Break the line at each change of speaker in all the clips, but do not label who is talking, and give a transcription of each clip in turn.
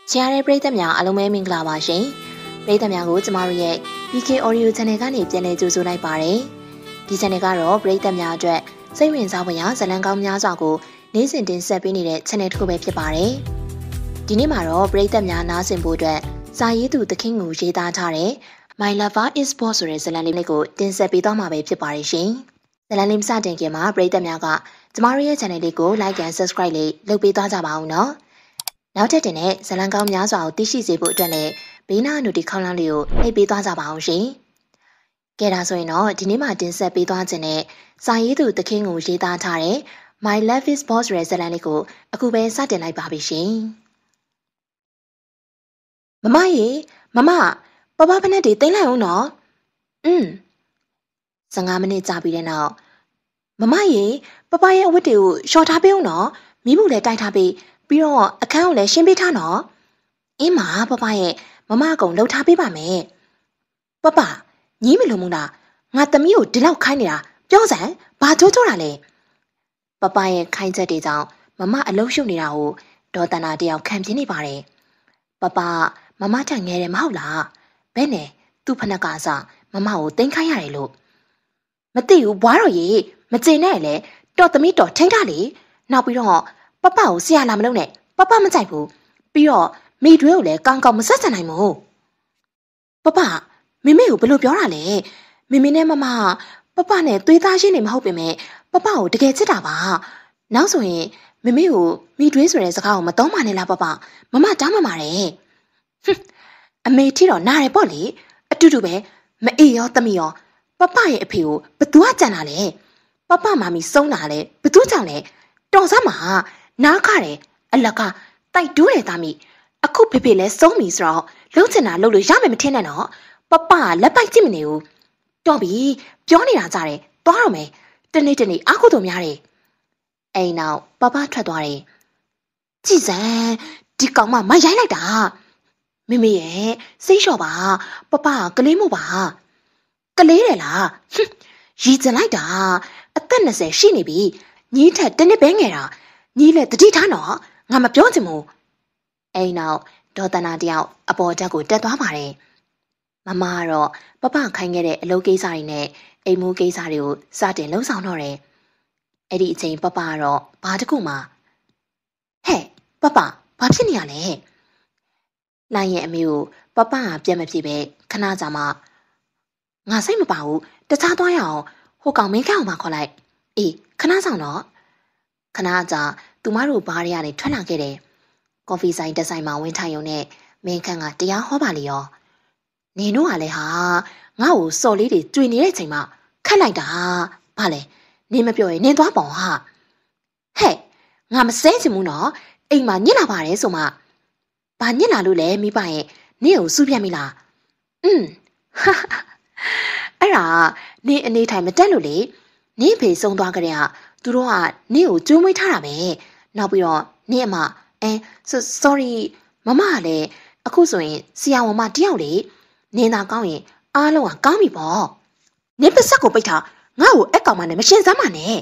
亲爱的ပရိသတ်များအားလုံးပဲမင်္ဂလာပါရှင်ပရိသတ်များကိုကျမတို့ရဲ့ PK Audio Channel ကနေပြန်လည်ကြိုဆိုလိုက်ပါတယ်ဒီ Channel ကတော့ပရိသတ်များအတွက်စိတ်ဝင်စားဖွယ်ရာဇာတ်လမ်းကောင်းများစွာကိုနေ့စဉ်တင်ဆက်ပေးနေတဲ့ Channel တစ်ခုပဲဖြစ်ပါတယ်ဒီနေ့မှာတော့ပရိသတ်များနားဆင်ဖို့အတွက်စာရေးသူသခင်ကိုရေးသားထားတဲ့ My Lover is Boss ဆိုတဲ့ဇာတ်လမ်းလေးကိုတင်ဆက်ပေးသွားမှာပဲဖြစ်ပါတယ်ရှင်ဇာတ်လမ်းလေးမစတင်ခင်မှာပရိသတ်များကကျမတို့ရဲ့ Channel လေးကို Like and Subscribe လေးလုပ်ပေးသွားကြပါဦးနော်နောက်ထပ်တင်တဲ့ဇလံကောင်းများစွာကိုသိရှိစေဖို့အတွက်လည်းဘေးနားအနုတီခေါင်းလောင်းလေးကိုနှိပ်ပေးသွားကြပါအောင်ရှင်။ကဲဒါဆိုရင်တော့ဒီနေ့မှတင်ဆက်ပေးသွားခြင်းနဲ့စာရေးသူသခင်ကိုရေးသားထားတဲ့ My Love is Boss ရဲ့ဇလံလေးကိုအခုပဲစတင်လိုက်ပါပြီရှင်။မမရေမမပပဖက်နဲ့တိမ့်လိုက်အောင်နော်။15မိနစ်ကြာပြီးတဲ့နောက်မမရေပပရဲ့အဝတ်တွေကိုလျှော်ထားပေးအောင်နော်မိမှုလည်းတိုက်ထားပေးပြီးတော့အခန်းကိုလည်းရှင်းပေးထားနော်အင်းမပပရဲ့မမအကုန်လှုပ်ထားပေးပါမယ်ပပညီးမလို့မလားငါသမီးကိုဒီလောက်ခိုင်းနေတာပြောစမ်းဘာချိုးချိုးတာလဲပပရဲ့ခိုင်းချက်တွေကြောင့်မမအလုံးရှုပ်နေတာကိုဒေါ်တနာတယောက်ခံပြင်းနေပါတယ်ပပမမထငယ်တယ်မဟုတ်လားဘယ်နဲ့သူ့ဖနက်ကစားမမကိုတင်ခိုင်းရတယ်လို့မသိဘူးဘွားတော်ကြီးမကျင်နဲ့လေတော်သမီးတော်ထိန်းထားလေနောက်ပြီးတော့ပပကိုဆရာလာမလုပ်နဲ့ပပမကြိုက်ဘူးပြီးတော့မိတွဲကိုလည်းကောင်းကောင်းမဆက်ဆံနိုင်ဘူးပပမမေကိုဘယ်လိုပြောတာလဲမမေနဲ့မမပပနဲ့သွေးသားချင်းနေမဟုတ်ပေမဲ့ပပကိုတကယ်ချစ်တာပါနောက်ဆိုရင်မမေကိုမိတွဲဆိုတဲ့စကားကိုမသုံးပါနဲ့လားပပမမတောင်းမှမှာတယ်အမေထီတော့နားရပေါ့လေအတူတူပဲမအေးရောသမီးရောပပရဲ့အဖေကိုဘသူကကြံတာလဲပပမမီစုံးတာလဲဘသူကြောင့်လဲတော်စမ်းမှာနားခတယ်အလကတိုက်တူးတယ်သားမိအခုဖေဖေလဲစုံးပြီဆိုတော့လှုပ်ချင်တာလှုပ်လို့ရမယ်မထင်နဲ့နော်ပပလက်ပိုက်ကြည့်မနေဘူးတော်ပြီပြောနေတာကြတယ်သွားတော့မယ်တနေ့တနေ့အားကိုတို့များတယ်အိမ်နောက်ပပထွက်သွားတယ်ကြည်စံဒီကောင်မရိုင်းလိုက်တာမမေရဲ့စိတ်လျှော့ပါပပကလေးမို့ပါကလေးတယ်လားရီကျင်လိုက်တာအသက်20ရှိနေပြီညီးထက်တနစ်ပဲငယ်တာညီးလည်းတတိထားနော်ငါမပြောချင်ဘူးအိမ်နောက်ဒေါ်တနာတယောက်အပေါ်တက်ကိုတက်သွားပါတယ်မမကတော့ပပခိုင်းခဲ့တဲ့အလုပ်ကိစ္စတွေနဲ့အိမ်မူကိစ္စတွေကိုစတင်လှုပ်ဆောင်တော့တယ်အဲ့ဒီအချိန်ပပကတော့ဘာတခုမှဟဲ့ပပဘာဖြစ်နေရလဲလိုင်းရဲ့အမေကိုပပကပြန်မဖြစ်ပဲခဏကြာမှငါစိတ်မပါဘူးတခြားသွားရအောင်ဟိုကောင်မင်းခန့်အောင်မခေါ်လိုက်အေးခဏဆောင်တော့ခဏကြာသူမတို့ဘားရကနေထွက်လာခဲ့တယ်ကော်ဖီဆိုင်တစ်ဆိုင်မှာဝင်ထိုင်ုံနဲ့မင်းခန့်ကတရားဟောပါလေရောနင်တို့ကလည်းဟာငါ့ကိုစော်လေးတွေကျွေနေတဲ့ချိန်မှာခတ်လိုက်တာဘာလဲနင်မပြောရင်နင်သွားပေါ့ဟာဟဲ့ငါမစဲချင်ဘူးနော်အိမ်မှာညစ်လာပါတယ်ဆိုမှဘာညစ်လာလို့လဲမိဘရဲ့နင်ကိုစူးပြတ်မိလားအဲ့ဒါနင်အနေထိုင်မတက်လို့လေနင်ဖေဆုံးသွားကြတဲ့ဟာသူတို့ကနင်ကိုကြိုးမွေးထားတာပဲနောက်ပြီးတော့နင်အမsorry မမကလည်းအခုဆိုရင်ဆရာဝန်မတယောက်လေနင်သာကောင်းရင်အားလုံးကကောင်းပြီပေါ့နင်ပစက်ကိုပိတ်ထားငါ့ကိုအဲ့ကောင်မနဲ့မရှင်းစမ်းပါနဲ့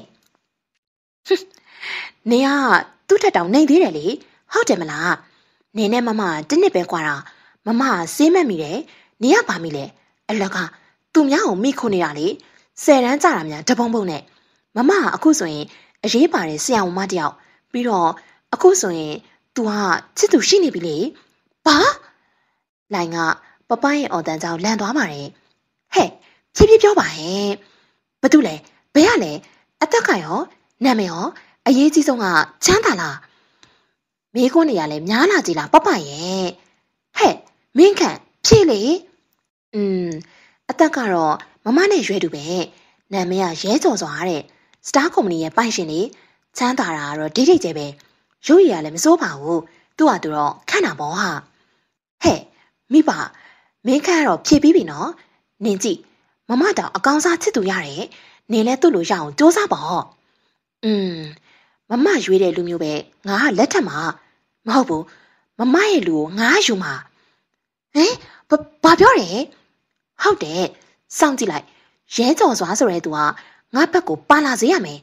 နင်ကသူ့ထက်တောင်နေသေးတယ်လေဟုတ်တယ်မလားနင်နဲ့မမတနစ်ပဲကွာတာမမဆေးမက်မိတယ်နင်ကပါမိလဲအလကသူများကိုမိခုနေတာလေ10တန်းကြတာများတပုံပုံနဲ့မမကအခုဆိုရင်အရေးပါတယ်ဆရာဝန်မတယောက်ပြီးတော့အခုဆိုရင် तू ကချစ်သူရှိနေပြီလေဘာလိုင်ကပပရဲ့အော်တန်ကြောင့်လန့်သွားပါတယ်ဟဲ့ဖြည်းဖြည်းပြောပါဟဲ့ဘာတူလဲဘယ်ရလဲအသက်ကရောနာမည်ရောအရေးကြီးဆုံးကချမ်းသာလားမေးခွန်းနေရလဲများလာကြည်လားပပရဲ့ဟဲ့မင်းခန့်ဖြည့်လေအသက်ကတော့မမနဲ့ရွယ်တူပဲနာမည်ကရဲကျော်စွာတဲ့စတားကုမ္ပဏီရဲ့ပိုင်ရှင်လေချမ်းသာတာကတော့ဒိတ်ဒိတ်ကျဲပဲရုပ်ရည်ကလည်းမစိုးပါဘူးသူ့ဟာသူတော့ခန့်တာပေါ့ဟာဟဲ့မိဘမင်းခန့်ကတော့ဖြည့်ပြီးပြီနော်နင်ကြည့်မမတောင်အကောင်းစားချစ်သူရတယ်နင်လည်းသူ့လိုရအောင်စူးစမ်းပေါ့မမရွေးတဲ့လူမျိုးပဲငါကလက်ထက်မှာမဟုတ်ဘူးမမရဲ့လူကိုငါယူမှာဟမ်ဘာပြောတယ်ဟုတ်တယ်စောင့်ကြည့်လိုက်ရဲကြော်စွာဆိုတဲ့သူကငါဘက်ကိုပါလာစေရမယ်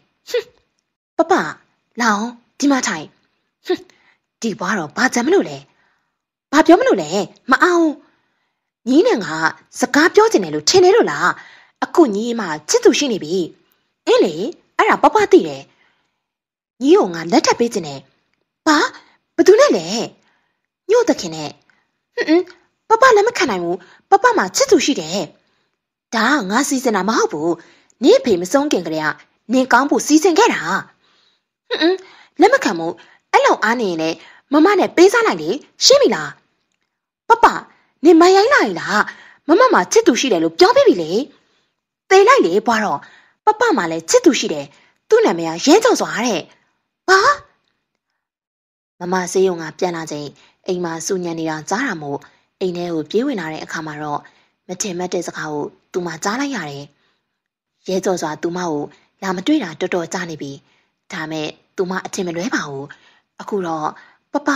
ပပလောင်ဒီမှာထိုင်ဒီဘွားတော့ဘာကြမ်းမလို့လဲဘာပြောမလို့လဲမအောင်ညီနဲ့ငါစကားပြောချင်တယ်လို့ထင်နေလို့လားအခုညီမချစ်သူရှိနေပြီအင်းလေအဲ့ဒါပပသိတယ်ညီကိုငါလက်ထပ်ပေးချင်တယ်ဘာဘသူနဲ့လဲညို့တခင်နဲ့ပပလည်းမခံနိုင်ဘူးပပမှာချစ်သူရှိတယ်ဒါကငါစီစဉ်တာမဟုတ်ဘူးနင့်ဖေမဆုံးခင်ကလေးကနင်ကောင်းဖို့စီစဉ်ခဲ့တာလက်မခံဘူးအဲ့လောက်အားနေရင်လေမမနဲ့ပေးစားလိုက်လေရှင်းပြီလားပပနင်မရိုင်းလိုက်လားမမမှာချစ်သူရှိတယ်လို့ပြောပြပြီလေသေလိုက်လေဘွားတော့ပပမှာလည်းချစ်သူရှိတယ်သူ့နာမည်ကရဲကြော်စွာတဲ့ဘာမမဆေးရုံကပြန်လာချိန်အိမ်မှာစူညံနေတာကြားတာမို့အိမ်ထဲကိုပြေးဝင်လာတဲ့အခါမှာတော့မထင်မှတ်တဲ့စကားကိုသူမကြားလိုက်ရတယ်ရဲကြော်စွာသူမကိုလာမတွေ့တာတော်တော်ကြာနေပြီဒါမဲ့သူမအထင်မလွဲပါဘူးအခုတော့ပပ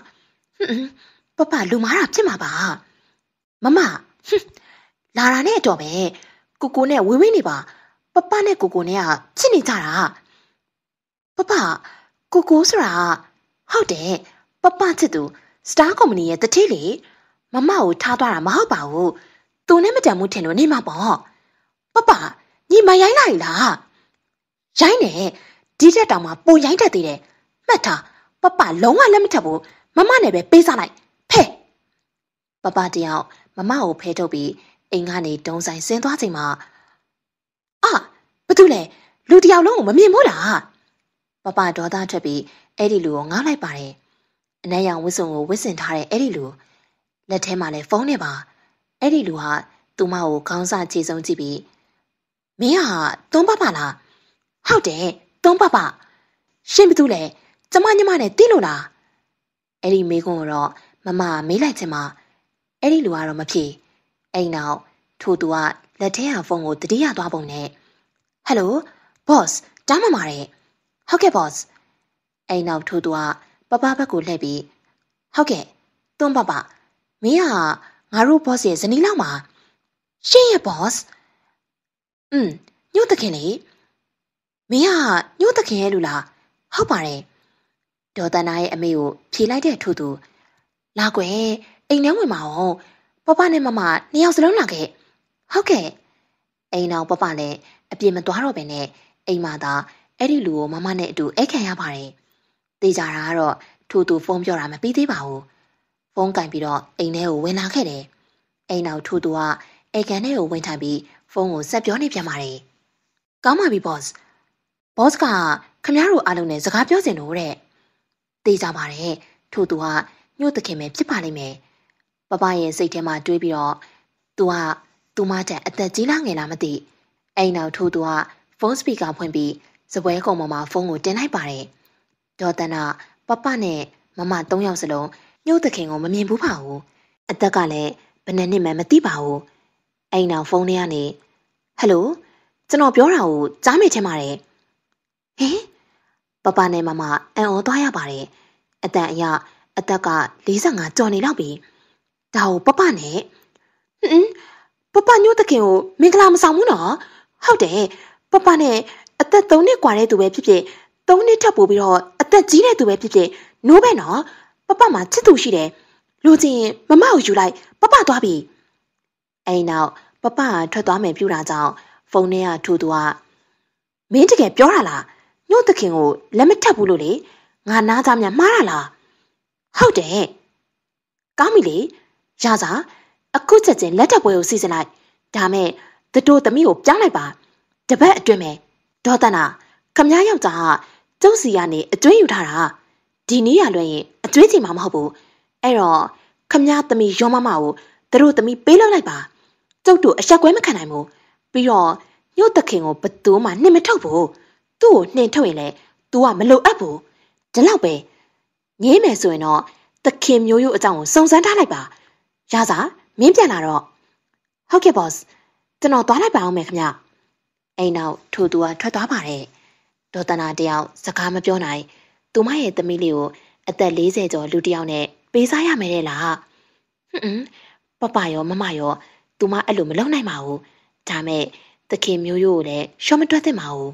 လူမားတာဖြစ်မှာပါမမလာတာနဲ့တော့ပဲကိုနဲ့ဝေးဝေးနေပါပပနဲ့ကိုနဲ့ကချစ်နေကြတာပပကိုဆိုတာဟုတ်တယ်ပပချစ်သူစတားကုမ္ပဏီရဲ့တတိလေမမကိုထားသွားတာမဟုတ်ပါဘူးသူနဲ့မတန်မှုထင်လို့နေမှာပေါ့ပပညီမရိုင်းလိုက်လားရိုင်းနေဒီတက်တောင်မှပိုရိုင်းတတ်သေးတယ်မှတ်ထားပပလုံးဝလက်မထပ်ဘူးမမနဲ့ပဲပေးစားလိုက်ဖဲ့ပပတယောက်မမကိုဖဲထုတ်ပြီးအိမ်ကနေတုံးဆိုင်ဆင်းသွားချိန်မှာဘာတူလဲလူတယောက်လုံးကိုမမြင်ဘူးလားပပဒေါသထွက်ပြီးအဲ့ဒီလူကိုငားလိုက်ပါတယ်အနက်ရောင်ဝစ်စုံကိုဝစ်စင်ထားတဲ့အဲ့ဒီလူလက်ထဲမှာလည်းဖုန်းနဲ့ပါအဲ့ဒီလူဟာသူမကိုခေါင်းစခြေဆုံးကြည့်ပြီးမင်းဟာသွန်းပပလားဟုတ်တယ်သွန်းပပရှင်းဘာတူလဲကျမညီမနဲ့သိလို့လားအဲ့ဒီမိကုန်းကိုတော့မမမေးလိုက်ချင်မှာအဲ့ဒီလူကတော့မဖြေအဲ့နောက်ထို့သူကလက်ထဲဟာဖုန်းကိုတတိယသွားပုံနဲ့ဟယ်လို boss တားမမာတဲ့ဟုတ်ကဲ့ boss အဲ့နောက်ထို့သူကပပဘက်ကိုလှည့်ပြီးဟုတ်ကဲ့သွန်းပပမင်းကငါတို့ boss ရဲ့ဇနီးလောက်မှာရှင်းရဲ့ boss ညို့တခင်လေမင်းကညို့တခင်ရဲ့လူလားဟုတ်ပါတယ်ဒေါ်တနာရဲ့အမေကိုဖြေလိုက်တဲ့ထို့သူလာကွယ်အိမ်ထဲဝင်ပါအောင်ပပနဲ့မမနှစ်ယောက်စလုံးလာခဲ့ဟုတ်ကဲ့အိမ်နောက်ပပလည်းအပြေမသွားတော့ပဲနဲ့အိမ်မှာသာအဲ့ဒီလူကိုမမနဲ့အတူအိတ်ခံရပါတယ်တေးကြတာကတော့ထို့သူဖုန်းပြောတာမပြီးသေးပါဘူးဖုန်းကင်ပြီးတော့အိမ်ထဲကိုဝင်လာခဲ့တယ်အိမ်နောက်ထို့သူကအိမ်ကန်ထဲကိုဝင်ထိုင်ပြီးဖုန်းကိုဆက်ပြောနေပြန်ပါတယ်ကောင်းပါပြီ boss ကခင်ဗျားတို့အားလုံးနဲ့စကားပြောစင်လို့တဲ့တေးကြပါတယ်ထို့သူကညှို့တခင်ပဲဖြစ်ပါလိမ့်မယ်ပပရဲ့စိတ်ထဲမှာတွေးပြီးတော့သူမတက်အသက်ကြီးလာငယ်လားမသိအိမ်နောက်ထို့သူကဖုန်းစပီကာဖွင့်ပြီးစပွဲကုံပေါ်မှာဖုန်းကိုတင်လိုက်ပါတယ်ဒေါ်တနာပပနဲ့မမ၃ယောက်စလုံးညှို့တခင်ကိုမမြင်ဘူးပါဘူးအသက်ကလည်းဘယ်နှစ်နှစ်မှမသိပါဘူးအိမ်နောက်ဖုန်းထဲကနေဟယ်လိုကျွန်တော်ပြောတာကိုကြားမိချင်ပါတယ်ဟင်ပပနဲ့မမအံ့ဩသွားရပါတယ်အတန်အရအသက်က45ကျော်နေလောက်ပြီဒါကိုပပနဲ့ပပညို့တခင်ကိုမင်္ဂလာမဆောင်ဘူးနော်ဟုတ်တယ်ပပနဲ့အသက်3နှစ်กว่าတဲ့သူပဲဖြစ်ဖြစ်3နှစ်ထပ်ပို့ပြီးတော့အသက်ကြီးတဲ့သူပဲဖြစ်ဖြစ်နိုးပဲနော်ပပမှာချစ်သူရှိတယ်လူချင်းမမကိုယူလိုက်ပပသွားပြီအဲ့နောက်ပပကထွက်သွားမယ်ပြူတာကြောင့်ဖုန်းထဲကထိုးသူကမင်းတကယ်ပြောတာလားညို့တခင်ကိုလက်မထပ်ဘူးလို့လေငါနားသားများမှားတာလားဟုတ်တယ်ကောင်းပြီလေရစားအခုချက်ချင်းလက်ထပ်ပွဲကိုစီစဉ်လိုက်ဒါမဲ့တတိုးသမီးကိုပြောင်းလိုက်ပါတပတ်အတွင်းပဲဒေါ်တနာခမည်းယောက်ျားကကျုပ်စီကနေအကျွေးယူထားတာဒီနေ့ရလွှဲရင်အကျွေးချင်မှာမဟုတ်ဘူးအဲ့တော့ခမည်းသမီးရောမမကိုတတိုးသမီးပေးလောက်လိုက်ပါကျုပ်တို့အဆက်ကွဲမခံနိုင်ဘူးပြီးတော့ညို့တခင်ကိုဘသူမှနှင်မထုတ်ဘူးသူ့ကိုနှင်ထုတ်ရင်လေ तू ကမလိုအပ်ဘူးဒီလောက်ပဲငေးမယ်ဆိုရင်တော့တခင်မျိုးရိုးအကြောင်းကိုစုံစမ်းထားလိုက်ပါရစားမင်းပြန်လာတော့ဟုတ်ကဲ့ boss ကျွန်တော်သွားလိုက်ပါအောင်မယ်ခင်ဗျအိမ်နောက်ထို့သူကထွက်သွားပါတယ်ဒေါ်တနာတယောက်စကားမပြောနိုင်သူမရဲ့သမီးလေးကိုအသက်40ကျော်လူတယောက်နဲ့ပေးစားရမယ်တဲ့လားပပရောမမရောသူမအဲ့လိုမလုပ်နိုင်ပါဘူးဒါမဲ့တခင်မျိုးရိုးကိုလည်းရှော့မတွက်သင့်ပါဘူး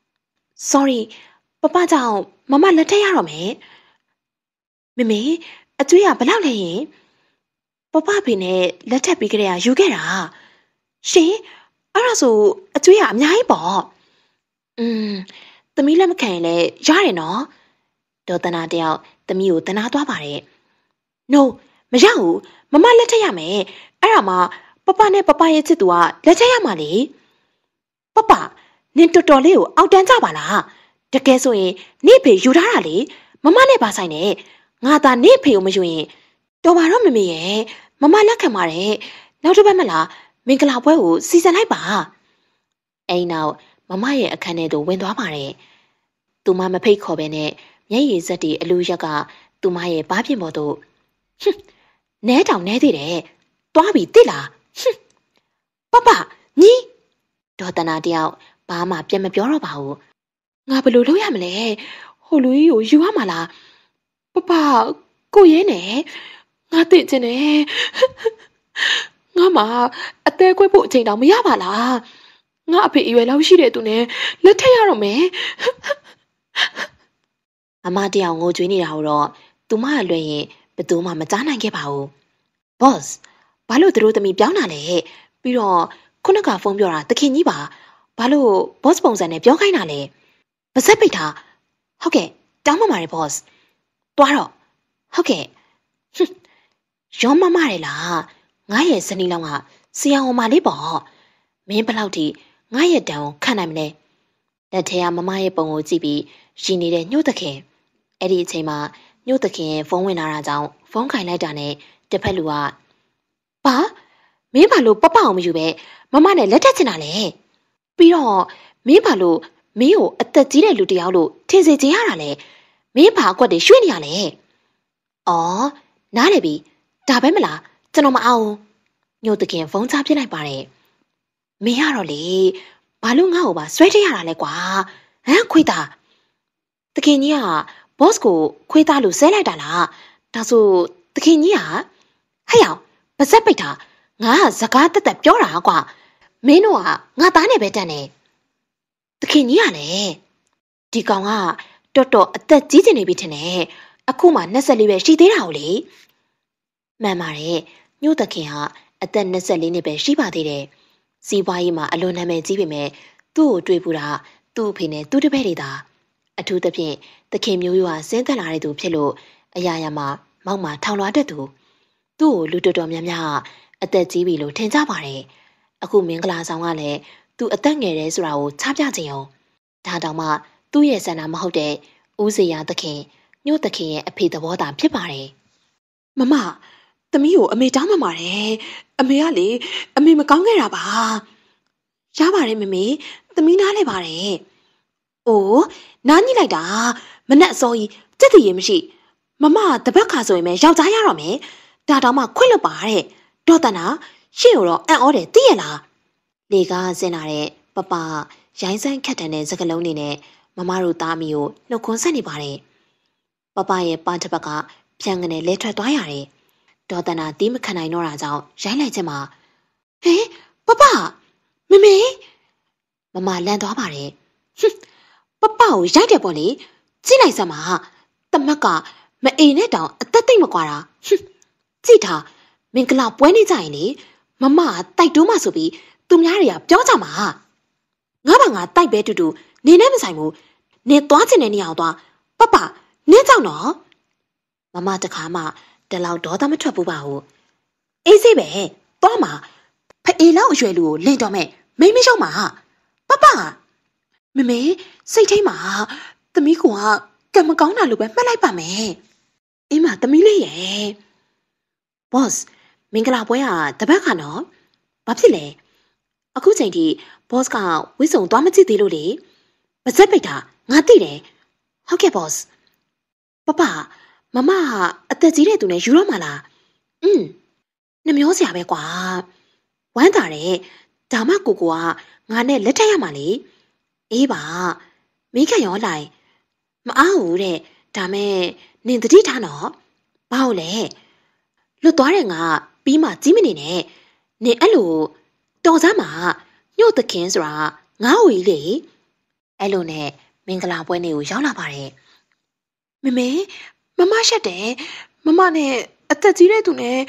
sorry ပပကြောင့်မမလက်ထက်ရတော့မယ်မမေအကျွေးကဘယ်လောက်လဲရင်ပပဖေနဲ့လက်ထပ်ပြီးကြရယူခဲ့တာရှင်အဲ့ဒါဆိုအကျွေးကအများကြီးပေါ့သမီးလက်မခံရင်လည်းရတယ်နော်ဒေါ်တနာတယောက်သမီးကိုတနာသွားပါတယ် no မရဘူးမမလက်ထပ်ရမယ်အဲ့ဒါမှပပနဲ့ပပရဲ့ချစ်သူကလက်ထပ်ရမှာလေပပနင်တော်တော်လေးကိုအောက်တန်းကြပါလားတကယ်ဆိုရင်နေဖေယူထားတာလေမမနဲ့ပါဆိုင်နဲ့ငါသာနေဖေကိုမယူရင်တော်ပါတော့မမေရဲ့မမလက်ခံပါတယ်နောက်တစ်ပတ်မလားမင်္ဂလာပွဲကိုစီစဉ်လိုက်ပါအိမ်နောက်မမရဲ့အခန်းထဲသို့ဝင်သွားပါတယ်သူမမဖိတ်ခေါ်ပဲနဲ့မျက်ရည်စက်တီအလူရက်ကသူမရဲ့ဘားပြင်ပေါ်သို့နဲတောင်နဲသေးတယ်သွားပြီတိလားပပညီဒေါ်တနာတယောက်ဘာမှပြန်မပြောတော့ပါဘူးငါဘယ်လိုလုပ်ရမလဲဟိုလူကြီးကိုယူရမှာလားပပကိုရဲနဲ့ငါသိချင်တယ်ငါမှအသေးခွဲဖို့အချိန်တောင်မရပါလားငါအဖေအရွယ်လောက်ရှိတဲ့သူနဲ့လက်ထပ်ရတော့မယ်အမတယောက်ငိုကြွေးနေတာတော့သူမအလွယ်ရင်ဘယ်သူမှမကြားနိုင်ခဲ့ပါဘူး boss ဘာလို့သူတို့သမီးပြောင်းတာလဲပြီးတော့ခုနကဖုန်းပြောတာတခင်ကြီးပါဘာလို့ boss ပုံစံနဲ့ပြောခိုင်းတာလဲပါစက်ပိတ်တာဟုတ်ကဲ့တောင်းမှပါတယ် boss သွားတော့ဟုတ်ကဲ့ရောမမရလားငါရဲ့ဇနီးလောင်းကဆရာဝန်မလေးပေါ့မင်းဘလောက်ထိငါရဲ့တန်ကိုခံနိုင်မလဲလက်ထဲကမမရဲ့ပုံကိုကြည့်ပြီးရှင်နေတဲ့ညှို့သခင်အဲ့ဒီအချိန်မှာညှို့သခင်ရဲ့ဖုန်းဝင်လာတာကြောင့်ဖုန်းခိုင်လိုက်တာနဲ့တစ်ဖက်လူကဘာမင်းဘာလို့ပပအောင်မယူပဲမမနဲ့လက်ထက်ချင်တာလဲပြီးတော့မင်းဘာလို့မင်းကိုအသက်ကြီးတဲ့လူတယောက်လို့ထင်စေချင်ရတာလဲမင်းဘာအကွက်တွေရွှေ့နေရလဲအော်နားလေပြီဒါပဲမလားကျွန်တော်မအောင်ညို့တခင်ဖုန်းချပြလိုက်ပါတယ်မင်းရတော့လေဘာလို့ငါ့ကိုပါဆွဲထရတာလဲကွာဟမ်ခွေးသားတခင်ကြီးက boss ကိုခွေးသားလို့ဆဲလိုက်တာလားဒါဆိုတခင်ကြီးကဟဲ့အောင်ပါစက်ပိတ်တာငါကစကားတက်တက်ပြောတာကွာမင်းတို့ကငါသားနဲ့ပဲတန်နေတခင်ကြီးကလည်းဒီကောင်ကတော်တော်အသက်ကြီးနေပြီထင်တယ်အခုမှ24ပဲရှိသေးတာ ਉ လေမှန်ပါတယ်ညို့တခင်ကအသက်24နှစ်ပဲရှိပါသေးတယ်စီးပွားရေးမှာအလွန်နာမည်ကြီးပေမဲ့သူ့ကိုတွေ့ဘူးတာသူ့အဖေနဲ့သူ့တပည့်တွေသာအထူးသဖြင့်တခင်မျိုးရိုးဟာစင်းသက်လာတဲ့သူဖြစ်လို့အရာရာမှာမောက်မှာထောင်လွှားတတ်သူသူ့ကိုလူတော်တော်များများအသက်ကြီးပြီလို့ထင်ကြပါတယ်အခုမင်္ဂလာဆောင်ကလည်းသူ့အသက်ငယ်တယ်ဆိုတာကိုချပြခြင်းအောင်ဒါတောင်မှသူ့ရဲ့ဆန္ဒမဟုတ်တဲ့ဦးစေရသခင်ညို့သခင်ရဲ့အဖေသဘောသာဖြစ်ပါတယ်မမသမီးကိုအမေတောင်းမှပါတယ်အမေကလေအမေမကောင်းခဲ့တာပါရပါတယ်မမေသမီးနားလဲပါတယ်အိုးနားညှိလိုက်တာမနဲ့အစောကြီးစက်တည်ရမရှိမမတပတ်ခါဆိုရင်ပဲယောက်ျားရတော့မယ်ဒါတောင်မှခွင့်လွတ်ပါတဲ့ဒေါ်တနာရှင့်ကိုတော့အံ့ဩတယ်သိရလားလေကားဆင်းလာတဲ့ပပရိုင်းဆိုင်ခတ်တန်တဲ့စကလုံးတွေနဲ့မမတို့သားမီကိုနှုတ်ခွန်းဆက်နေပါတယ်ပပရဲ့ပါတစ်ပတ်ကဖြန်ကနေလဲထွက်သွားရတယ်ဒေါ်တနာတီးမခံနိုင်တော့တာကြောင့်ရိုင်းလိုက်ခြင်းမှာဟဲပပမမေမမလန့်သွားပါတယ်ပပကိုရိုက်တယ်ပေါ့လေကြည့်လိုက်စမ်းပါတမက်ကမအိမ်နဲ့တောင်အသက်သိမ့်မကွာတာကြည့်ထားမင်္ဂလာပွဲနေကြရင်လေမမတိုက်တိုးမှဆိုပြီးသူများတွေကပြောကြမှာငါဘာငါတိုက်ပဲတူတူနေနဲ့မဆိုင်ဘူးနေသွားချင်တဲ့နေရာသွားပပနင်းကြောက်နော်မမတခါမှတလောက်ဒေါသမထွက်ဘူးပါဘူးအေးစိပဲသွားမှာဖအေးလောက်အရွယ်လူကိုလင့်တော့မဲ့မိမရှုံးမှာပပမမေစိတ်ထိတ်မှာသမီးကကံမကောင်းတာလို့ပဲမှတ်လိုက်ပါမယ်အေးမသမီးလေးရဲ့ boss မင်္ဂလာပွဲကတပတ်ခါနော်ဘာဖြစ်လဲအခုချိန်ထိ boss ကဝိစုံသွားမကြည့်သေးလို့လေပါစက်ပိတ်တာငါသိတယ်ဟုတ်ကဲ့ boss ပပမမအသက်ကြီးတဲ့သူနဲ့ယူတော့မှာလားနှမျောစရာပဲကွာဝမ်းသာတယ်ဒါမှကိုကငါနဲ့လက်ထပ်ရမှာလေအေးပါမိခင်ရောလိုက်မအားဘူးတဲ့ဒါမဲ့နင်တတိထားနော်ဘာလို့လဲလွတ်သွားတဲ့ငါပြီးမှကြီးမနေနဲ့နင်အဲ့လိုတော်စမ်းမှာညှို့သခင်ဆိုတာငါ့ဝီလေအဲ့လိုနဲ့မင်္ဂလာပွဲနေ့ကိုရောက်လာပါတယ်မမေမမရှက်တယ်မမနဲ့အသက်ကြီးတဲ့သူနဲ့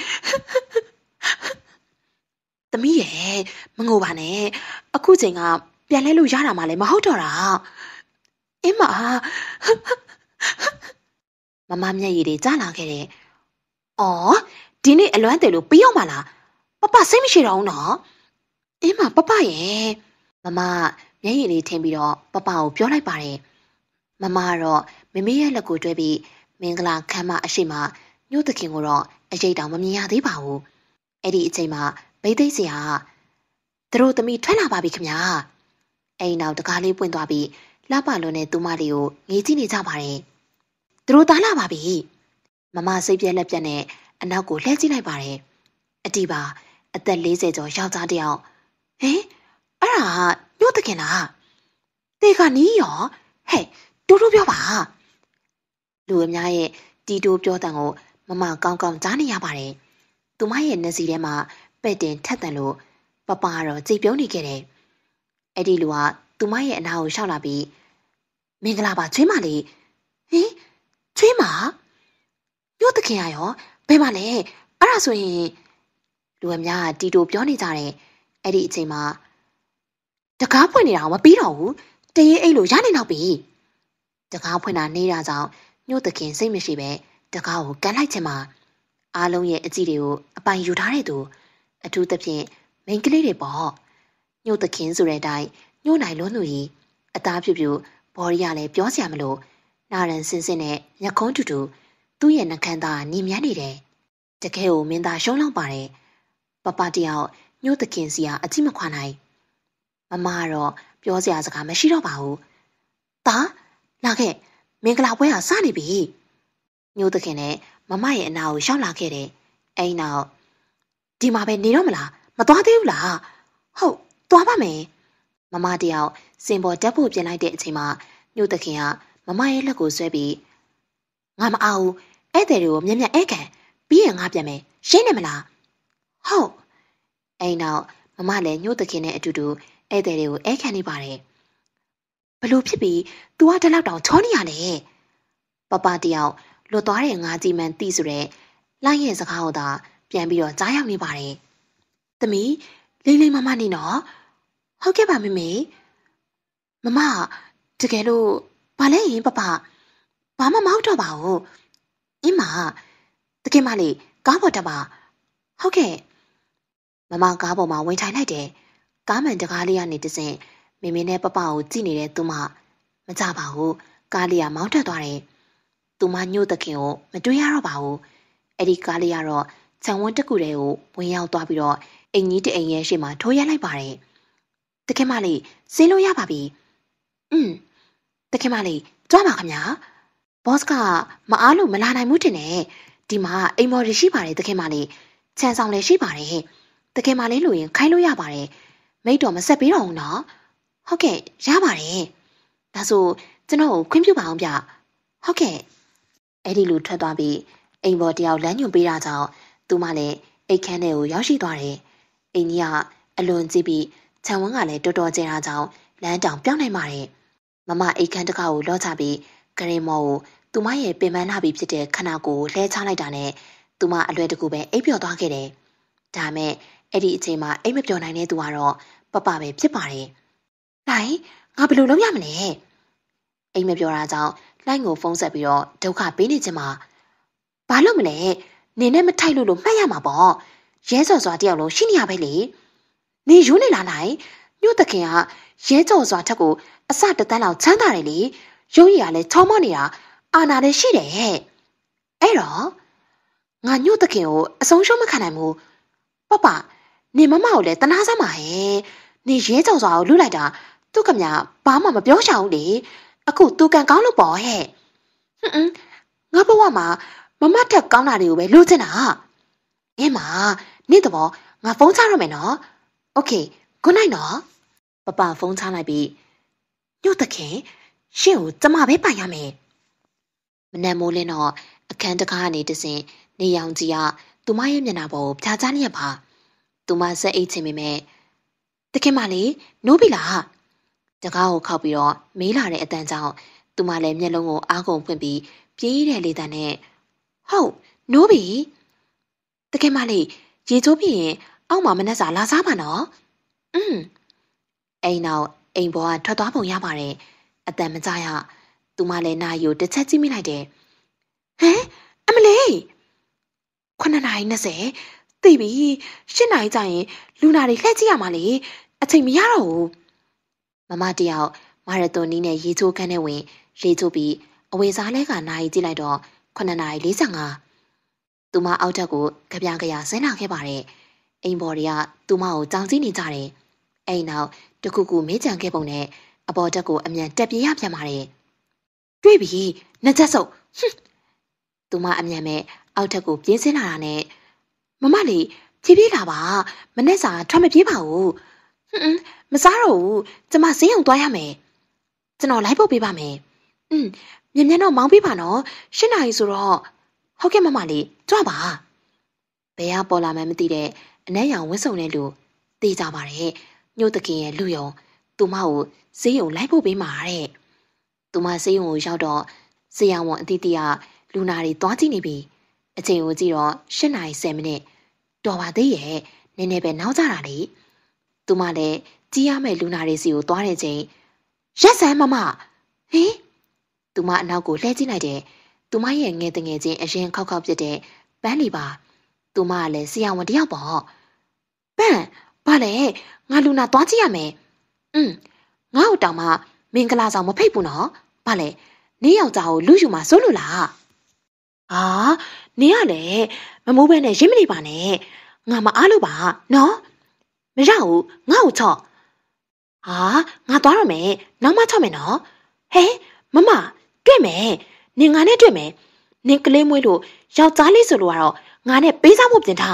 သမီးရဲ့မငိုပါနဲ့အခုချိန်ကပြန်လဲလို့ရတာမှလည်းမဟုတ်တော့တာအင်းမမမမျက်ရည်တွေကျလာခဲ့တယ်။အော်ဒီနေ့အလွမ်းတယ်လို့ပြီးအောင်မလားပပစိတ်မရှိတော့ဘူးနော်အင်းမပပရဲ့မမမျက်ရည်လေးထင်ပြီးတော့ပပကိုပြောလိုက်ပါတယ်မမကတော့မမေရဲ့လက်ကိုတွဲပြီးမင်္ဂလာခမ်းမအရှိမညို့တခင်ကိုတော့အရေးတောင်မမြင်ရသေးပါဘူးအဲ့ဒီအချိန်မှာဗိသိက်စရာသူတို့သမီးထွက်လာပါပြီခင်ဗျာအဲ့နောက်တကားလေးပွင့်သွားပြီးလှပလွန်တဲ့သူမလေးကိုငေးကြည့်နေကြပါတယ်သူတို့သားလာပါပြီမမစိတ်ပြက်လက်ပြက်နဲ့အနောက်ကိုလှည့်ကြည့်လိုက်ပါတယ်အတီပါအသက်40ကျော်ယောက်ျားတစ်ယောက်ဟင်အဲ့ဒါညို့တခင်လားတေကနီးရောဟဲ့တူတူပြောပါလူအများရဲ့တီတိုးပြောတန်ကိုမမကောင်းကောင်းကြားနေရပါတယ်သူမရဲ့မျက်စီထဲမှာပဲ့တင်ထက်တန်လို့ပပကတော့ကြိတ်ပြုံးနေခဲ့တယ်အဲ့ဒီလူကသူမရဲ့အနာကိုရှောက်လာပြီးမင်္ဂလာပါချွေးမလေးဟင်ချွေးမညို့တခင်ရရောဘယ်မှာလဲအဲ့ဒါဆိုရင်လူအများကတီတိုပြောနေကြတယ်အဲ့ဒီအချိန်မှာတကားဖွင့်နေတာမပြီးတော့ဘူးတရေအိတ်လို့ရနေတော့ပြီတကားဖွင့်တာနေတာကြောင့်ညို့တခင်စိတ်မရှိပဲတကားကိုကန်လိုက်ချင်မှာအားလုံးရဲ့အကြည့်တွေကိုအပိုင်ယူထားတဲ့သူအထူးသဖြင့်မိန်းကလေးတွေပေါ့ညို့တခင်ဆိုတဲ့အတိုင်းညို့နိုင်လွန်းသူကြီးအသားဖြူဖြူဘော်ရီကလည်းပြောစရာမလိုနာရန်စင်စင်နဲ့ညခုံးတူတူသူ့ရဲ့နှကန်းသားညင်မြန်းနေတယ်တကယ်ကိုမင်းသားရှုံးလောက်ပါတယ်ပပတယောက်ညို့တခင်စီကအကြည့်မခွာနိုင်မမကတော့ပြောစရာစကားမရှိတော့ပါဘူးတာလာခဲ့မင်္ဂလာပွဲကစနေပြီညို့တခင်နဲ့မမရဲ့အနာကိုရှောက်လာခဲ့တယ်အဲ့နောက်ဒီမှာပဲနေတော့မလားမသွားသေးဘူးလားဟုတ်သွားပါမယ်မမတယောက်စင်ပေါ်တက်ဖို့ပြင်လိုက်တဲ့အချိန်မှာညို့တခင်ကမမရဲ့လက်ကိုဆွဲပြီးငါမအောင်ဧည့်သည်တွေကိုမြက်မြက်ဧကန်ပြီးရင်ငါပြန်မယ်ရှင်းနေမလားဟုတ်အဲ့နောက်မမလည်းညို့တခင်နဲ့အတူတူဧည့်သည်တွေကိုဧကန်နေပါတယ်ဘလို့ဖြစ်ပြီး तू ကတလောက်တောင်ချောနေရလေပပတယောက်လွတ်သွားတဲ့ငါးကြီးမှန်တိဆိုတဲ့လိုင်းရဲ့စကားကိုသာပြန်ပြီးတော့ကြားရောက်နေပါတယ်။သမီးလေးလေးမမနေနော်။ဟုတ်ကဲ့ပါမေမေ။မမတကယ်လို့ဘာလဲရင်ပပဘာမှမဟုတ်တော့ပါဘူး။အင်းမတကယ်မလေးကားပေါ်တက်ပါ။ဟုတ်ကဲ့မမကားပေါ်မှာဝင်ထိုင်လိုက်တယ်။ကားမှန်တကားလေးကနေတစင်မေမေနဲ့ပပကိုကြည့်နေတဲ့သူမမကြပါဘူး။ကားလေးကမောင်းတက်သွားတယ်။သူမညို့တခင်ကိုမတွေ့ရတော့ပါဘူးအဲ့ဒီကားလေးကတော့ခြံဝန်းတစ်ခုတည်းကိုဝင်ရောက်သွားပြီးတော့အိမ်ကြီးတအိမ်ရဲ့ရှေ့မှာထိုးရလိုက်ပါတယ်တခင်မလေးစေးလို့ရပါပြီတခင်မလေးကြွားပါခင်ဗျာဘော့စ်ကမအားလို့မလာနိုင်ဘူးတင်တယ်ဒီမှာအိမ်မော်ရရှိပါတယ်တခင်မလေးခြံဆောင်လည်းရှိပါတယ်တခင်မလေးလို့ရင်ခိုင်းလို့ရပါတယ်မိတ်တော်မဆက်ပေးတော့ဘူးနော်ဟုတ်ကဲ့ရပါတယ်ဒါဆိုကျွန်တော်ကိုခွင့်ပြုပါအောင်ဗျဟုတ်ကဲ့အဲ့ဒီလိုထွက်သွားပြီးအိမ်ပေါ်တယောက်လမ်းညွှန်ပေးတာကြောင့်သူမလည်းအိတ်ခမ်းထဲကိုရောက်ရှိသွားတယ်။အိမ်ကြီးကအလွန်ကြည့်ပြီးခြံဝန်းကလည်းတော်တော်ကျတာကြောင့်လမ်းတောင်ပြောင်းနိုင်ပါတယ်။မမအိတ်ခမ်းတစ်ခါကိုလောချပြီးဂရင်မော်ကိုသူမရဲ့ပင်ပန်းလာပြီးဖြစ်တဲ့ခနာကိုလှဲချလိုက်တာနဲ့သူမအလွယ်တကူပဲအိပ်ပျော်သွားခဲ့တယ်။ဒါမဲ့အဲ့ဒီအချိန်မှာအိပ်မပျော်နိုင်တဲ့သူကတော့ပပပဲဖြစ်ပါတယ်။နိုင်ငါဘယ်လိုလုပ်ရမလဲ။အိမ်မပျော်တာကြောင့်လိုင်းကိုဖုန်းဆက်ပြီးတော့ဒုက္ခပေးနေချင်မှာဘာလို့မလဲနေနဲ့မထိုက်လို့မှတ်ရမှာပေါ့ရဲစော်စွာတယောက်လုံးရှိနေရပဲလေနေယူနေလာနိုင်ညို့တခင်ကရဲကြော်စွာထက်ကိုအစတန်းလောက်ချမ်းသာတယ်လေရုပ်ရည်ကလည်းချောမနေတာအာနာလည်းရှိတယ်ဟဲ့အဲ့တော့ငါညို့တခင်ကိုအဆုံးရှုံးမခံနိုင်ဘူးပပနေမမကိုလည်းတနာစမ်းပါဟဲ့နေရဲကြော်စွာကိုလွတ်လိုက်တာသူ့ကမြဘာမှမပြောချင်ဘူးလေအခုသူကန်ကောင်းလို့ပေါ့ဟဲ့ငါဘဝမှာမမထက်ကောင်းတာတွေကိုပဲလိုချင်တာအင်းမနေ့တော့ငါဖုန်းချရမယ်နော်โอเค good night နော်ပပဖုန်းချလိုက်ပြီးညို့တခင်ရှင့်ကိုကျမပဲပိုင်ရမယ်မနက်မိုးလင်းတော့အခန်းတကားကနေတစင်နေရောင်ကြီးကသူမရဲ့မျက်နှာပေါ်ကိုဖြာချနေရပါသူမဆက်အိတ်ချင်ပေမဲ့တခင်မလေးနိုးပြီလားတကားကိုခောက်ပြီးတော့မေးလာတဲ့အတန်ကြောင့်သူမလည်းမျက်လုံးကိုအားကုန်ဖွင့်ပြီးပြေးတဲ့လေတံနဲ့ဟုတ်နိုးပြီတကယ်မလေးရေချိုးပြီးရင်အောက်မှာမနှက်စာလာစားပါနော်အိမ်နောက်အိမ်ပေါ်ကထွက်သွားပုံရပါတယ်အတန်မကြရသူမလည်းနာရီကိုတစ်ချက်ကြည့်မိလိုက်တယ်ဟမ်အမလေး9:20သိပြီ10:00နာရီကျရင်လူနာတွေလှည့်ကြည့်ရမှာလေအချိန်မရတော့ဘူးမမတယောက်မာရသွန်နီးနဲ့ရေချိုးခန်းနဲ့ဝင်ရေချိုးပြီးအဝေစားလဲကနာရီကြည့်လိုက်တော့9:45သူမအောက်ထက်ကိုကြပြကြရဆင်းလာခဲ့ပါတယ်အိမ်ပေါ်တွေကသူမကိုကြောင်ကြည့်နေကြတယ်အိမ်နောက်တခုခုမေးကြံခဲ့ပုံနဲ့အပေါ်တက်ကိုအမြန်တက်ပြေးရပြန်ပါတယ်တွေ့ပြီနှစ်ချက်စုပ်သူမအမြန်မဲ့အောက်ထက်ကိုပြေးစင်းလာတာနဲ့မမလေးဖြည်းဖြည်းလာပါမနဲ့စာထွက်မပြေးပါဘူးမစားတော့ဘူးကျမဈေးရုံသွားရမယ်ကျွန်တော်လိုက်ဖို့ပေးပါမယ်မြန်မြန်တော့မောင်းပေးပါနော်10:00နာရီဆိုတော့ဟုတ်ကဲ့မမလေးကြွပါဘယ်ကပေါ်လာမှန်းမသိတဲ့အနက်ရောင်ဝင်းစုံတဲ့လူတေးကြပါတယ်ညို့တခင်ရဲ့လူယုံသူမကိုဈေးရုံလိုက်ဖို့ပေးမှာတဲ့သူမဈေးရုံကိုရောက်တော့ဈေးရောင်ဝန်အတီးတီးကလူနာတွေသွားကြည့်နေပြီအချိန်ကိုကြည့်တော့10:10မိနစ်တော်ပါသေးရဲ့နည်းနည်းပဲနောက်ကျတာလေသူမလည်းကြီးရမယ့်လူနာတွေစီကိုသွားတဲ့ချိန်ရက်စမ်းမမဟင်သူမအနောက်ကိုလှည့်ကြည့်လိုက်တယ်သူမရဲ့ငယ်တငယ်ချင်းအရင်ခောက်ခောက်ပြတဲ့ပန်းလီပါသူမကလည်းဆရာဝန်တယောက်ပေါ့ပန်းဘာလဲငါလူနာသွားကြည့်ရမယ်ငါ့ကိုတောင်မှမင်္ဂလာဆောင်မဖိတ်ဘူးနော်ဘာလဲနေယောက်ျားကိုလူယူမှာစိုးလို့လားဟာနေရလေမမိုးဘဲနဲ့ရင်းမနေပါနဲ့ငါမအားလို့ပါနော်မရဘူးငါ့ကိုချော့ဟာငါသွားရမယ်နောက်မှချော့မယ်နော်ဟဲမမတွေ့မယ်နင်ငါနဲ့တွေ့မယ်နင်ကလေးမွေးလို့ယောက်ျားလေးဆိုလို့ကတော့ငါနဲ့ပေးစားဖို့ပြင်ထား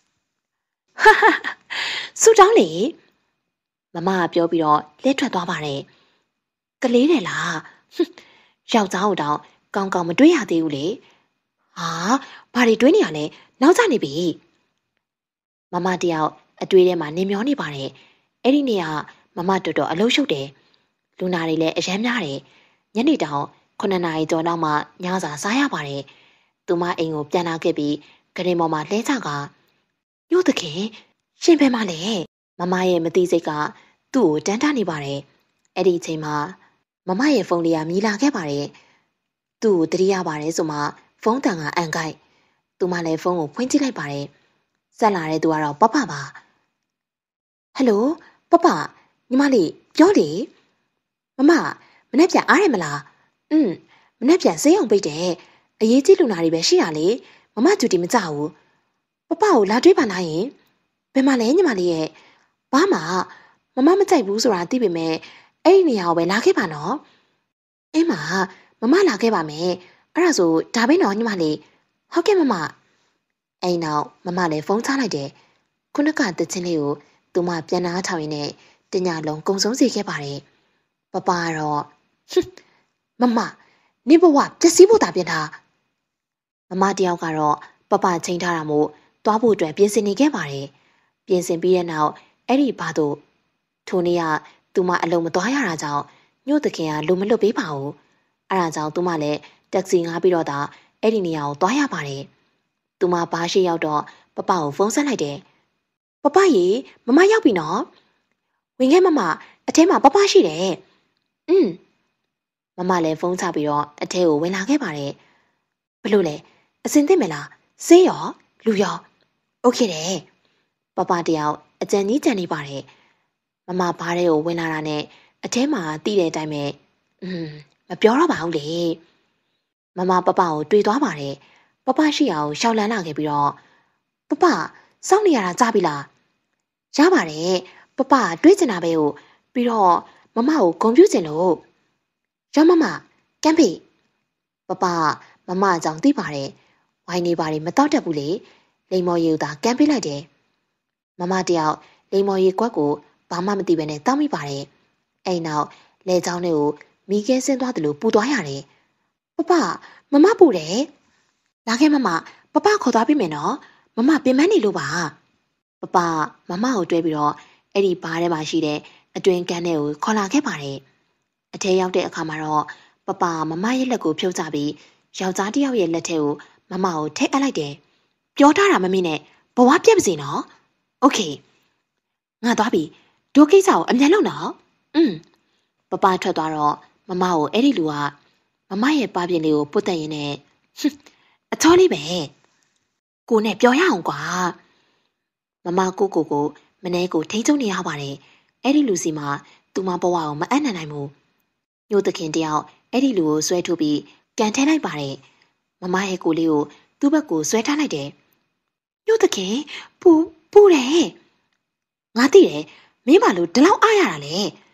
ဆူတောင်းလေမမကပြောပြီးတော့လဲထွက်သွားပါတယ်ကလေးတယ်လားယောက်ျားကိုတော့ကောင်းကောင်းမတွေးရသေးဘူးလေဟာဘာတွေတွေးနေရလဲနောက်ကျနေပြီမမတယောက်အတွေးထဲမှာနေမျောနေပါတယ်အဲ့ဒီနေ့ကမမတော်တော်အလုံးရှုပ်တယ်လူနာတွေလည်းအယမ်းများတယ်ညနေတောင်9:00ကျော်လောက်မှညစာစားရပါတယ်သူမအိမ်ကိုပြန်လာခဲ့ပြီးဂရင်ပေါ်မှာလှဲချကညို့တခင်ရှင်ဘယ်မှာလဲမမရဲ့မသိစိတ်ကသူ့ကိုတန်းတနေပါတယ်အဲ့ဒီအချိန်မှာမမရဲ့ဖုန်းလေးကမြည်လာခဲ့ပါတယ်သူ့ကိုတတိယပါတယ်ဆိုမှဖုန်းတန်ကအန်ကိုက်သူမလည်းဖုန်းကိုဖွင့်ကြည့်လိုက်ပါတယ်ဆက်လာတဲ့သူကတော့ပပပါဟယ်လိုပပညီမလေးပြောလေမမနေ့ပြန်အားရမလားမနေ့ပြန်ဆေးရုံပိတ်တယ်အရေးကြီးလူနာတွေပဲရှိရလေမမဂျူတီမကြဘူးပပကိုလာတွေးပါလားယင်ဘယ်မှာလဲညီမလေးရဲ့ဘာမှမမကြိုက်ဘူးဆိုတာသိပေမဲ့အဲ့ဒီနေရာကိုပဲလာခဲ့ပါနော်အင်းမလာခဲ့ပါမယ်အဲ့ဒါဆိုဒါပဲနော်ညီမလေးဟုတ်ကဲ့မမအဲ့နောက်မမလည်းဖုန်းချလိုက်တယ်ခုနကတချင်းလေးကိုသူမပြန်နာထောင်ရင်းနဲ့တညလုံးကုံဆုံးစေခဲ့ပါတယ်ပပကတော့မနေဘဝပျက်စီးဖို့တာပြင်ထားမမတယောက်ကတော့ပပချိန်ထားတာမို့သွားဖို့အတွက်ပြင်ဆင်နေခဲ့ပါတယ်ပြင်ဆင်ပြီးတဲ့နောက်အဲ့ဒီဘာတို့ထိုနေ့ကသူမအလုံးမသွားရတာကြောင့်ညို့တခင်ကလူမလွတ်ပေးပါဘူးအဲ့ဒါကြောင့်သူမလည်းတက္ကစီငှားပြီးတော့အဲ့ဒီနေရာကိုသွားရပါတယ်သူမဘားရှိရောက်တော့ပပကိုဖုန်းဆက်လိုက်တယ်ပပရေမမရောက်ပြီနော်ဝင်ခဲ့မအထဲမှာပပရှိတယ်မမလည်းဖုန်းချပြီးတော့အထဲကိုဝင်လာခဲ့ပါတယ်ဘလို့လဲအစင်သိမလားဆေးရောလူရောโอเคတယ်ပပတယောက်အကြံကြီးကြံနေပါတယ်မမဘားတဲ့ကိုဝင်လာတာနဲ့အထဲမှာတီးတဲ့အတိုင်းပဲမပြောတော့ပါဘူးလေမမပပကိုတွေ့သွားပါတယ်ပပရှိအောင်ရှောက်လန်းလာခဲ့ပြီးတော့ပပစောင့်နေရတာကြားပြီလားရပါတယ်ပပတွေးချင်တာပဲကိုပြီးတော့မမကိုဂုဏ်ပြုချင်လို့ရမကမ်းဖေးပပမမအကြောင်းသိပါတယ်ဝိုင်းနေပါတယ်မတော့တတ်ဘူးလေလိမ္မော်ရီကိုသာကမ်းပေးလိုက်တယ်မမတယောက်လိမ္မော်ရီကွက်ကိုဘာမှမသိဘဲနဲ့တောင်းမိပါတယ်အဲ့နောက်လဲချောင်းတွေကိုမိခဲဆင်းသွားတယ်လို့ပူသွားရတယ်ပပမမပူတယ်လာခဲ့မပပခေါ်သွားပြီမယ်နော်မမပင်မနေလို့ပါပပမမကိုတွဲပြီးတော့အဲ့ဒီဘားထဲမှာရှိတဲ့အတွင်ကန်းထဲကိုခေါ်လာခဲ့ပါတယ်အထဲရောက်တဲ့အခါမှာတော့ပပမမရဲ့လက်ကိုဖြုတ်ချပြီးယောက်ျားတစ်ယောက်ရဲ့လက်ထဲကိုမမကိုထည့်အပ်လိုက်တယ်ပြောထားတာမမေ့နဲ့ဘဝပြတ်ပါစေနော်โอเคငါသွားပြီဒိုးကိစ္စကိုအမြန်လုပ်နော်ပပထွက်သွားတော့မမကိုအဲ့ဒီလူကမမရဲ့ပါပြင်လေးကိုပုတ်တက်ရင်းနဲ့အချောလေးပဲကိုနဲ့ပြောရအောင်ကွာမမကိုမနေကိုထိချုံနေရပါတယ်အဲ့ဒီလူစီမှာသူမဘဝကိုမအပ်နိုင်ဘူးညို့တခင်တယောက်အဲ့ဒီလူကိုဆွဲထုတ်ပြီးကန်ထဲလိုက်ပါတယ်မမရဲ့ကိုလေးကိုသူ့ဘက်ကိုဆွဲထားလိုက်တယ်ညို့တခင်ပူတယ်ငါသိတယ်မင်းဘာလို့ဒီလောက်အားရတာလဲ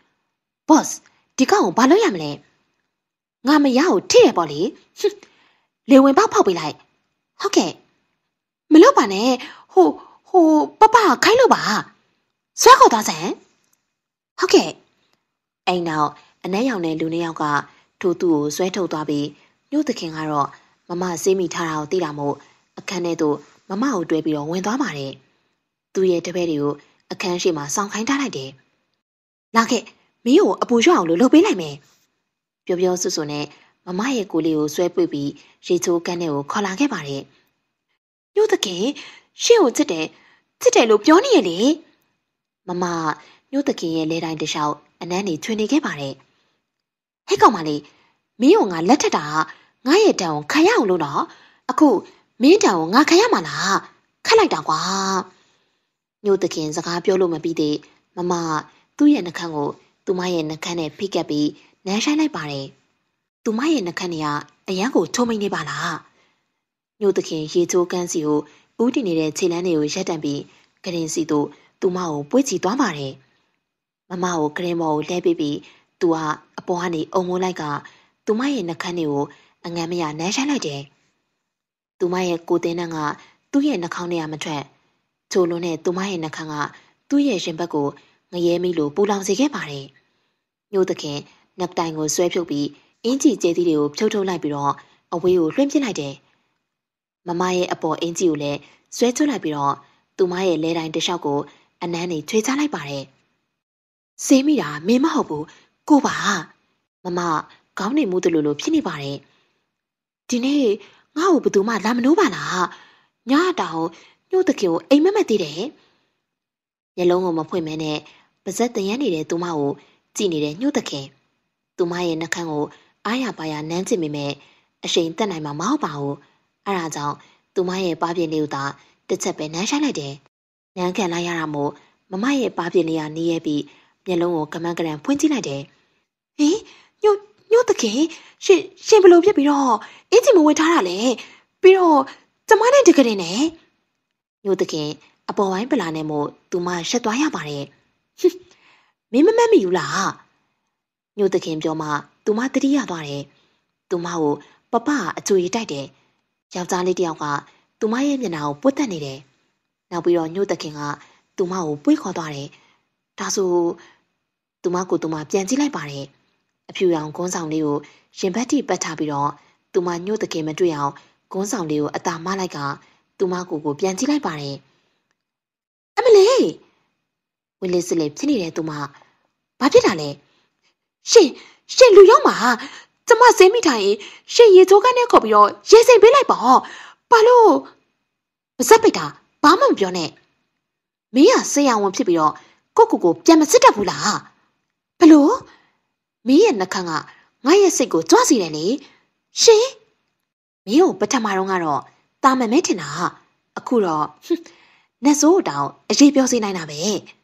boss ဒီကောင်ကိုဘာလုပ်ရမလဲငါမရကိုထိရပေါ့လေလေဝင်ပေါက်ဖောက်ပေးလိုက်ဟုတ်ကဲ့မလုပ်ပါနဲ့ဟိုပပခိုင်းလို့ပါဆွဲခေါ်သွားစမ်းဟုတ်ကဲ့အိမ်နောက်အနက်ရောင်တဲ့လူနှစ်ယောက်ကထိုးသူ့ကိုဆွဲထုတ်သွားပြီးညို့တခင်ကတော့မမစေးမိထားတာကိုသိတာမို့အခန်းထဲသို့မမကိုတွဲပြီးတော့ဝင်သွားပါတယ်သူ့ရဲ့တပည့်တွေကိုအခန်းရှိမှာစောင့်ခိုင်းထားလိုက်တယ်လာခဲ့မင်းကိုအပူရွအောင်လို့လုပ်ပေးလိုက်မယ်ပြောဆူနဲ့မမရဲ့ကိုလေးကိုဆွဲပွေပြီးရေချိုးကန်းထဲကိုခေါ်လာခဲ့ပါတယ်ညို့တခင်ရှင့်ကိုချစ်တယ်လို့ပြောနေရလေမမညို့တခင်ရဲ့လဲတိုင်းတစ်လျှောက်အနမ်းနေချွေနေခဲ့ပါတယ်ဟဲ့ကောင်မလေးမင်းကိုငါလက်ထက်တာငါရဲ့တန်ကိုခံရအောင်လို့နော်အခုမင်းတန်ကိုငါခံရမှာလားခတ်လိုက်တာကွာညို့တခင်စကားပြောလို့မပြီးသေးမမသူ့ရဲ့နှာခမ်းကိုသူမရဲ့နှာခမ်းနဲ့ဖိကပ်ပြီးနမ်းဆိုင်လိုက်ပါတယ်သူမရဲ့နှာခမ်းတွေကအရန်ကိုထုံမိန်နေပါလားညို့တခင်ရေချိုးကန်းစီကိုဦးတည်နေတဲ့ခြေလမ်းတွေကိုရက်တန့်ပြီးကရင်စီတို့သူမကိုပွေ့ချီသွားပါတယ်မမကိုကရင်မော်ကိုလှဲပေးပြီးသူကအပေါ်ကနေအုံမိုးလိုက်ကသူမရဲ့နှာခမ်းတွေကိုအငမ်းမရနမ်းဆိုင်လိုက်တယ်သူမရဲ့ကိုတင်းနှံကသူ့ရဲ့နှာခေါင်းထဲကမထွက်ချိုလွန်းတဲ့သူမရဲ့နှာခမ်းကသူ့ရဲ့ရင်ဘတ်ကိုငရဲမိလို့ပူလောင်စေခဲ့ပါတယ်ညို့တခင်နှက်တိုင်ကိုဆွဲဖြုတ်ပြီးအင်ကြီးကျဲသီးတွေကိုဖြုတ်ထုတ်လိုက်ပြီးတော့အဝေးကိုလွှင့်ပစ်လိုက်တယ်မမရဲ့အပေါ်အင်ကြီးကိုလည်းဆွဲချွတ်လိုက်ပြီးတော့သူမရဲ့လဲတိုင်းတစ်လျှောက်ကိုအနမ်းနေချွေချလိုက်ပါတယ်စေးမိတာမင်းမဟုတ်ဘူးကိုပါမမခေါင်းနေမှုတလူလိုဖြစ်နေပါတယ်ဒီနေ့ငါ့ကိုဘယ်သူမှလာမနိုးပါလားညတောင်ညို့တခင်ကိုအိမ်မက်သေးတယ်မျက်လုံးကိုမဖွင့်မဲနဲ့ပါဇက်တရမ်းနေတဲ့သူမကိုကြည့်နေတဲ့ညို့တခင်သူမရဲ့နှာခမ်းကိုအားရပါရနမ်းချင်မိမဲ့အရှိန်တက်နိုင်မှာမဟုတ်ပါဘူးအဲဒါကြောင့်သူမရဲ့ပါးပြင်းလေးကိုသာတစ်ချက်ပဲနမ်းဆိုင်လိုက်တယ်နမ်းခံလိုက်ရတာမို့မမရဲ့ပါးပြင်းလေးကနေရပြီးမျက်လုံးကိုကမန်းကရန်ဖွင့်ကြည့်လိုက်တယ်ဟင်ညို့တခင်ရှင်ဘလို့ဖြစ်ပြီးတော့အင်းကြီးမဝေထားတာလေပြီးတော့ကျမနဲ့တကယ်နဲ့ညို့တခင်အပေါ်ဝိုင်းပလာနဲ့မို့သူမရှက်သွားရပါတယ်မင်းမမတ်မိဘူးလားညို့တခင်ပြောမှသူမတတိယသွားတယ်သူမကိုပပအကျိုးရတိုက်တယ်ယောက်ျားလေးတယောက်ကသူမရဲ့မျက်နှာကိုပွတ်တက်နေတယ်နောက်ပြီးတော့ညို့တခင်ကသူမကိုပွေ့ခေါ်သွားတယ်ဒါဆိုသူမကိုသူမပြန်ကြည့်လိုက်ပါတယ်အဖြူရောင်ကွန်းဆောင်လေးကိုရင်ဘတ်တိပတ်ထားပြီးတော့သူမညို့တခင်မတွေ့အောင်ကွန်းဆောင်လေးကိုအသာမလိုက်ကသူမကိုပြန်ကြည့်လိုက်ပါတယ်အမလေးဝီလစ်စလေးဖြစ်နေတဲ့သူမဘာဖြစ်တာလဲရှင်လူရောက်မှာကျမစင်းမိထိုင်ရှင်ရေချိုးကန်းနဲ့ခေါ်ပြီးတော့ရေစိမ်ပေးလိုက်ပါဘာလို့ပါစက်ပိတ်တာဘာမှမပြောနဲ့မင်းကဆေးရဝန်ဖြစ်ပြီးတော့ကိုပြန်မစစ်တတ်ဘူးလားဘလို့မင်းရဲ့နှခမ်းကငါရဲ့စိတ်ကိုကြွားစီတယ်လေရှင်မင်းကိုပထမတော့ကတော့တာမမဲထင်တာအခုတော့နတ်ဆိုးတောင်အရေးပြောစေနိုင်တာပဲ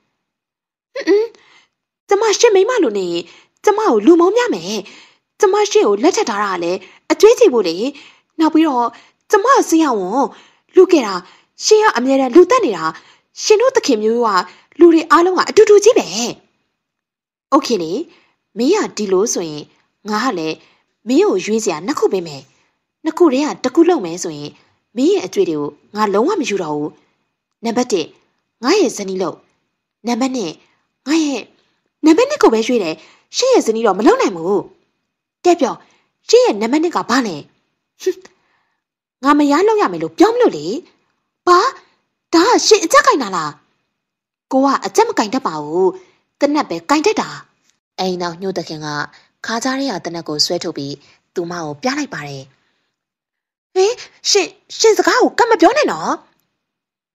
ကျမရှင်မိမလို့နေကျမကိုလူမုံမြမယ်ကျမရှင်ကိုလက်ထပ်ထားတာလည်းအကျွေးချဖို့လေနောက်ပြီးတော့ကျမဆေးရဝန်လူခဲ့တာရှင်ကအမြဲတမ်းလူတက်နေတာရှင်တို့သခင်မျိုးကလူတွေအားလုံးကအတူတူကြီးပဲโอเคလေမင်းကဒီလိုဆိုရင်ငါကလည်းမင်းကိုရွေးစရာနှစ်ခုပေးမယ်နှစ်ခုတည်းကတစ်ခုလုံးမယ်ဆိုရင်မင်းရဲ့အကျွေးတွေကိုငါလုံးဝမယူတော့ဘူးနံပါတ်1ငါရဲ့ဇနီးလို့နံပါတ်2ငါရဲ့နံပါတ်2ကိုပဲရွေးတယ်ရှင့်ရဲ့ဇနီးတော့မလုံးနိုင်ဘူးတဲ့ပြောရှင့်ရဲ့နံပါတ်2ကဘာလဲငါမရလောက်ရမယ်လို့ပြောမလို့လေဘာဒါကရှင့်အချက်ကင်တာလားကိုကအချက်မကင်တတ်ပါဘူးတနက်ပဲကင်တတ်တာအိမ်နောက်ညှို့တခင်ကခါးကြားရဲ့တနက်ကိုဆွဲထုတ်ပြီးသူမကိုပြလိုက်ပါတယ်ဟင်ရှင်စကားကိုကတ်မပြောနဲ့နော်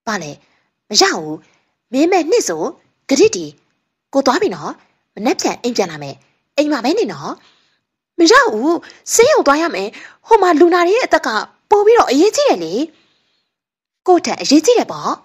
ပါလေမရဘူးမင်းမဲ့နှစ်ဆိုဂရစ်တီကိုသွားပြီနော်မနှက်ပြန်အိမ်ပြန်လာမယ်အိမ်မှာပဲနေနော်မရဘူးဆေးရုံသွားရမယ်ဟိုမှာလူနာတွေရဲ့အသက်ကပို့ပြီးတော့အရေးကြီးတယ်လေကိုထက်အရေးကြီးတယ်ပေါ့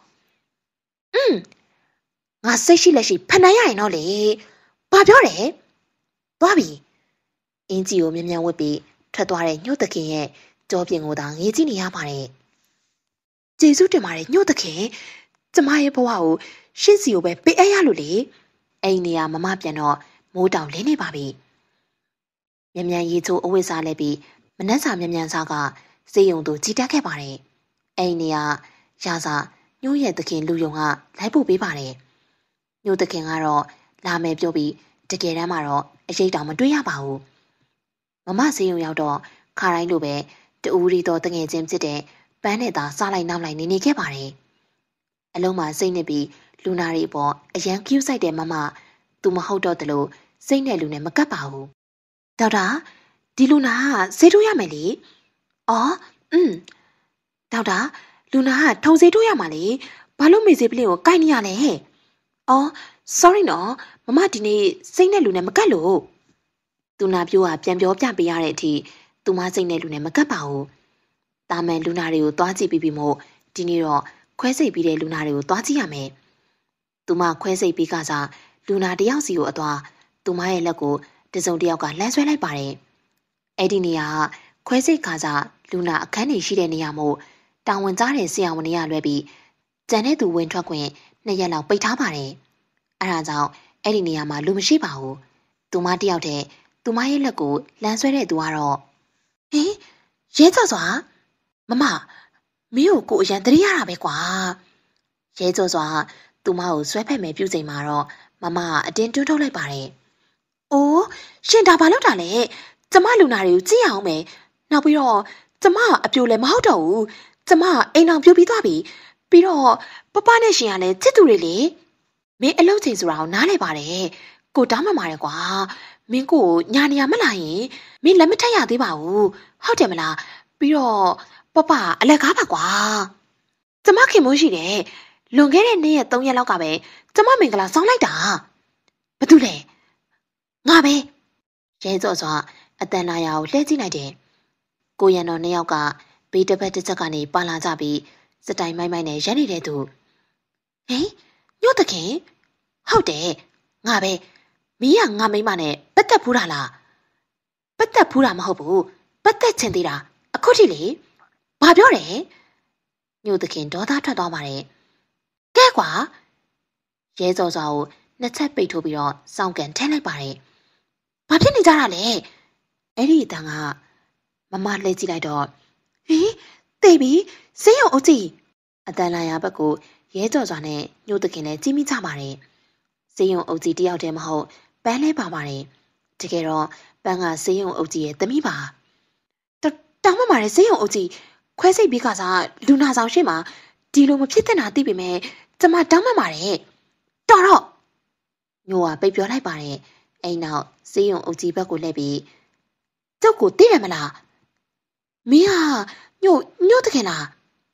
ငါစိတ်ရှိလက်ရှိဖန်နိုင်ရရင်တော့လေဘာပြောတယ်သွားပြီအင်းကြီးကိုမြ мян ဝတ်ပြီးထွက်သွားတဲ့ညှို့သခင်ရဲ့ကြောပြင်ကိုသာငေးကြည့်နေရပါတယ်ကျေးဇူးတင်ပါတယ်ညှို့သခင်ကျမရဲ့ဘဝကိုရှင့်စီကိုပဲပေးအပ်ရလို့လေအိမ်နေရမမပြန်တော့မိုးတောင်လင်းနေပါပြီမြ мян ရေချိုးအဝတ်စားလဲပြီးမနှက်စာမြ мян စားကစေယုံတို့ကြီးတက်ခဲ့ပါတယ်အိမ်နေရရာစာညှို့ရဲ့သခင်လူယုံကလိုက်ဖို့ပေးပါတယ်ညှို့သခင်ကတော့လာမယ်ပြောပြီးတကယ်တမ်းမှာတော့အရေးတောင်မတွေးရပါဘူးမမစေယုံရောက်တော့ခါတိုင်းလိုပဲတူရီတော်တငယ်ချင်းဖြစ်တဲ့ပန်းနဲ့သာစားလိုက်နောက်လိုက်နေခဲ့ပါတယ်အလုံးမှာစိတ်နဲ့ပြီးလူနာတွေပေါ်အရန်ကျူးဆိုင်တဲ့မမသူမဟုတ်တော့တလို့စိတ်နဲ့လူနဲ့မကပ်ပါဘူးဒေါက်တာဒီလူနာကဆေးထိုးရမယ်လေအော်ဒေါက်တာလူနာကထုံဆေးထိုးရမှာလေဘာလို့မေးစေးပလင်းကိုကိုက်နေရလဲအော် sorry နော်မမဒီနေ့စိတ်နဲ့လူနဲ့မကပ်လို့သူနာပြိုးကပြန်ပြောပြပေးရတဲ့အထိသူမစိတ်နဲ့လူနဲ့မကပ်ပါဘူးတာမန်လူနာတွေကိုသွားကြည့်ပြီးမို့ဒီနေ့တော့ခွဲစိတ်ပြီးတဲ့လူနာတွေကိုသွားကြည့်ရမယ်သူမခွဲစိတ်ပြီးကစားလူနာတယောက်စီကိုအသွားသူမရဲ့လက်ကိုတစုံတစ်ယောက်ကလှမ်းဆွဲလိုက်ပါတယ်အဲ့ဒီနေရာကခွဲစိတ်ကစားလူနာအခန်းနေရှိတဲ့နေရာမို့တာဝန်ကြားတဲ့ဆရာဝန်တွေကလွဲပြီးကျန်တဲ့သူဝင်ထွက်ခွင့်2ရက်လောက်ပိတ်ထားပါတယ်အဲ့ဒါကြောင့်အဲ့ဒီနေရာမှာလူမရှိပါဘူးသူမတယောက်တည်းသူမရဲ့လက်ကိုလှမ်းဆွဲတဲ့သူကတော့ဟင်ရဲကြော်စွာမမမင်းကိုအရန်တရိရတာပဲကွာရဲကြော်စွာသူမကိုဆွဲဖက်မယ်ပြုစိန်မှာတော့မမအတင်းတွန်းထုတ်လိုက်ပါတယ်အိုးရှင်ဒါဘာလုပ်တာလဲကျမလူနာတွေကိုကြည့်အောင်မယ်နောက်ပြီးတော့ကျမအပြိုလည်းမဟုတ်တော့ဘူးကျမအိမ်အောင်ပြိုပြီးသွားပြီပြီးတော့ပပနဲ့ရှင်ကလည်းချစ်သူတွေလေမင်းအလုပ်ချိန်ဆိုတာကိုနားလဲပါတယ်ကိုတောင်းမှပါတယ်ကွာမင်းကိုညာနေရမလားရင်မင်းလက်မထက်ရသေးပါဘူးဟုတ်တယ်မလားပြီးတော့ပပအလက်ကားပါကွာကျမခင်မိုးရှိတယ်လွန်ခဲ့တဲ့2ရက်3ရက်လောက်ကပဲကျမမင်္ဂလာဆောင်လိုက်တာဘာတူလဲငါပဲရဲစောစွာအတန်နာယာကိုလှည့်ကြည့်လိုက်တယ်ကိုရန်တော်2ယောက်ကဘေးတစ်ဖက်တစ်ချက်ကနေပါလာကြပြီးစတိုင်မိုင်းမိုင်းနဲ့ရက်နေတဲ့သူဟင်ညို့တခင်ဟုတ်တယ်ငါပဲမီးကငါမိမနဲ့ပတ်သက်ဖူးတာလားပတ်သက်ဖူးတာမဟုတ်ဘူးပတ်သက်ချင်သေးတာအခုထိလေဘာပြောတယ်ညို့တခင်ဒေါသထွက်သွားပါတယ်ကဲကွာရဲစောစွာကို2ချက်ပိတ်ထိုးပြီးတော့စောင့်ကန်ထည့်လိုက်ပါတယ်ဘာဖြစ်နေကြတာလဲအဲ့ဒီအတန်ကမမလှည့်ကြည့်လိုက်တော့ဟင်သိပြီစေးရုံအုပ်ကြီးအတန်လာရဘက်ကိုရဲကြော်စွာနဲ့ညှို့တခင်နဲ့ကြီးမိကြပါတယ်စေးရုံအုပ်ကြီးတယောက်တည်းမဟုတ်ပန်းလဲပါပါတယ်တကယ်တော့ပန်းကစေးရုံအုပ်ကြီးရဲ့သမီးပါတောင်းမှပါတယ်စေးရုံအုပ်ကြီးခွဲစိတ်ပြီးကစားလူနာဆောင်ရှိမှာဒီလိုမဖြစ်တဲ့နာသိပေမဲ့ကျမတောင်းမှပါတယ်တော်တော့ညို့ကပိတ်ပြောလိုက်ပါတယ်အိမ်နောက်စေးရုံအုပ်ကြီးဘက်ကိုလှည့်ပြီးကျုပ်ကိုသိတယ်မလားမင်းဟာညို့တခင်လား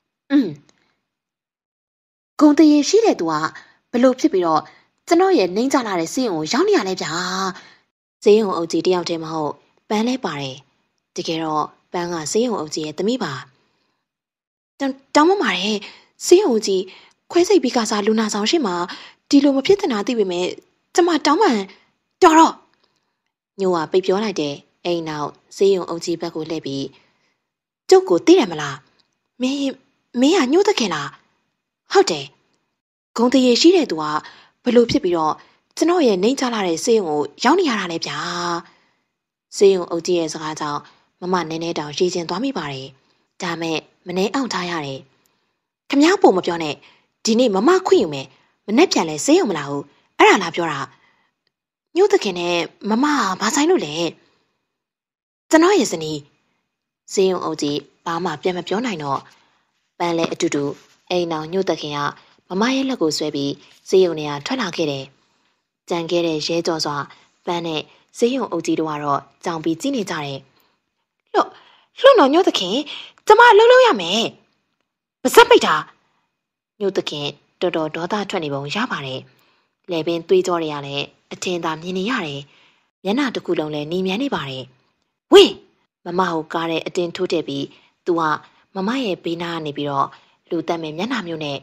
ဂုံတရေရှိတဲ့သူကဘလို့ဖြစ်ပြီးတော့ကျွန်တော်ရဲ့နှိမ့်ချလာတဲ့စေးရုံကိုရောက်နေရလဲဗျာစေးရုံအုပ်ကြီးတယောက်တည်းမဟုတ်ပန်းလဲပါတယ်တကယ်တော့ပန်းကစေးရုံအုပ်ကြီးရဲ့သမီးပါတောင်းမပါတယ်စေးရုံကြီးခွဲစိတ်ပြီးကစားလူနာဆောင်ရှိမှာဒီလိုမဖြစ်တဲ့နာသိပေမဲ့ကျမတောင်းမှန်တော်တော့ညို့ကပိတ်ပြောလိုက်တယ်အိမ်နောက်စေးရုံအုပ်ကြီးဘက်ကိုလှည့်ပြီးကျုပ်ကိုသိတယ်မလားမင်းကညှို့တခင်လားဟုတ်တယ်ဂုံတရေရှိတဲ့သူကဘလို့ဖြစ်ပြီးတော့ကျွန်တော်ရဲ့နှိမ့်ချလာတဲ့စေးရုံကိုရောက်နေရတာလေဗျာစေးရုံအုပ်ကြီးရဲ့စကားကြောင့်မမနည်းနည်းတောင်ရေချင်သွားမိပါတယ်ဒါမဲ့မနှဲအောင်ထားရတယ်ခမ ्या ပုံမပြောနဲ့ဒီနေ့မမခွင့်ယူမယ်မနဲ့ပြန်လဲစေးရုံမလားဟုတ်အဲ့ဒါလားပြောတာညှို့တခင်နဲ့မမဘာဆိုင်လို့လဲကျွန်တော်ရဲ့ဇနီးစေးရုံအုပ်ကြီးဘာမှပြန်မပြောနိုင်တော့ပန်းလဲအတူတူအိမ်အောင်ညှို့တခင်ကမမရဲ့လက်ကိုဆွဲပြီးစေးရုံနေရာထွက်လာခဲ့တယ်ကြံခဲ့တဲ့ရဲကြော်စွာပန်းနဲ့စေးရုံအုပ်ကြီးတို့ကတော့ကြောင်ပြီးကြည့်နေကြတယ်လှတော့ညှို့တခင်ကျမလှုပ်ရမယ်ပါစက်ပိတ်တာညို့သခင်တော်တော်ဒေါသထွက်နေပုံရပါတယ်။လေပင်သွေးကြောတွေကလည်းအထင်သာမြင်နေရတယ်။မျက်နှာတစ်ခုလုံးလည်းနေမြန်းနေပါတယ်။ဝေးမမကိုကားတဲ့အတင်းထိုးတက်ပြီးသူကမမရဲ့ဘေးနားကနေပြီးတော့လူတက်မဲ့မျက်နှာမျိုးနဲ့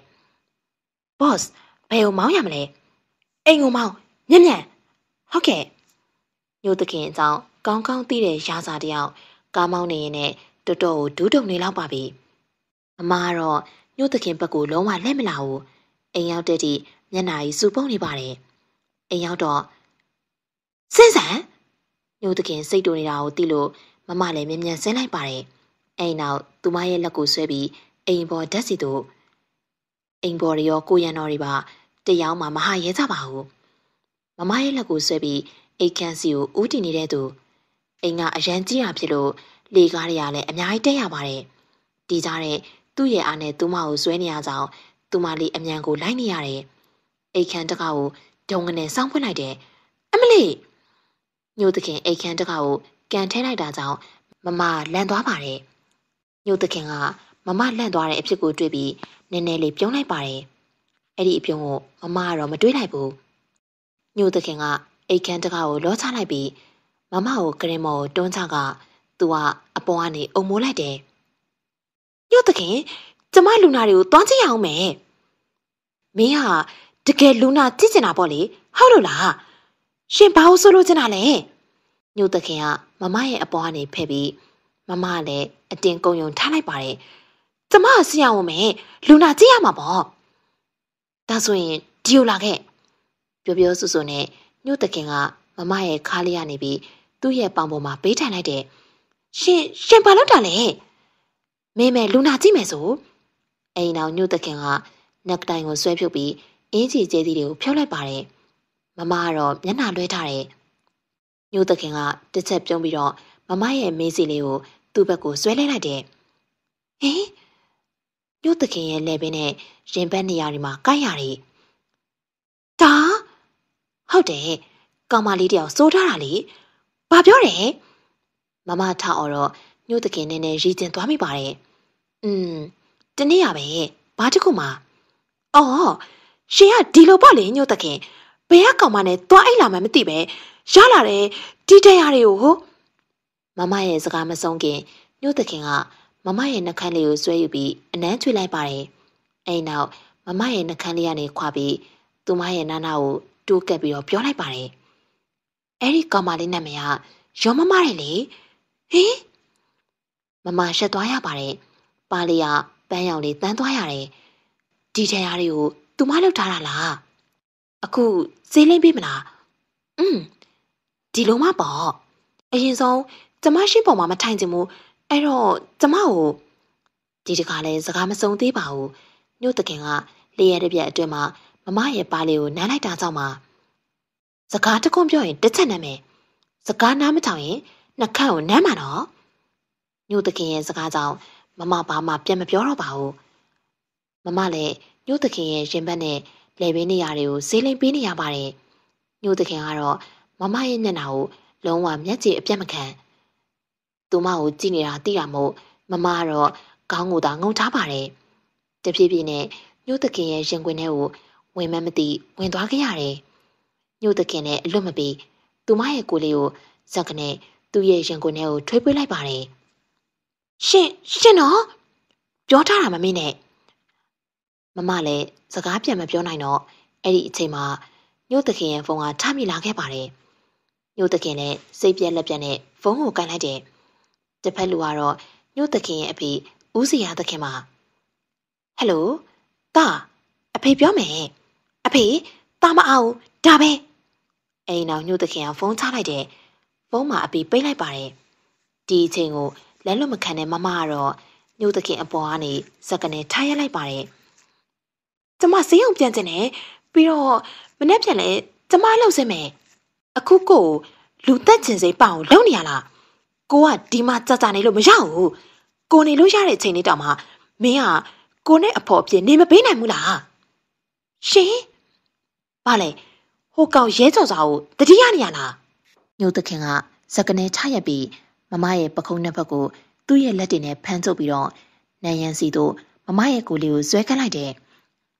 boss ဘယ်ကိုမောင်းရမလဲ။အိမ်ကိုမောင်းမြက်မြက်ဟုတ်ကဲ့ညို့သခင်အကြောင်းကောင်းကောင်းသိတဲ့ရာဇာတယောက်ကားမောင်းနေရင်လည်းတော်တော်ကိုဒူးတုံနေလောက်ပါပြီ။မမကတော့ညို့သခင်ဘက်ကိုလုံးဝလက်မလာဘူး။အိမ်ရောက်တဲ့ထိမျက်နှာကြီးစူပုတ်နေပါတယ်။အိမ်ရောက်တော့စင်းစံညို့သခင်စိတ်တူနေတာကိုသိလို့မမလည်းမြင်မြန်ဆင်းလိုက်ပါတယ်။အိမ်နောက်သူမရဲ့လက်ကိုဆွဲပြီးအိမ်ပေါ်ဓာတ်စီတို့အိမ်ပေါ်ရောကိုရန်တော်တွေပါတယောက်မှမဟာရဲကြပါဘူး။မမရဲ့လက်ကိုဆွဲပြီးအိတ်ခမ်းစီကိုဦးတည်နေတဲ့သူအိမ်ကအရန်ကြီးတာဖြစ်လို့လေကားတွေကလည်းအများကြီးတက်ရပါတယ်။ဒီကြားတဲ့သူ့ရဲ့အားနဲ့သူမကိုဆွဲနေရကြောင်းသူမလေးအမြန်ကိုလိုက်နေရတယ်။အိတ်ခမ်းတကားကိုဒုံငနဲ့စောင်းဖွင့်လိုက်တယ်။အမလေးညို့သခင်အိတ်ခမ်းတကားကိုကန်ထဲလိုက်တာကြောင့်မမလန့်သွားပါတယ်။ညို့သခင်ကမမလန့်သွားတဲ့အဖြစ်ကိုတွေ့ပြီးနည်းနည်းလေးပြုံးလိုက်ပါတယ်။အဲ့ဒီအပြုံးကိုမမကတော့မတွေးလိုက်ဘူး။ညို့သခင်ကအိတ်ခမ်းတကားကိုလောချလိုက်ပြီးမမကိုကရင်မော်ကိုတွန်းချကသူကအပေါ်ကနေအုံမိုးလိုက်တယ်။ညို့သခင်ကျမလူနာတွေကိုတွန်းကြည့်ရအောင်မယ်။မင်းဟာတကယ်လူနာကြည့်ချင်တာပေါ့လေဟုတ်လို့လား။ရှင်ဘာလို့ဆိုလို့ချင်တာလဲ။ညို့သခင်ကမမရဲ့အပေါ်ကနေဖဲ့ပြီးမမကလည်းအတင်းကုံယုံထားလိုက်ပါတယ်။ကျမဆရာဝန်မယ်လူနာကြည့်ရမှာပေါ့။ဒါဆိုရင်ဒီလိုလာခဲ့။ပြောပြောဆူဆူနဲ့ညို့သခင်ကမမရဲ့ခါးလေးကနေပြီးသူ့ရဲ့ပေါင်ပေါ်မှာပေးထိုင်လိုက်တယ်။ရှင်ဘာလုပ်တာလဲ။မင်းမဲလူနာကြည့်မယ်ဆို။အိမ်အောင်ညို့သခင်ကနက်တိုင်ကိုဆွဲဖြုတ်ပြီးအင်းကြီးကျဲသီးတွေကိုဖြုတ်လိုက်ပါတယ်။မမကတော့မျက်နှာလွှဲထားတယ်။ညို့သခင်ကတစ်ချက်ပြုံးပြီးတော့မမရဲ့မေးစီလေးကိုသူ့ဘက်ကိုဆွဲလဲလိုက်တယ်။ဟင်ညို့သခင်ရဲ့လက်ပင်နဲ့ရင်ဘတ်နေရာတွေမှာကိုက်ရတယ်။ဒါဟုတ်တယ်ကောင်မလေးတယောက်စိုးထားတာလေဘာပြောတယ်မမထားအော်တော့ညို့သခင်နဲ့ရီကျင်သွားမိပါတယ်တနေ့ရပဲဘာတခုမှအော်ရှင်ကဒီလိုပေါ့လေညို့သခင်ဘယ်ကကောင်မနဲ့သွားအိတ်လာမှမသိပဲရလာတယ်ဒီတရားတွေကိုမမရဲ့စကားမဆုံးခင်ညို့သခင်ကမမရဲ့နှာခမ်းလေးကိုဆွဲယူပြီးအနမ်းချွေလိုက်ပါတယ်အဲ့နောက်မမရဲ့နှာခမ်းလေးကနေခွာပြီးသူမရဲ့နားနာကိုတိုးကပ်ပြီးတော့ပြောလိုက်ပါတယ်အဲ့ဒီကောင်မလေးနာမည်ကရောမမရဲ့လေဟင်မမရှက်သွားရပါတယ်ပါလီကပန်းရောင်လေးတန်းသွားရတယ်ဒီတရားတွေကိုသူမလောက်ထားတာလားအခုဈေးလိမ့်ပေးမလားဒီလိုမှပေါ့အရင်ဆုံးကျမရှိပေါ်မှာမထိုင်ချင်ဘူးအဲ့တော့ကျမကိုဒီတခါလဲစကားမစုံသေးပါဘူးညို့တခင်ကလေရတဲ့ပြက်အတွင်းမှာမမရဲ့ပါလေးကိုနမ်းလိုက်တာကြောင့်ပါစကားတခွန်းပြောရင်တစ်ချက်နဲ့မယ်စကားနားမထောင်ရင်နှက်ခမ်းကိုနမ်းမှာတော့ညို့တခင်ရဲ့စကားကြောင့်မမဘာမှပြန်မပြောတော့ပါဘူးမမလည်းညို့တခင်ရဲ့ရင်ဘတ်နဲ့လေပင်နေရာတွေကိုဈေးလိမ့်ပေးနေရပါတယ်ညို့တခင်ကတော့မမရဲ့မျက်နှာကိုလုံးဝမျက်ကြည်အပြတ်မခံသူမကိုကြည့်နေတာသိရမို့မမကတော့ခေါင်းကိုသာငုံထားပါတယ်တဖြည်းဖြည်းနဲ့ညို့တခင်ရဲ့ရင်ခွင်ထဲကိုဝင်မသိဝင်သွားခဲ့ရတယ်ညို့တခင်နဲ့အလွတ်မပြီးသူမရဲ့ကိုယ်လေးကိုဇက်ကနေသူ့ရဲ့ရင်ခွင်ထဲကိုထွေးပွေးလိုက်ပါတယ်ရှင်တော့ပြောထားတာမမေ့နဲ့မမလည်းစကားပြန်မပြောနိုင်တော့အဲ့ဒီအချိန်မှာညို့တခင်ရဲ့ဖုန်းကထမိလာခဲ့ပါတယ်ညို့တခင်လည်းစိတ်ပြက်လက်ပြက်နဲ့ဖုန်းကိုကန်လိုက်တယ်တစ်ဖက်လူကတော့ညို့တခင်ရဲ့အဖေဦးစီယာတခင်ပါဟယ်လိုတာအဖေပြောမယ်အဖေတာမအောင်ဒါပဲအိမ်နောက်ညို့တခင်ကဖုန်းချလိုက်တယ်ဖုန်းမှာအဖေပိတ်လိုက်ပါတယ်ဒီအချိန်ကိုလက်လွတ်မခံတဲ့မမကတော့ညို့တခင်အပေါ်ကနေစက်ကနေထားရလိုက်ပါတယ်ကျမစေးအောင်ပြန်ကျင်တယ်ပြီးတော့မနေ့ပြန်လဲကျမလှုပ်စင်းမယ်အခုကိုလူသက်ချင်စိပအောင်လုံနေရလားကိုကဒီမှာကြာနေလို့မရဘူးကိုနေလို့ရတဲ့အချိန်လေးတောင်မှမင်းကကိုနဲ့အဖော်အပြည့်နေမပေးနိုင်ဘူးလားရှင်ဘာလဲဟိုကောင်ရဲကြော်စာကိုတတိယနေရလားညို့တခင်ကစက်ကနေချရက်ပြီးမမရဲ့ပခုံးနှစ်ဖက်ကိုသူ့ရဲ့လက်တွေနဲ့ဖမ်းချုပ်ပြီးတော့နန်ရန်စီတို့မမရဲ့ကိုယ်လေးကိုဇွဲခတ်လိုက်တယ်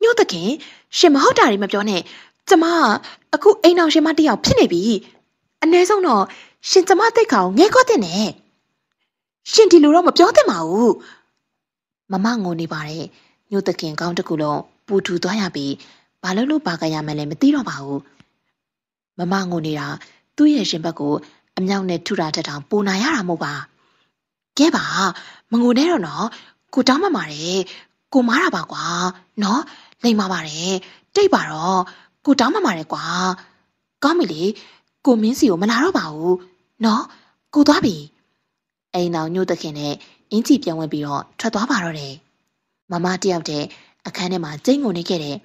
ညို့တခင်ရှင်မဟုတ်တာတွေမပြောနဲ့ကျမအခုအိမ်အောင်ရှင်မတယောက်ဖြစ်နေပြီအ ਨੇ ဆုံးတော့ရှင်ကျမတိတ်ကောင်ငဲခွက်တဲ့နဲ့ရှင်ဒီလိုတော့မပြောသင့်ပါဘူးမမငိုနေပါတယ်ညို့တခင်ကောင်းတကူလုံးပူထူသွားရပြီးဘာလို့ဘာကရမှလည်းမသိတော့ပါဘူးမမငိုနေတာသူ့ရဲ့ရှင်ဘက်ကိုအမြောက်နဲ့ထုတာတက်တောင်ပူနာရတာမဟုတ်ပါကဲပါမငိုနဲ့တော့နော်ကိုတောင်းမှပါတယ်ကိုမားတာပါကွာနော်လိမ်ပါပါတယ်တိတ်ပါတော့ကိုတောင်းမှပါတယ်ကွာကောင်းပြီလေကိုမင်းစီကိုမလာတော့ပါဘူးနော်ကိုသွားပြီအိမ်အောင်ညို့တခင်နဲ့အင်းကြီးပြန်ဝင်ပြီးတော့ထွက်သွားပါတော့တယ်မမတယောက်တည်းအခန်းထဲမှာကျိန်းငုံနေခဲ့တယ်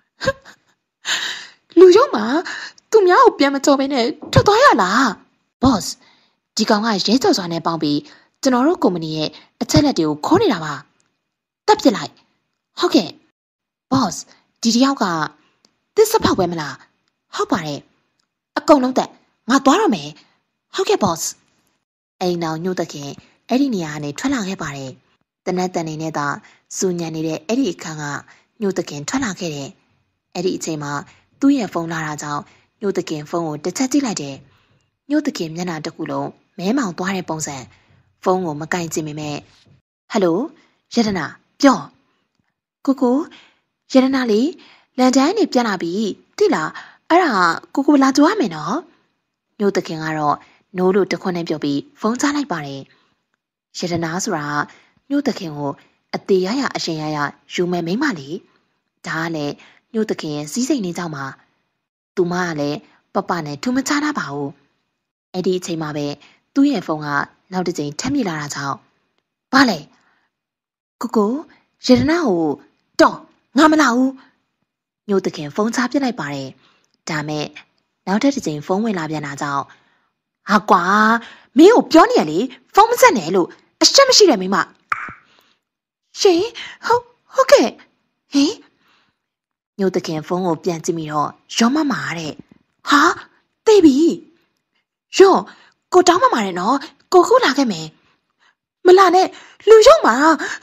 လူရုံမှာသူများကိုပြန်မကြော်ဘဲနဲ့ထွက်သွားရလား boss ဒီကောင်ကရဲကြော်စွာနဲ့ပေါင်းပြီးကျွန်တော်တို့ကုမ္ပဏီရဲ့အချက်လက်တွေကိုခိုးနေတာပါတက်ပြစ်လိုက်ဟုတ်ကဲ့ boss ဒီတယောက်ကသစ္စာဖောက်ပဲမလားဟုတ်ပါတယ်အကုန်လုံးတက်ငါသွားတော့မယ်ဟုတ်ကဲ့ boss အိမ်အောင်ညို့တခင်အဲ့ဒီနေရာကနေထွက်လာခဲ့ပါတယ်တနက်တန်နေနဲ့သာစူညံနေတဲ့အဲ့ဒီအခန်းကညို့တခင်ထွက်လာခဲ့တယ်အဲ့ဒီအချိန်မှာသူ့ရဲ့ဖုန်းလာတာကြောင့်ညို့တခင်ဖုန်းကိုတစ်ချက်ကြည့်လိုက်တယ်ညို့တခင်မျက်နှာတစ်ခုလုံးမဲမောင်သွားတဲ့ပုံစံဖုန်းကိုမကင်ကြည့်မိမဲ့ဟယ်လိုရတနာပြောကိုရတနာလေးလန်တိုင်းနေပြန်လာပြီတိလားအဲ့ဒါကိုလာကြွားမယ်နော်ညို့တခင်ကတော့နိုးလို့တခွန်းနဲ့ပြောပြီးဖုန်းချလိုက်ပါတယ်ရတနာဆိုတာညို့တခင်ကိုအသေးရရအရှင်ရရယူမယ်မိမလေးဒါကလည်းညို့တခင်ရဲ့စီးစိမ်နေကြောင်းမှာသူမကလည်းပပနဲ့ထူမချတာပါဘူးအဲ့ဒီအချိန်မှာပဲသူ့ရဲ့ဖုန်းကနောက်တစ်ချိန်ထပ်မိလာတာကြောင့်ဘာလဲကိုရတနာကိုတော့ငါမလာဘူးညို့တခင်ဖုန်းချပြစ်လိုက်ပါတယ်ဒါမဲ့နောက်တစ်ချိန်ဖုန်းဝင်လာပြန်တာကြောင့်ဟာကွာမင်းကိုပြောနေရလေဖုန်းမဆက်နဲ့လို့အရှက်မရှိတဲ့မိမရှင်ဟုတ်ကဲ့ဟင်ညို့တခင်ဖုန်းကိုပြန်ကြည့်ပြီးတော့ရောမမာတဲ့ဟာသိပြီရောကိုတောင်းမမာတယ်နော်ကိုခုလာခဲ့မယ်မလာနဲ့လူရုံမှာ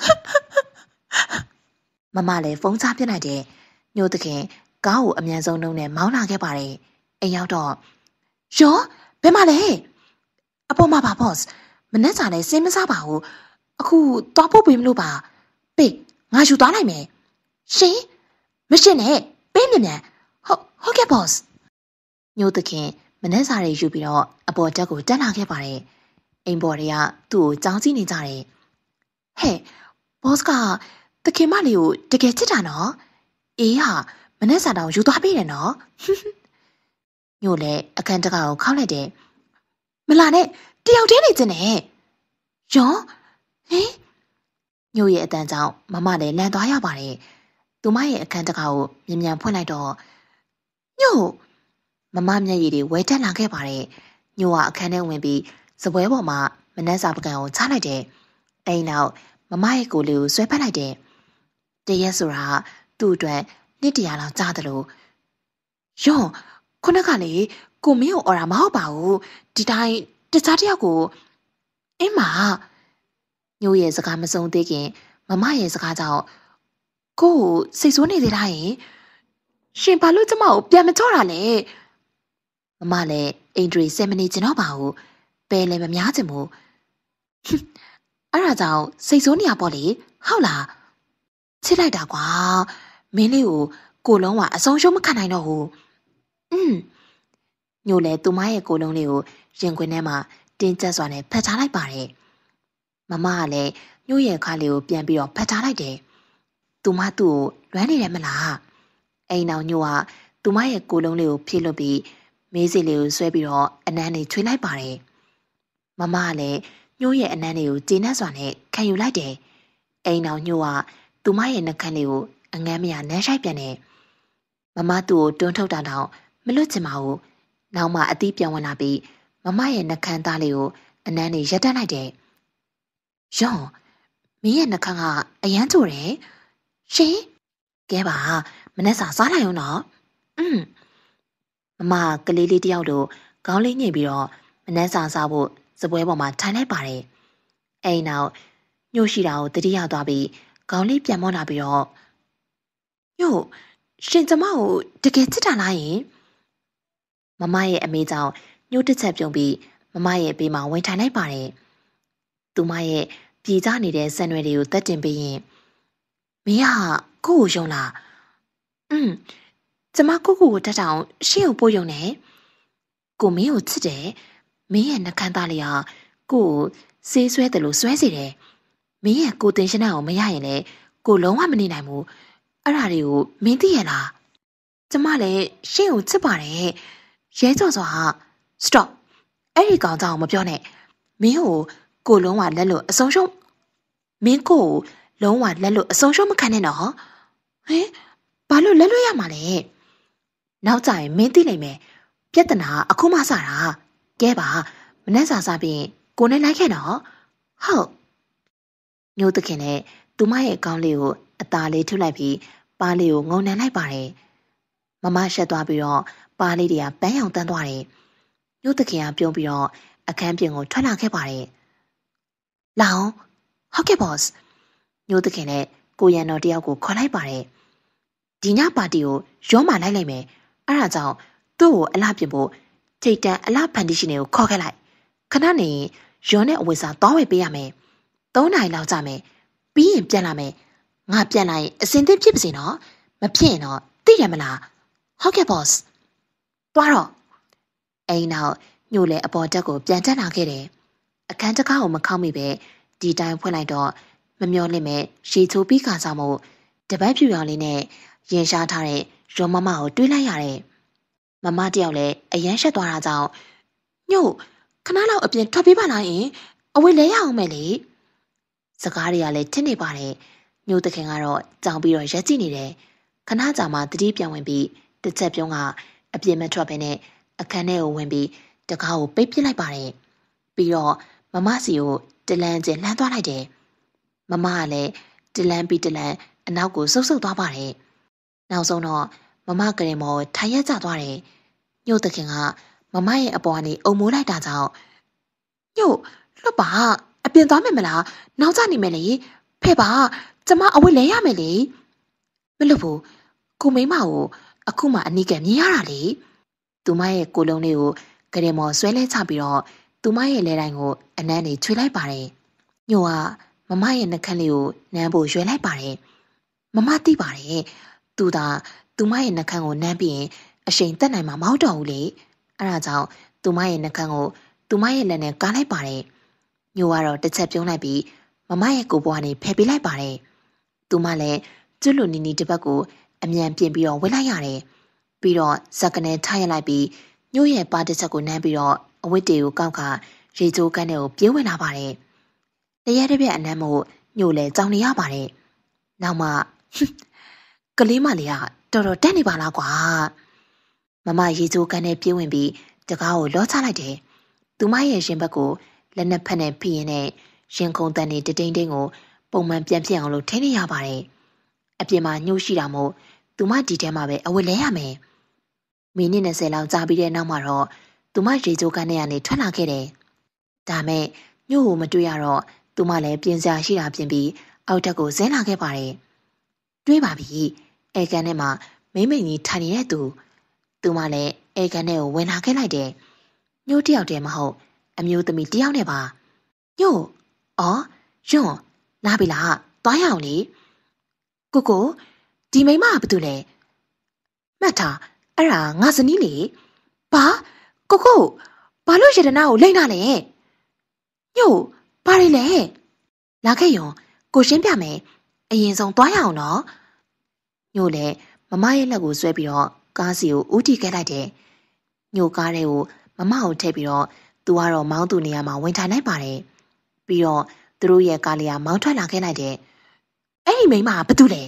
မမလည်းဖုန်းချပြစ်လိုက်တယ်ညို့တခင်ကားကိုအမြန်ဆုံးနှုံးနဲ့မောင်းလာခဲ့ပါတယ်အိမ်ရောက်တော့ရောဘယ်မှာလဲအပေါ်မှာပါ boss မနေ့ကလည်းစင်းမစားပါဘူးအခုသွားဖို့ပေးမလို့ပါပေးငါယူသွားနိုင်မယ်ရှင်မရှင်နဲ့ပေးမြန်မြန်ဟုတ်ကဲ့ boss ညို့တခင်မနေ့ကလေးယူပြီးတော့အပေါ်တက်ကိုတက်လာခဲ့ပါတယ်အိမ်ပေါ်တွေကသူ့ကိုကြောင်းကြည့်နေကြတယ်ဟဲ့ boss ကတခင်မလေးကိုတကယ်ချစ်တာနော်အေးဟာမနေ့ကတောင်ယူသွားပေးတယ်နော်ညို့လည်းအခန်းတကာကိုခောက်လိုက်တယ်မလာနဲ့တယောက်တည်းနေကျင်နဲ့ရောဟင်ညို့ရဲ့အတန်ကြောင့်မမလည်းလန့်သွားရပါတယ်သူမရဲ့အခန်းတကာကိုမြန်မြန်ဖွင့်လိုက်တော့ညို့မမမျက်ရည်တွေဝဲတက်လာခဲ့ပါတယ်ညို့ကအခန်းထဲဝင်ပြီးစပွဲပေါ်မှာမနှက်စာပကံကိုချလိုက်တယ်အိမ်နောက်မမရဲ့ကိုယ်လေးကိုဆွဲဖက်လိုက်တယ်တရက်ဆိုတာသူ့အတွက်နှစ်တရာလောက်ကြားတယ်လို့ရောခုနကလေကိုမင်းကိုအော်တာမဟုတ်ပါဘူးဒီတိုင်းတခြားတယောက်ကိုအင်းမညို့ရဲ့စကားမစုံသေးခင်မမရဲ့စကားကြောင့်ကိုစိတ်ဆိုးနေသေးတာရင်ရှင်ဘာလို့ကျမကိုပြန်မချော့တာလဲမမလည်းအိန္ဒြေ7မိနစ်ကျင်တော့ပါဘူးပဲလည်းမများချင်ဘူးအဲ့ဒါကြောင့်စိတ်ဆိုးနေရပေါ့လေဟုတ်လားချစ်လိုက်တာကွာမင်းလေးကိုလုံးဝအဆုံးရှုံးမခံနိုင်တော့ဘူးညို့လည်းသူမရဲ့ကိုလုံးလေးကိုရင်ခွင်ထဲမှာတင်းကျပ်စွာနဲ့ဖတ်ထားလိုက်ပါတယ်မမကလည်းညို့ရဲ့ခါလေးကိုပြန်ပြီးတော့ဖတ်ထားလိုက်တယ်သူမသူ့ကိုလွမ်းနေတယ်မလားအိမ်အောင်ညို့ကသူမရဲ့ကိုလုံးလေးကိုဖြည့်လွတ်ပြီးမေးစီလေးကိုဆွဲပြီးတော့အနမ်းလေးချွေးလိုက်ပါတယ်မမကလည်းညို့ရဲ့အနမ်းလေးကိုကျေနပ်စွာနဲ့ခံယူလိုက်တယ်အိမ်အောင်ညို့ကသူမရဲ့နှကန်းလေးကိုအငမ်းမရနမ်းရှိုက်ပြန်တယ်မမသူ့ကိုတွန်းထုတ်တာတော့မလွတ်ချင်ပါဘူးနောက်မှအသီးပြောင်းဝင်လာပြီးမမရဲ့နှကန်းသားလေးကိုအနမ်းလေးရက်တက်လိုက်တယ်ရောမင်းရဲ့နှကန်းကအရန်ချိုတယ်ရှင်ကဲပါမနေ့စာစားလိုက်အောင်နော်မမကလေးလေးတယောက်တို့ခေါင်းလေးညှိပြီးတော့မနေ့စာစားဖို့စပွဲပေါ်မှာထိုင်လိုက်ပါတယ်အိမ်နောက်ညို့ရှိတာကိုတတိယသွားပြီးခေါင်းလေးပြန်မောလာပြီးတော့ညို့ရှင်ကျမကိုတကယ်ချစ်တာလားယင်မမရဲ့အမေကြောင့်ညှို့တစ်ချက်ပြုံးပြီးမမရဲ့ဘေးမှာဝင်ထိုင်လိုက်ပါတယ်သူမရဲ့ပြေးကြနေတဲ့ဆန်ရွယ်တွေကိုတက်တင်ပေးရင်မင်းကကိုကိုယုံလားကျမကိုတက်တောင်ရှင့်ကိုပို့ယုံနေကိုမင်းကိုချစ်တယ်မင်းရဲ့နှကန်းသားလေးဟာကိုကိုဆေးဆွဲတယ်လို့ဆွဲစီတယ်မင်းရဲ့ကိုတင်ရှင်တဲ့အောင်မရရင်လေကိုလုံးဝမနေနိုင်ဘူးအဲ့ဒါတွေကိုမင်းသိရလားကျမလည်းရှင့်ကိုချစ်ပါတယ်ရဲကြော်စွာ stop အဲ့ဒီကောင်ကြောင့်မပြောနဲ့မင်းကိုလုံးဝလက်လို့အဆုံးရှုံးမင်းကိုလုံးဝလက်လို့အဆုံးရှုံးမခံနဲ့နော်ဟင်ဘာလို့လက်လို့ရမှာလဲနောက်ကြရင်မင်းသိနိုင်မယ်ပြဿနာအခုမှစတာကဲပါမနေ့စာစားပြီးကိုနဲ့လိုက်ခဲ့နော်ဟုတ်ညို့တခင်နဲ့သူမရဲ့ကောင်းလေးကိုအသားလေးထုလိုက်ပြီးပါးလေးကိုငုံနှံလိုက်ပါတယ်မမရှက်သွားပြီးတော့ပါးလေးတွေကပန်းရောင်တန်းသွားတယ်ညို့တခင်ကပြုံးပြီးတော့အခန်းပြင်ကိုထွက်လာခဲ့ပါတယ်လောင်ဟုတ်ကဲ့ boss ညို့တခင်နဲ့ကိုရန်တော်တယောက်ကိုခေါ်လိုက်ပါတယ်ဒီညပါတီကိုရောမှလိုက်လိုက်မယ်အဲ့ဒါကြောင့်သူ့ကိုအလှပြင်ဖို့ထိတ်တန့်အလှဖန်တီးရှင်တွေကိုခေါ်ခဲ့လိုက်ခဏနေရောနဲ့အဝတ်စားသွားဝယ်ပေးရမယ်3 နာရီလောက်ကြာမယ်ပြီးရင်ပြန်လာမယ်ငါပြန်လာရင်အစင်သစ်ဖြစ်ပါစေနော်မဖြစ်ရင်တော့သိရမလားဟုတ်ကဲ့ boss သွားတော့အိမ်နောက်ညို့လေအပေါ်တက်ကိုပြန်တက်လာခဲ့တယ်အခန်းတကားကိုမခောက်မိပဲဒီတိုင်းဖွင့်လိုက်တော့မမျောလင့်မဲ့ရေချိုးပြီးခါစားမှုတပတ်ဖြူရောင်လေးနဲ့ရင်ရှားထားတဲ့ရောမမကိုတွေးလိုက်ရတယ်မမတယောက်လည်းအရန်ရှက်သွားတာကြောင့်ညို့ခဏလောက်အပြင်ထွက်ပေးပါလားယင်အဝေးလဲရအောင်မယ်လေစကားတွေကလည်းထင်းနေပါတယ်ညို့တခင်ကတော့ကြောင်ပြီးတော့ရက်ကြည့်နေတယ်ခဏကြာမှတတိပြန်ဝင်ပြီးတစ်ချက်ပြုံးကအပြင်မထွက်ဘဲနဲ့အခန်းထဲကိုဝင်ပြီးတကားကိုပိတ်ပစ်လိုက်ပါတယ်ပြီးတော့မမစီကိုတလန်းကျလှမ်းသွားလိုက်တယ်မမကလည်းတလန်းပြီးတလန်းအနောက်ကိုဆုပ်ဆုပ်သွားပါတယ်နောက်ဆုံးတော့မမကရင်မော်ထိုင်ရက်ကျသွားတယ်ညို့တခင်ကမမရဲ့အပေါ်ကနေအုံမိုးလိုက်တာကြောင့်ညို့လွတ်ပါအပြင်သွားမယ်မလားနောက်ကျနေမယ်လေဖဲ့ပါကျမအဝတ်လဲရမယ်လေမလွတ်ဘူးကိုမိမကိုအခုမှအနိကမြင်ရတာလေသူမရဲ့ကိုလုံးလေးကိုကရင်မော်ဆွဲလဲချပြီးတော့သူမရဲ့လဲတိုင်းကိုအနမ်းနေချွေလိုက်ပါတယ်ညို့ကမမရဲ့နှကန်းလေးကိုနမ်းဖို့ရွယ်လိုက်ပါတယ်မမသိပါတယ်သူမရဲ့နှကန်းကိုနမ်းပြီးရင်အရှိန်တက်နိုင်မှာမဟုတ်တော့ဘူးလေအဲ့ဒါကြောင့်သူမရဲ့နှကန်းကိုသူမရဲ့လက်နဲ့ကားလိုက်ပါတယ်ညို့ကတော့တစ်ချက်ပြုံးလိုက်ပြီးမမရဲ့ကိုယ်ပေါ်ကနေဖယ်ပေးလိုက်ပါတယ်သူမလည်းကျွတ်လူနီနီတစ်ပတ်ကိုအမြန်ပြင်ပြီးတော့ဝှက်လိုက်ရတယ်ပြီးတော့ဇက်ကနေထားရလိုက်ပြီးညို့ရဲ့ပါတစ်ချက်ကိုနမ်းပြီးတော့အဝတ်တွေကိုကောက်ကရေချိုးကန်းတွေကိုပြေးဝင်လာပါတယ်တရက်တစ်ပြက်အနမ်းမို့ညို့လဲကြောင်နေရပါတယ်နောက်မှကလေးမလေးကတော်တော်တက်နေပါလားကွာမမရေချိုးကန်းနဲ့ပြေးဝင်ပြီးတကားကိုလောချလိုက်တယ်သူမရဲ့ရင်ဘက်ကိုလက်နဲ့ဖက်နဲ့ဖိရင်နဲ့ရင်ခုန်တန်နေတိမ်တိမ်ကိုပုံမှန်ပြန်ပြအောင်လို့ထိနေရပါတယ်အပြင်မှာညှို့ရှိတာမို့သူမဒီထဲမှာပဲအဝတ်လဲရမယ်မိနစ်20လောက်ကြာပြီးတဲ့နောက်မှာတော့သူမရေချိုးကန်းထဲကနေထွက်လာခဲ့တယ်ဒါမဲ့ညို့ကိုမတွေ့ရတော့သူမလည်းပြင်စရာရှိတာပြင်ပြီးအောက်ထပ်ကိုဆင်းလာခဲ့ပါတယ်တွေးပါပြီအဲကန်ထဲမှာမိမ့်မိန်ကြီးထိုင်နေတဲ့သူမလည်းအဲကန်ထဲကိုဝင်လာခဲ့လိုက်တယ်ညို့တယောက်တည်းမဟုတ်အမျိုးသမီးတယောက်နဲ့ပါညို့အော်ယွန်းလာပြီလားသွားရအောင်လေကိုဒီမိမကဘာတူလဲမှတ်ထားအဲ့ဒါငါဇနီးလေဘာကိုဘာလို့ရတနာကိုလိမ့်တာလဲညို့ဘာတွေလဲလာခဲ့ယွန်းကိုရှင်းပြမယ်အရင်ဆုံးသွားရအောင်နော်ညို့လည်းမမရဲ့လက်ကိုဆွဲပြီးတော့ကားစီကိုဦးတီခဲ့လိုက်တယ်ညို့ကားတွေကိုမမကိုထည့်ပြီးတော့သူကတော့မောင်းသူနေရာမှာဝင်ထိုင်လိုက်ပါတယ်ပြီးတော့သူတို့ရဲ့ကားလေးကမောင်းထွက်လာခဲ့လိုက်တယ်အဲ့ဒီမိန်းမကဘာတူလဲ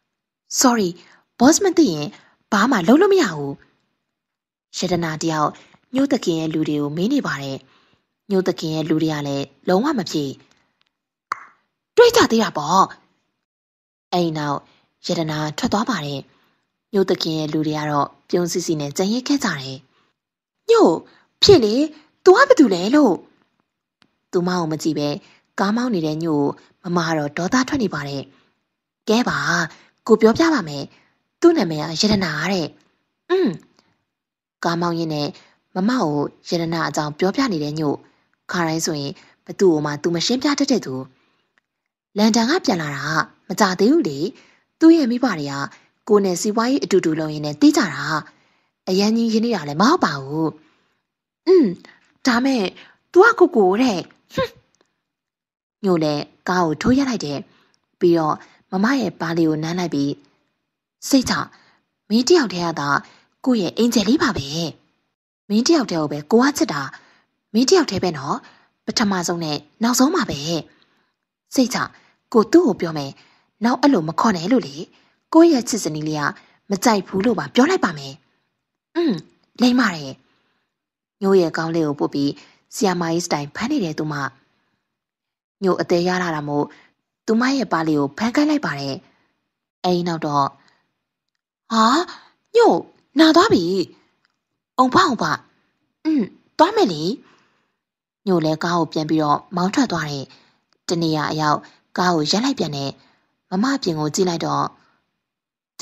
sorry boss မသိရင်ဘာမှလုပ်လို့မရဘူးရတနာတယောက်ညို့တခင်ရဲ့လူတွေကိုမေးနေပါတယ်ညို့တခင်ရဲ့လူတွေကလည်းလုံးဝမဖြေတွေးကြသေးတာပေါ့အဲ့နောက်ရတနာထွက်သွားပါတယ်ညို့တခင်ရဲ့လူတွေကတော့ပြုံးစစ်စီနဲ့ကြံရစ်ခဲ့ကြတယ်ညို့ဖြစ်လေသူကဘာတူလဲလို့သူမအောင်မကြည့်ပဲကားမောင်းနေတဲ့ညို့မမကတော့ဒေါသထွက်နေပါတယ်ကဲပါကိုပြောပြပါမယ်သူ့နာမည်ကရတနာတဲ့ကားမောင်းရင်းနဲ့မမကိုရတနာအကြောင်းပြောပြနေတဲ့ညို့ခါတိုင်းဆိုရင်ဘသူ့ကိုမှသူမရှင်းပြတတ်တဲ့သူလန်တန်ကပြန်လာတာမကြသေးဘူးလေသူ့ရဲ့မိဘတွေကကိုနဲ့စီပွားရေးအတူတူလုပ်ရင်းနဲ့တီးကြတာအရန်ကြီးရင်းနေတာလည်းမဟုတ်ပါဘူးဒါမဲ့ तू ကကိုတဲ့ညို့လည်းကားကိုထိုးရလိုက်တယ်ပြီးတော့မမရဲ့ပါးလေးကိုနမ်းလိုက်ပြီးစိတ်ချမင်းတယောက်တည်းကသာကိုရဲ့အင်ဂျယ်လေးပါပဲမင်းတယောက်တည်းကိုပဲကိုကချစ်တာမင်းတယောက်တည်းပဲနော်ပထမဆုံးနဲ့နောက်ဆုံးပါပဲစိတ်ချကိုသူ့ကိုပြောမယ်နောက်အဲ့လိုမခေါ်နဲ့လို့လေကိုရဲ့ချစ်စနီးလေးကမကြိုက်ဘူးလို့ပါပြောလိုက်ပါမယ်လိမ့်ပါတယ်ညို့ရဲ့ကောင်းလေးကိုပုတ်ပြီးဆီယာမာကြီးစတိုင်ဖမ်းနေတဲ့သူမညို့အသေးရလာတာမို့သူမရဲ့ပါးလေးကိုဖမ်းခိုင်းလိုက်ပါတယ်အဲဒီနောက်တော့ဟာညို့နာသွားပြီအောင်ဖသွားမယ်လေညို့လဲကားကိုပြန်ပြီးတော့မောင်းထွက်သွားတယ်တနေရာအရောက်ကားကိုရပ်လိုက်ပြန်တယ်မမပြင်ကိုကြည့်လိုက်တော့ဒါ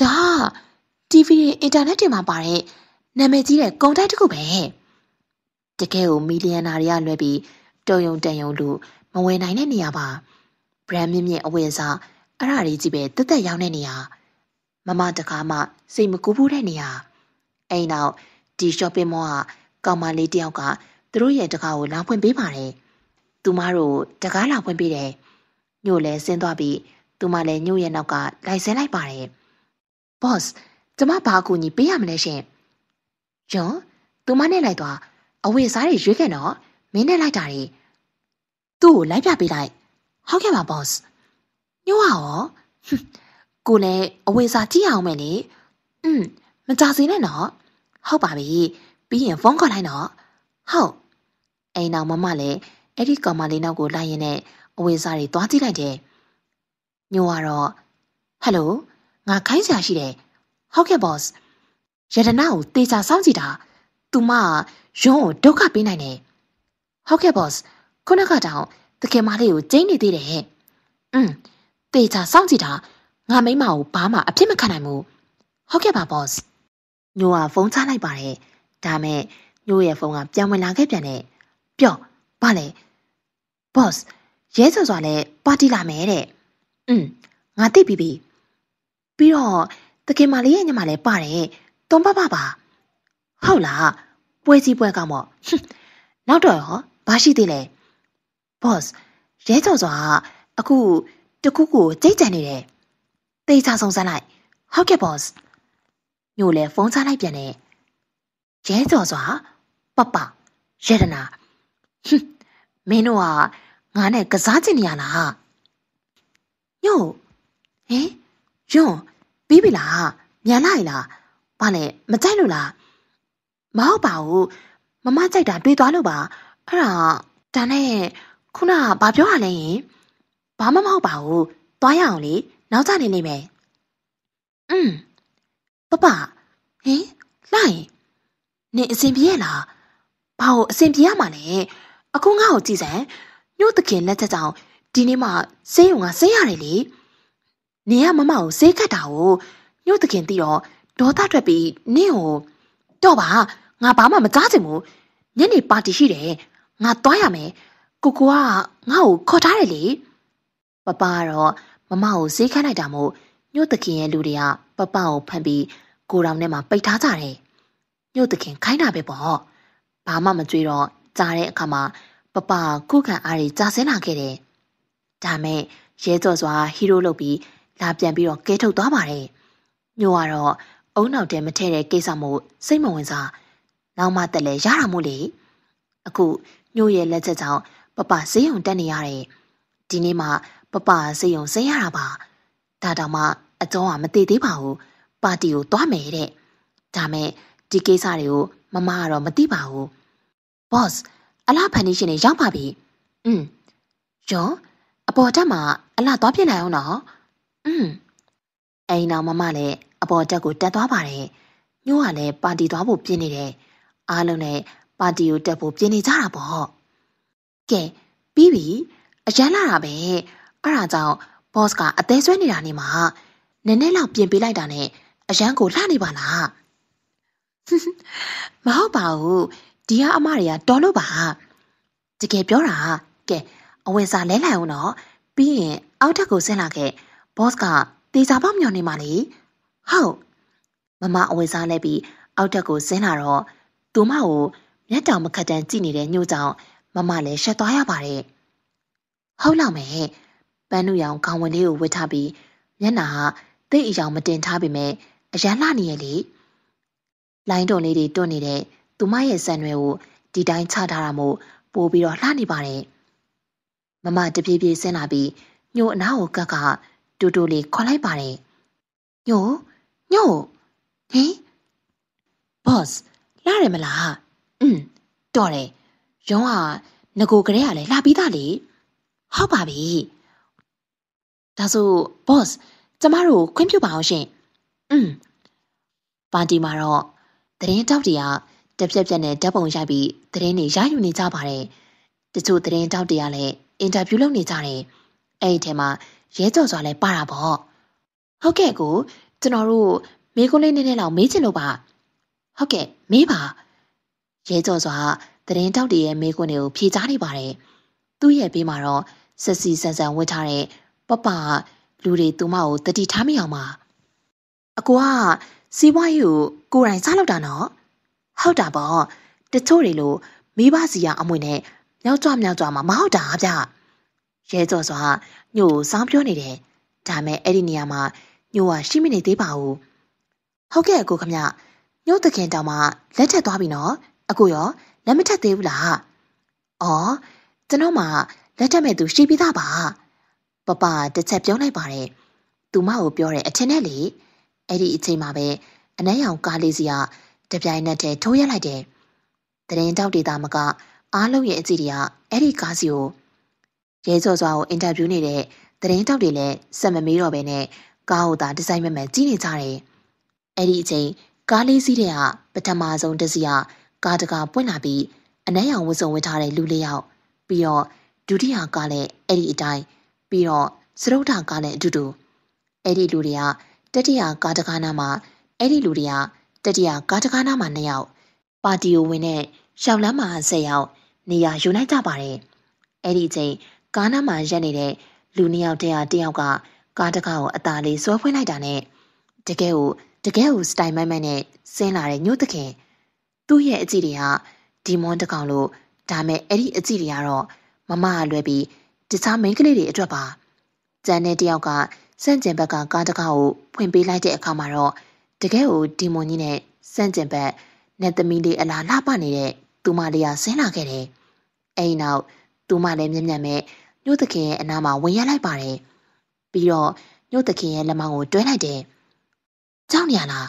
TV အင်တာနက်တွေမှာပါတဲ့နာမည်ကြီးတဲ့ကုန်တိုက်တစ်ခုပဲတကယ်ကိုမီလီယံနာတွေကလွှဲပြီးတုံယုံတန်ယုံလူမဝယ်နိုင်တဲ့နေရာပါဘရန်မြင့်မြင့်အဝယ်စားအဲ့ဒါတွေကြီးပဲတက်တက်ရောက်တဲ့နေရာမမတကားမှစိတ်မကူဘူးတဲ့နေရာအဲ့နောက်ဒီ shopping mall ကကောင်မလေးတယောက်ကသူတို့ရဲ့တကားကိုလောင်းဖွင့်ပေးပါတယ်သူမတို့တကားလောင်းဖွင့်ပေးတယ်ညို့လဲဆင်းသွားပြီးသူမလည်းညို့ရဲ့နောက်ကလိုက်ဆင်းလိုက်ပါတယ် boss ကျမဘာအကူအညီပေးရမလဲရှင်ယွန်းသူမနဲ့လိုက်သွားအဝတ်စားတွေရွေးခဲ့တော့မင်းနဲ့လိုက်တာတွေသူ့ကိုလိုက်ပြပေးလိုက်ဟုတ်ကဲ့ပါ boss ညို့ရောကိုလည်းအဝတ်စားကြည့်အောင်မယ်လေမကြစေနဲ့နော်ဟုတ်ပါပြီပြီးရင်ဖုန်းခေါ်လိုက်နော်ဟုတ်အိမ်နောက်မမလည်းအဲ့ဒီကောင်မလေးနောက်ကိုလိုက်ရင်းနဲ့အဝတ်စားတွေသွားကြည့်လိုက်တယ်ညို့ကတော့ဟယ်လိုငါခိုင်းစရာရှိတယ်ဟုတ်ကဲ့ boss ရတနာကိုတေချာစောင့်ကြည့်တာသူမရုံးကိုဒုက္ခပေးနိုင်တယ်ဟုတ်ကဲ့ boss ခုနကတောင်တကယ်မလေးကိုကျင်းနေသေးတယ်တေချာစောင့်ကြည့်တာငါမိမကိုဘာမှအဖြစ်မခံနိုင်ဘူးဟုတ်ကဲ့ပါ boss ညို့ကဖုန်းချလိုက်ပါတယ်ဒါမဲ့ညို့ရဲ့ဖုန်းကပြန်ဝင်လာခဲ့ပြန်တယ်ပြော့ဘာလဲ boss ရဲစော်စွာလဲပါတီလာမယ်တဲ့ငါသိပြီပြီးတော့တကယ်မလေးရဲ့ညမလည်းပါတယ်တွန်ပပပါဟုတ်လားပွဲကြီးပွဲကောင်းပေါ့နောက်တော့ရောဘာရှိသေးလဲ boss ရဲစော်စွာအခုတခုကိုကြိတ်ကြံနေတယ်တေချာစုံစမ်းလိုက်ဟုတ်ကဲ့ boss ညို့လဲဖုန်းချလိုက်ပြန်တယ်ရဲစော်စွာပပရတနာမင်းတို့ကငါနဲ့ကစားချင်နေရလားညို့ယွန်းပြီးပြီလားမြန်လိုက်လားဘာလဲမကြိုက်လို့လားမဟုတ်ပါဘူးမမကြိုက်တာတွေးသွားလို့ပါအဲ့ဒါနဲ့ခုနကဘာပြောရလဲယင်ဘာမှမဟုတ်ပါဘူးသွားရအောင်လေနောက်ကျနေလိမ့်မယ်ပပလိုက်နင်အဆင်ပြေရလားဘာလို့အဆင်ပြေရမှာလဲအခုငါ့ကိုကြည့်စမ်းညို့တခင်လက်ချက်ကြောင့်ဒီနေ့မှဆေးရုံကဆေးရတယ်လေနင်ကမမကိုဆေးခတ်တာကိုညို့တခင်သိတော့ဒေါသထွက်ပြီးနင့်ကိုတော့ပါငါဘာမှမကြားချင်ဘူးညနေပါတီရှိတယ်ငါသွားရမယ်ကိုကငါ့ကိုခေါ်ထားတယ်လေပပကတော့မမကိုဆေးခတ်လိုက်တာမို့ညို့တခင်ရဲ့လူတွေကပပကိုဖမ်းပြီးကိုတောင်ထဲမှာပိတ်ထားကြတယ်ညို့တခင်ခိုင်းတာပဲပေါ့ဘာမှမကြွေးတော့ကြားတဲ့အခါမှာပပခုခံအားတွေကြာဆင်းလာခဲ့တယ်ဒါမဲ့ရဲကြော်စွာဟီးရိုးလုပ်ပြီးလာပြန်ပြီးတော့ကဲထုတ်သွားပါတယ်ညို့ကတော့အုံနောက်တဲမထဲတဲ့ကိစ္စမို့စိတ်မဝင်စားနောက်မှတက်လဲရတာမို့လေအခုညို့ရဲ့လက်ချက်ကြောင့်ပပဈေးရုံတက်နေရတယ်ဒီနေ့မှပပဈေးရုံဆင်းရတာပါဒါတောင်မှအကျောင်းကမတည်သေးပါဘူးပါတီကိုသွားမယ်တဲ့ဒါမဲ့ဒီကိစ္စတွေကိုမမကတော့မသိပါဘူး boss အလားဖန်နေရှင်နေရောက်ပါပြီကျော်အပေါ်တက်မှာအလားသွားပြစ်နိုင်အောင်နော်အိမ်နောက်မမလည်းအပေါ်တက်ကိုတက်သွားပါတယ်ညို့ကလည်းပါတီသွားဖို့ပြင်နေတယ်အားလုံးနဲ့ပါတီကိုတက်ဖို့ပြင်နေကြတာပေါ့ကဲပြီးပြီအရန်လာတာပဲအဲ့ဒါကြောင့် boss ကအသေးဆွဲနေတာနေမှာနည်းနည်းလောက်ပြင်ပေးလိုက်တာနဲ့အရန်ကိုလှနေပါလားမဟုတ်ပါဘူးဒီကအမတွေကတော်လို့ပါတကယ်ပြောတာကဲအဝယ်စားလဲလိုက်အောင်တော့ပြီးရင်အောက်ထပ်ကိုဆင်းလာခဲ့ဘော့စ်ကတေချာပေါက်မြော်နေမှလေဟုတ်မမအဝယ်စားလဲပြီးအောက်ထပ်ကိုဆင်းလာတော့သူမကိုမျက်တောင်မခတ်တန်းကြည့်နေတဲ့ညို့ကြောင့်မမလည်းရှက်သွားရပါတယ်ဟုတ်လောက်မယ်ပန်းနုရောင်ခေါင်းဝင်လေးကိုဝတ်ထားပြီးမျက်နှာဟာသိအယောင်မတင်ထားပေမဲ့အရန်လှနေရဲ့လေလိုင်းတုံလေးတွေတွန့်နေတဲ့သူမရဲ့ဆန်တွေကိုဒီတိုင်းချထားတာမို့ပို့ပြီးတော့လှနေပါတယ်မမတပြေးပြေးဆင်းလာပြီးညို့အနားကိုကပ်ကတူတူလေးခေါ်လိုက်ပါတယ်ညို့ဟင်ဘော့စ်လှရမလားတော်တယ်ရုံးကငကိုကလေးကလည်းလှပြီးသားလေဟုတ်ပါပြီဒါဆိုဘော့စ်ကျမတို့ခွင့်ပြုပါအောင်ရှင်ပါတီမှာတော့သတင်းတောက်တွေကတပြက်ပြက်နဲ့ဓာတ်ပုံရိုက်ပြီးသတင်းတွေရယူနေကြပါတယ်တချို့သတင်းတောက်တွေကလည်းအင်တာဗျူးလုပ်နေကြတယ်အဲ့ဒီထဲမှာရဲကြော်စွာလည်းပါတာပေါ့ဟုတ်ကဲ့ကိုကျွန်တော်တို့မေးခွန်းလေးနည်းနည်းလောက်မေးချင်လို့ပါဟုတ်ကဲ့မေးပါရဲကြော်စွာသတင်းတောက်တွေရဲ့မေးခွန်းတွေကိုဖြေကြားနေပါတယ်သူ့ရဲ့ဘေးမှာတော့ဆက်စီဆန်ဆန်ဝတ်ထားတဲ့ပပလူတွေသူမကိုတတိထားမိအောင်ပါအကူကစီးပွားရေးကိုယ်တိုင်စားလုပ်တာနော်ဟုတ်တာပေါ့တချို့တွေလိုမိဘစီရအမွေနဲ့မြောက်ကြွမှာမဟုတ်တာဗျရဲကြော်စွာညို့စောင်းပြောနေတယ်ဒါမဲ့အဲ့ဒီနေရာမှာညို့ကရှိမနေသေးပါဘူးဟုတ်ကဲ့အကိုခမညို့တခင်တောင်မှလက်ထက်သွားပြီနော်အကိုရောလက်မထက်သေးဘူးလားအော်ကျွန်တော်မှလက်ထက်မဲ့သူရှိပြီးသားပါပပတစ်ချက်ပြောလိုက်ပါတယ်သူမကိုပြောတယ်အထင်နဲ့လေအဲ့ဒီအချိန်မှာပဲအနက်ရောင်ကားလေးစီကတပြိုင်နက်တည်းထိုးရက်လိုက်တယ်တရင်တောက်ဒေသမကအားလုံးရဲ့အကြည့်တွေကအဲ့ဒီကားစီကိုရဲစောစွာကိုအင်တာဗျူးနေတဲ့တရင်တောက်တွေလည်းစက်မမေးတော့ဘဲနဲ့ကားကိုသာဒီဇိုင်းမဲ့မဲ့ကြည့်နေကြတယ်အဲ့ဒီအချိန်ကားလေးစီးတဲ့ကပထမဆုံးတစ်စီးကကားတကာပွင့်လာပြီးအနက်ရောင်ဝတ်စုံဝတ်ထားတဲ့လူလေးယောက်ပြီးတော့ဒုတိယကားလည်းအဲ့ဒီအတိုင်းပြီးတော့စရုပ်ထကားလည်းအတူတူအဲ့ဒီလူတွေကတတိယကားတကားနားမှာအဲ့ဒီလူတွေကတတိယကားတကားနားမှာ2ယောက်ပါတီကိုဝင်တဲ့ရှောက်လမ်းမှာ10ယောက်နေရာယူလိုက်ကြပါတယ်အဲ့ဒီအချိန်ကားနားမှာရက်နေတဲ့လူ2ယောက်တယောက်ကကားတကားကိုအသာလေးဆွဲဖွင့်လိုက်တာနဲ့တကယ်ကိုစတိုင်မိုက်နဲ့ဆင်းလာတဲ့ညို့တခင်သူ့ရဲ့အကြည့်တွေကဒီမွန်တကောင်လို့ဒါမဲ့အဲ့ဒီအကြည့်တွေကတော့မမကလွယ်ပြီးတခြားမိန်းကလေးတွေအတွက်ပါကျန်တဲ့တယောက်ကစန့်ကျင်ဘက်ကကားတကားကိုဖွင့်ပေးလိုက်တဲ့အခါမှာတော့တကယ်ကိုဒီမွန်ကြီးနဲ့စန့်ကျင်ဘက်နဲ့သမီးလေးအလားလှပနေတဲ့သူမလေးကဆင်းလာခဲ့တယ်အဲ့ဒီနောက်သူမလည်းမျက်မျက်မဲ့ညို့တခင်ရဲ့အနားမှာဝင်ရလိုက်ပါတယ်ပြီးတော့ညို့တခင်ရဲ့လက်မောင်းကိုတွဲလိုက်တယ်ကြောက်နေရလား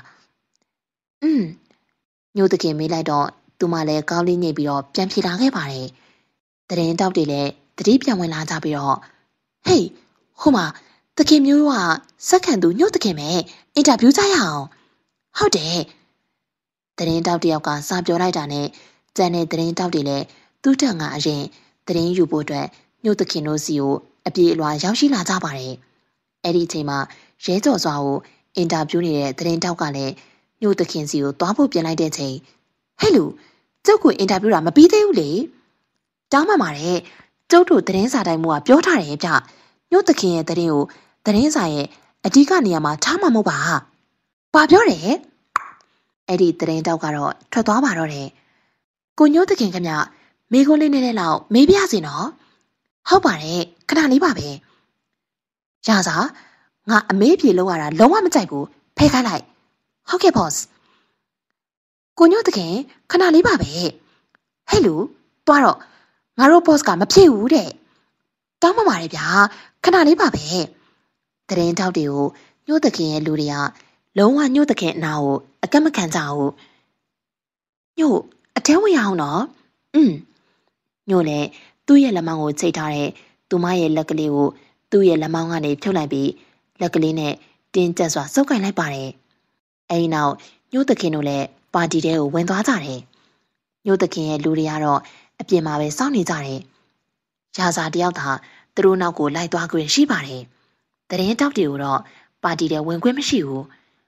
ညို့တခင်မေးလိုက်တော့သူမလည်းကောင်းလေးညိတ်ပြီးတော့ပြန်ဖြေလာခဲ့ပါတယ်တရင်တောက်တွေလည်းတတိပြန်ဝင်လာကြပြီးတော့ဟေးဟိုမှာတခင်မျိုးကစက္ကန့်သူညို့တခင်ပဲအင်တာဗျူးကြရအောင်ဟုတ်တယ်တရင်တောက်တယောက်ကစာပြောလိုက်တာနဲ့ကျန်တဲ့တရင်တောက်တွေလည်းသူ့ထံကအရင်တရင်ယူဖို့အတွက်ညို့တခင်တို့စီကိုအပြေအလွှာရောက်ရှိလာကြပါတယ်အဲ့ဒီအချိန်မှာရဲကြော်စွာကိုအင်တာဗျူးနေတဲ့တရင်တောက်ကလည်းညို့တခင်စီကိုသွားဖို့ပြင်လိုက်တဲ့ချိန်ဟဲ့လူကျုပ်ကိုအင်တာဗျူးတာမပြီးသေးဘူးလေတောင်းမှပါတယ်ကျုပ်တို့သတင်းစာတိုင်းမှကပြောထားတယ်ဗျညို့တခင်ရဲ့သတင်းကိုသတင်းစာရဲ့အဓိကနေရာမှာထားမှာမဟုတ်ပါဘာပြောတယ်အဲ့ဒီသတင်းတောက်ကတော့ထွက်သွားပါတော့တယ်ကိုညို့တခင်ခင်ဗျမေခွန်းလေးနဲ့လောက်မေးပြစီနော်ဟုတ်ပါတယ်ခဏလေးပါပဲရစားငါအမေးပြေလောက်ရတာလုံးဝမကြိုက်ဘူးဖဲခိုင်းလိုက်ဟုတ်ကဲ့ boss ကိုညို့တခင်ခဏလေးပါပဲဟဲ့လူသွားတော့ငါတို့ boss ကမဖြစ်ဘူးတဲ့တောင်းမှပါတယ်ဗျာခဏလေးပါပဲတရင်တောက်တွေကိုညို့တခင်ရဲ့လူတွေကလုံးဝညို့တခင်အနာကိုအကက်မခံကြဘူးညို့အထဲဝင်ရအောင်နော်ညို့လည်းသူ့ရဲ့လက်မောင်းကိုချိတ်ထားတဲ့သူမရဲ့လက်ကလေးကိုသူ့ရဲ့လက်မောင်းကနေဖြုတ်လိုက်ပြီးလက်ကလေးနဲ့တင်းကျပ်စွာစုပ်ကိုင်လိုက်ပါတယ်အဲဒီနောက်ညို့တခင်တို့လည်းပါတီတဲကိုဝင်သွားကြတယ်ညို့တခင်ရဲ့လူတွေကတော့အပြင်မှာပဲစောင့်နေကြတယ်ရာဇာတယောက်သာသူတို့နောက်ကိုလိုက်သွားခွင့်ရှိပါတယ်တရင်တောက်တွေကိုတော့ပါတီတဲဝင်ခွင့်မရှိဘူး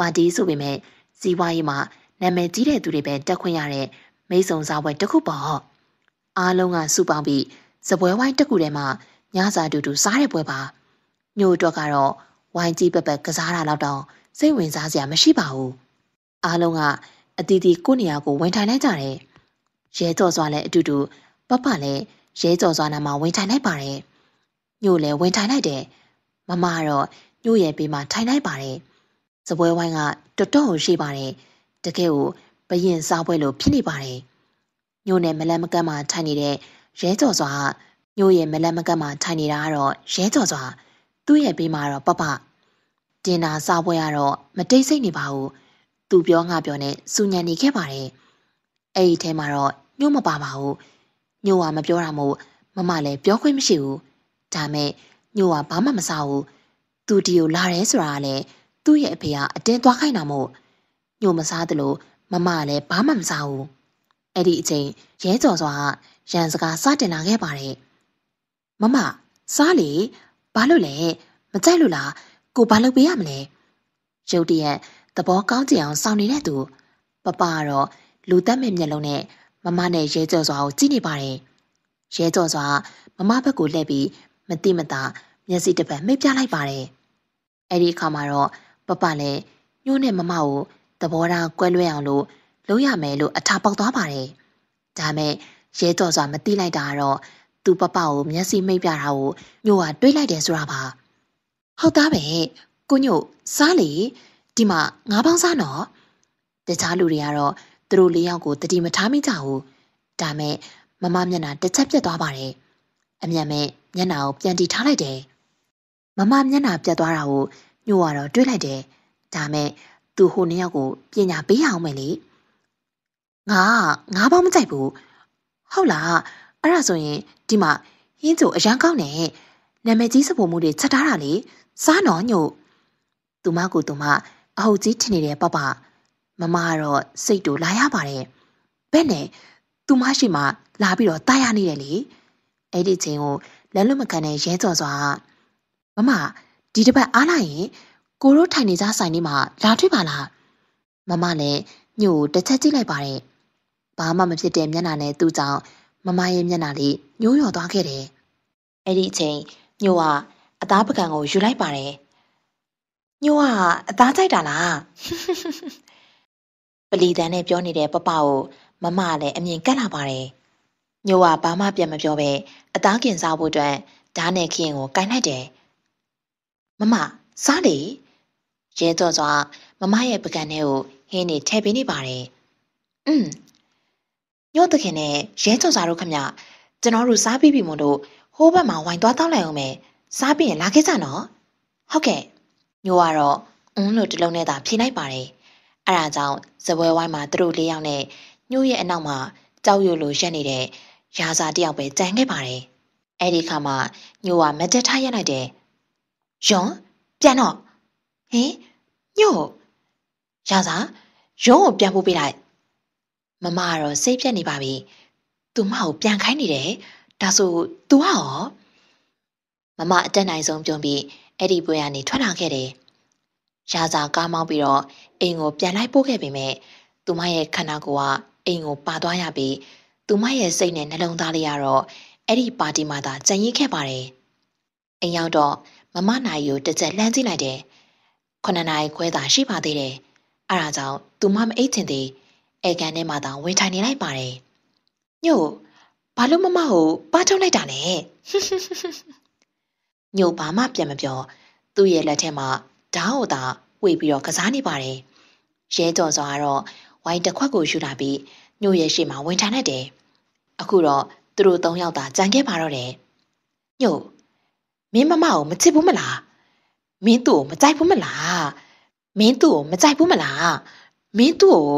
ပါတီဆိုပေမဲ့စီးပွားရေးမှာနာမည်ကြီးတဲ့သူတွေပဲတက်ခွင့်ရတဲ့မိတ်ဆုံစားပွဲတစ်ခုပေါ့အားလုံးကစုပေါင်းပြီးစပွဲဝိုင်းတစ်ခုထဲမှာညစာတူတူစားတဲ့ပွဲပါညို့တော့ကတော့ဝိုင်းကြီးပပကစားတာတော့တောင်စိတ်ဝင်စားစရာမရှိပါဘူးအားလုံးကအတီးတီကိုနေရာကိုဝင်ထိုင်လိုက်ကြတယ်ရဲကြော်စွာလည်းအတူတူပပလည်းရဲကြော်စွာနာမှာဝင်ထိုင်လိုက်ပါတယ်ညို့လည်းဝင်ထိုင်လိုက်တယ်မမကတော့ညို့ရဲ့ဘေးမှာထိုင်လိုက်ပါတယ်စပွဲဝိုင်းကတော်တော်ရှိပါတယ်တကယ်ကိုဘရင်စားပွဲလိုဖြစ်နေပါတယ်ညို့နဲ့မလန်းမကန်းမှထိုင်နေတဲ့ရဲကြော်စွာညို့ရဲ့မလန်းမကန်းမှထိုင်နေတာကတော့ရဲကြော်စွာသူ့ရဲ့ဘေးမှာတော့ပပတင်နာစားပွဲကတော့မတိတ်ဆိတ်နေပါဘူးသူပြောငါပြောနဲ့စူညံနေခဲ့ပါတယ်အဲ့ဒီထဲမှာတော့ညို့မပါပါဘူးညို့ကမပြောတာမို့မမလည်းပြောခွင့်မရှိဘူးဒါမဲ့ညို့ကဘာမှမစားဘူးသူဒီကိုလာတယ်ဆိုတာကလည်းသူ့ရဲ့အဖေကအတင်းသွားခိုင်းတာမို့ညို့မစားသလိုမမလည်းဘာမှမစားဘူးအဲ့ဒီအချိန်ရဲကြော်စွာကရန်စကားစတင်လာခဲ့ပါတယ်မမစားလေဘာလို့လဲမကြိုက်လို့လားကိုဘာလုပ်ပေးရမလဲရုတ်တရက်သဘောကောင်းကြအောင်စောင့်နေတဲ့သူပပကတော့လူသက်မဲ့မျက်လုံးနဲ့မမနဲ့ရဲကြော်စွာကိုကြည့်နေပါတယ်ရဲကြော်စွာမမဘက်ကိုလှည့်ပြီးမတိမတာမျက်စိတစ်ပတ်မှိတ်ပြလိုက်ပါတယ်အဲ့ဒီအခါမှာတော့ပပလည်းညို့နဲ့မမကိုသဘောထားကွဲလွဲအောင်လို့လုပ်ရမယ်လို့အထာပေါက်သွားပါတယ်ဒါမဲ့ရဲကြော်စွာမတိလိုက်တာကတော့သူပပကိုမျက်စိမှိတ်ပြတာကိုညို့ကတွေးလိုက်တယ်ဆိုတာပါဟုတ်သားပဲကိုညို့စားလေဒီမှာငါးပေါင်းစားနော်တခြားလူတွေကတော့သူတို့လေးယောက်ကိုတတိမထားမိကြဘူးဒါမဲ့မမမျက်နှာတစ်ချက်ပြတ်သွားပါတယ်အမျက်မဲ့မျက်နှာကိုပြန်တီထားလိုက်တယ်မမမျက်နှာပြတ်သွားတာကိုညို့ကတော့တွေးလိုက်တယ်ဒါမဲ့သူဟိုနှစ်ယောက်ကိုပညာပေးရအောင်မယ်လေငါးပေါင်းမကြိုက်ဘူးဟုတ်လားအဲ့ဒါဆိုရင်ဒီမှာဟင်းချိုအရန်ကောင်းတယ်နာမည်ကြီးစပုံမှုတွေချက်ထားတာလေစားနော်ညို့သူမကိုသူမအဟုတ်ကြီးထင်နေတဲ့ပပမမကတော့စိတ်တူလာရပါတယ်ဘယ်နဲ့သူမရှိမှလာပြီးတော့တားရနေတယ်လေအဲ့ဒီချိန်ကိုလက်လွတ်မခံတဲ့ရဲကြော်စွာမမဒီတစ်ပတ်အားလာရင်ကိုတို့ထိုင်နေကြဆိုင်လေးမှာလာတွေ့ပါလားမမလည်းညို့တစ်ချက်ကြည့်လိုက်ပါတယ်ဘာမှမဖြစ်တဲ့မျက်နှာနဲ့သူ့ကြောင့်မမရဲ့မျက်နှာလေးညှိုးလျော်သွားခဲ့တယ်အဲ့ဒီအချိန်ညို့ကအသားပကံကိုယူလိုက်ပါတယ်ညို့ကအသားကြိုက်တာလားပလီတန်းနဲ့ပြောနေတဲ့ပပကိုမမလည်းအမြင်ကတ်လာပါတယ်ညို့ကဘာမှပြန်မပြောပဲအသားကင်စားဖို့အတွက်ဓာတ်နဲ့ခင်းကိုကင်လိုက်တယ်မမစားလေရဲကြော်စွာမမရဲ့ပကံထဲကိုဟင်းနေထည့်ပေးနေပါတယ်ညို့တခင်နဲ့ရဲကြော်စွာတို့ခမကျွန်တော်တို့စားပြီးပြီမို့လို့ဟိုးဘက်မှာဝိုင်သွားတောက်လိုက်အောင်မယ်စားပြီးရင်လာခဲ့ကြနော်ဟုတ်ကဲ့ညို့ကတော့လို့တလုံးနဲ့သာဖြေလိုက်ပါတယ်အဲ့ဒါကြောင့်စပွဲဝိုင်းမှာသူတို့၄ယောက်နဲ့ညို့ရဲ့အနောက်မှာကြောက်ရွံ့လိုရက်နေတဲ့ရာဇာတယောက်ပဲကြံခဲ့ပါတယ်အဲ့ဒီခါမှာညို့ကမတက်ထားရလိုက်တယ်ယွန်းပြန်တော့ဟင်ညို့ရာဇာရုံးကိုပြန်ပို့ပေးလိုက်မမကတော့စိတ်ပြက်နေပါပြီသူမကိုပြန်ခိုင်းနေတယ်ဒါဆို तू ဟာရောမမအတက်နိုင်ဆုံးပြုံးပြီးအဲ့ဒီပွဲကနေထွက်လာခဲ့တယ်ရာဇာကားမောင်းပြီးတော့အိမ်ကိုပြန်လိုက်ပို့ခဲ့ပေမဲ့သူမရဲ့ခန္ဓာကိုယ်ကအိမ်ကိုပါသွားရပြီးသူမရဲ့စိတ်နဲ့နှလုံးသားလေးကတော့အဲ့ဒီပါတီမှာသာကြံရစ်ခဲ့ပါတယ်အိမ်ရောက်တော့မမနိုင်ကိုတစ်ချက်လှမ်းကြည့်လိုက်တယ်9 နာရီခွဲသာရှိပါသေးတယ်အဲ့ဒါကြောင့်သူမမအိတ်ချင်သေးအေကန်ထဲမှာသာဝင်ထိုင်နေလိုက်ပါတယ်ညို့ဘာလို့မမကိုပါထုတ်လိုက်တာလဲညို့ဘာမှပြန်မပြောသူ့ရဲ့လက်ထဲမှာဓာတ်ကိုသာဝှေ့ပြီးတော့ကစားနေပါတယ်ရဲကြော်စွာကတော့ဝိုင်းတစ်ခွက်ကိုယူလာပြီးညို့ရဲ့ရှေ့မှာဝင်ထိုင်လိုက်တယ်အခုတော့သူတို့3ယောက်သာကြံခဲ့ပါတော့တယ်ညို့မင်းမမကိုမချစ်ဘူးမလားမင်းသူ့ကိုမကြိုက်ဘူးမလားမင်းသူ့ကိုမကြိုက်ဘူးမလားမင်းသူ့ကို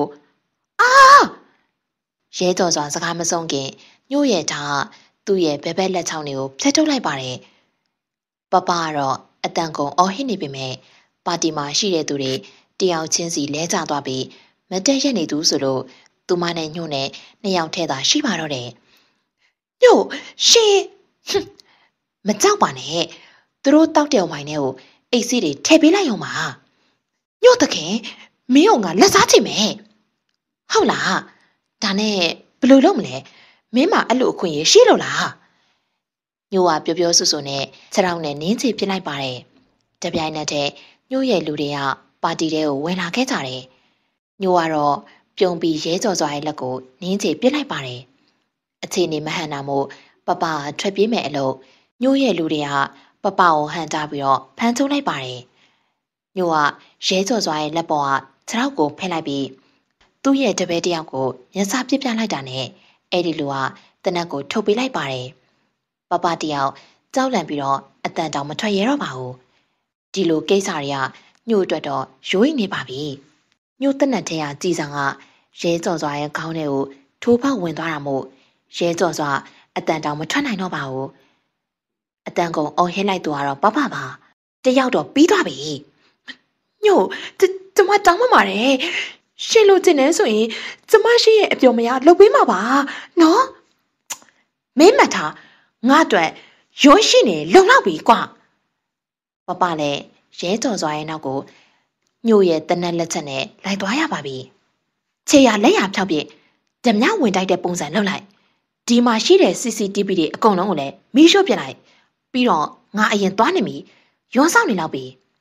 ရဲကြော်စွာစကားမဆုံးခင်ညို့ရဲ့ဓာတ်သူ့ရဲ့ဘဲဘက်လက်ချောင်းတွေကိုဖျက်ထုတ်လိုက်ပါတယ်ပပကတော့အတန်ကုန်အော်ဟစ်နေပေမဲ့ပါတီမှာရှိတဲ့သူတွေတယောက်ချင်းစီလဲကျသွားပြီးမတက်ရက်နေသူဆိုလို့သူမနဲ့ညို့နဲ့2ယောက်ထဲသာရှိပါတော့တယ်ညို့ရှင်မကြောက်ပါနဲ့သူတို့တောက်တဲ့ဝိုင်ထဲကိုအိတ်စီးတွေထည့်ပေးလိုက်အောင်ပါညို့တခင်မင်းကလက်စားချင်မယ်ဟုတ်လားဒါနဲ့ဘယ်လိုလုပ်မလဲမင်းမအဲ့လိုအခွင့်အရေးရှိလို့လားညို့ကပြောဆူနဲ့ခြေထောက်နဲ့နင်းချေပြစ်လိုက်ပါတယ်တပြိုင်နက်တည်းညို့ရဲ့လူတွေကပါတီထဲကိုဝင်လာခဲ့ကြတယ်ညို့ကတော့ပြုံးပြီးရဲကြော်စွာရဲ့လက်ကိုနင်းချေပြစ်လိုက်ပါတယ်အခြေအနေမဟန်တာမို့ပပထွက်ပြေးမယ်အလို့ညို့ရဲ့လူတွေကပပကိုဟန်တာပြီးတော့ဖမ်းချုံလိုက်ပါတယ်ညို့ကရဲကြော်စွာရဲ့လက်ပေါ်ကခြေထောက်ကိုဖဲလိုက်ပြီးသူ့ရဲ့တပည့်တယောက်ကိုမျက်စာပြစ်ပြလိုက်တာနဲ့အဲ့ဒီလူကတနက်ကိုထုတ်ပေးလိုက်ပါတယ်ပပတယောက်ကြောက်လန့်ပြီးတော့အတန်တောင်မထွက်ရတော့ပါဘူးဒီလိုကိစ္စတွေကညို့အတွက်တော့ရိုးနေပါပြီညို့တနက်ထဲကကြည်ဆောင်ကရဲကြော်စွာရဲ့ခေါင်းထဲကိုထိုးပေါက်ဝင်သွားတာမို့ရဲကြော်စွာအတန်တောင်မထွက်နိုင်တော့ပါဘူးအတန်ကုန်အောင်ဟင်းလိုက်သူကတော့ပပပါတယောက်တော့ပြီးသွားပြီညို့ကျမတောင်းမှပါတယ်ရှင်လိုချင်နေဆိုရင်ကျမရှိရဲ့အပျော်မရလှုပ်ပေးမှာပါနော်မင်းမှတ်ထားငါအတွက်ရုံးရှိနေလုံလောက်ပြီကွာပပလည်းရဲကြော်စွာရဲ့နောက်ကိုညို့ရဲ့တနက်လက်ချက်နဲ့လိုက်သွားရပါပြီခြေရလက်ရဖြောက်ပြစ်ဓမြဝင်တိုက်တဲ့ပုံစံလုပ်လိုက်ဒီမှာရှိတဲ့ CCTV တွေအကုန်လုံးကိုလည်းမီးရှို့ပြလိုက်ပြီးတော့ငါအရင်သွားနေပြီရွံဆောင်နေလောက်ပြီ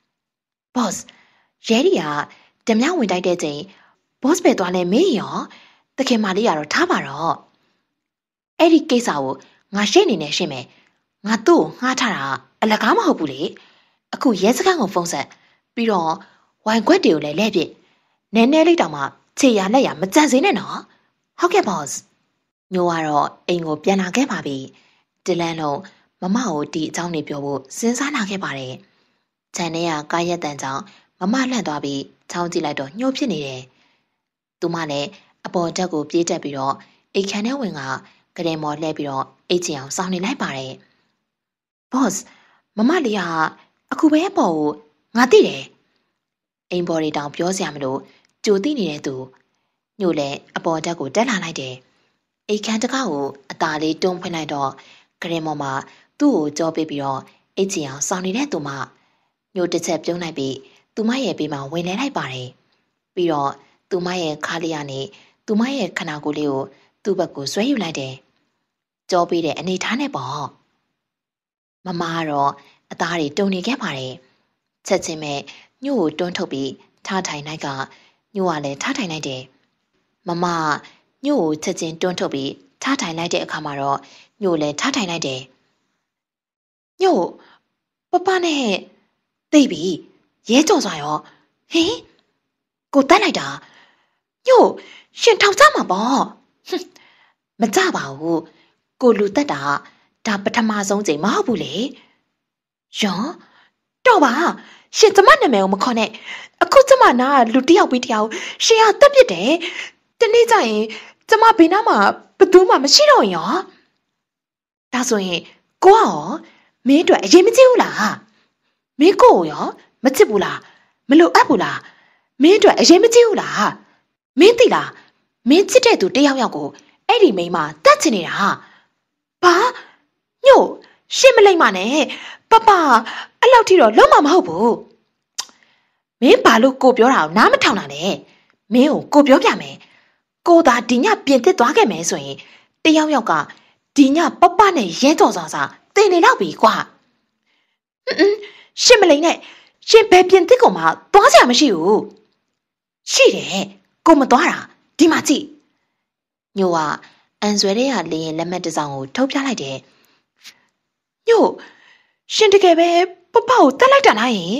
boss ရဲဒီကဓမြဝင်တိုက်တဲ့ချိန် boss ပဲသွားလဲမင်းရောတခင်မလေးကတော့ထားပါတော့အဲ့ဒီကိစ္စကိုငါရှင်းနေနေရှင်းမယ်ငါသူ့ကိုငှားထားတာအလကားမဟုတ်ဘူးလေအခုရဲစခန်းကိုဖုန်းဆက်ပြီးတော့ဝိုင်ခွက်တွေကိုလည်းလဲပြစ်နည်းနည်းလေးတောင်မှခြေရလက်ရမကြံစေနဲ့နော်ဟုတ်ကဲ့ boss ညိုကတော့အိမ်ကိုပြန်လာခဲ့ပါပြီတလန်းလုံးမမကိုဒီအကြောင်းတွေပြောဖို့စဉ်းစားလာခဲ့ပါတယ်ခြံထဲကကားရက်တန်ကြောင့်မမလှန့်သွားပြီးချောင်းကြည့်လိုက်တော့ညှို့ဖြစ်နေတယ်သူမလည်းအပေါ်တက်ကိုပြေးတက်ပြီးတော့အိတ်ခမ်းထဲဝင်ကကရင်မော်လှည့်ပြီးတော့အိတ်ချင်အောင်စောင်းနေလိုက်ပါတယ် boss မမလေးကအခုပဲအပေါ်ကိုငါသိတယ်အိမ်ပေါ်တွေတောင်ပြောစရာမလိုကြိုသိနေတဲ့သူညို့လည်းအပေါ်တက်ကိုတက်လာလိုက်တယ်အိတ်ခမ်းတကားကိုအตาလေးတွန်းဖွင့်လိုက်တော့ကရင်မော်မှာသူ့ကိုကြောပေးပြီးတော့အိတ်ချင်အောင်စောင်းနေတဲ့သူမညို့တစ်ချက်ပြုံးလိုက်ပြီးသူမရဲ့ဘေးမှာဝင်လဲလိုက်ပါတယ်ပြီးတော့သူမရဲ့ခါးလေးကနေသူမရဲ့ခနာကိုယ်လေးကိုသူ့ဘက်ကိုဆွဲယူလိုက်တယ်ကြောပေးတဲ့အနေထားနဲ့ပေါ့မမကတော့အသားတွေတုံနေခဲ့ပါတယ်ချက်ချင်းပဲညို့ကိုတွန်းထုတ်ပြီးထားထိုင်လိုက်ကညို့ကလည်းထားထိုင်လိုက်တယ်မမညို့ကိုချက်ချင်းတွန်းထုတ်ပြီးထားထိုင်လိုက်တဲ့အခါမှာတော့ညို့လည်းထားထိုင်လိုက်တယ်ညို့ပပနဲ့သိပြီရဲကြော်စွာရောဟင်ကိုတက်လိုက်တာညို့ရှင်ထောက်ကြမှာပေါ့မကြပါဘူးကိုလူတက်တာဒါပထမဆုံးချိန်မဟုတ်ဘူးလေရောတော့ပါရှင်ကျမနာမည်ကိုမခေါ်နဲ့အခုကျမနာလူတယောက်ပြီးတယောက်ရှင်ကတက်ပြစ်တယ်တနေ့ကျရင်ကျမဘေးနားမှာဘယ်သူမှမရှိတော့ရင်ရောဒါဆိုရင်ကိုကရောမင်းအတွက်အရင်မကြည့်ဘူးလားမင်းကိုရောမချစ်ဘူးလားမလို့အပ်ဘူးလားမင်းအတွက်အရင်မကြည့်ဘူးလားမင်းသိလားမင်းချစ်တဲ့သူတယောက်ယောက်ကိုအဲ့ဒီမိန်းမတတ်ချင်နေတာဘာညို့ရှင်းမလိုက်မနဲ့ပပအဲ့လောက်ထိတော့လုံးမမဟုတ်ဘူးမင်းဘာလို့ကိုပြောတာကိုနားမထောင်တာလဲမင်းကိုပြောပြမယ်ကိုသာဒီညပြင်သစ်သွားခဲ့မယ်ဆိုရင်တယောက်ယောက်ကဒီညပပနဲ့ရဲကြော်စာတင်နေတော့ပြီကွာရှင်းမလိမ့်နဲ့ရှင်ဘယ်ပြင်သစ်ကောင်မှသွားစရာမရှိဘူးရှိတယ်ကိုမသွားတာဒီမှာကြည့်ညို့ကအန်ဆွဲတဲ့ဟာလေရင်လက်မှတ်တစ်စောင်ကိုထုတ်ပြလိုက်တယ်ညို့ရှင်တကယ်ပဲပပကိုတက်လိုက်တာလားယင်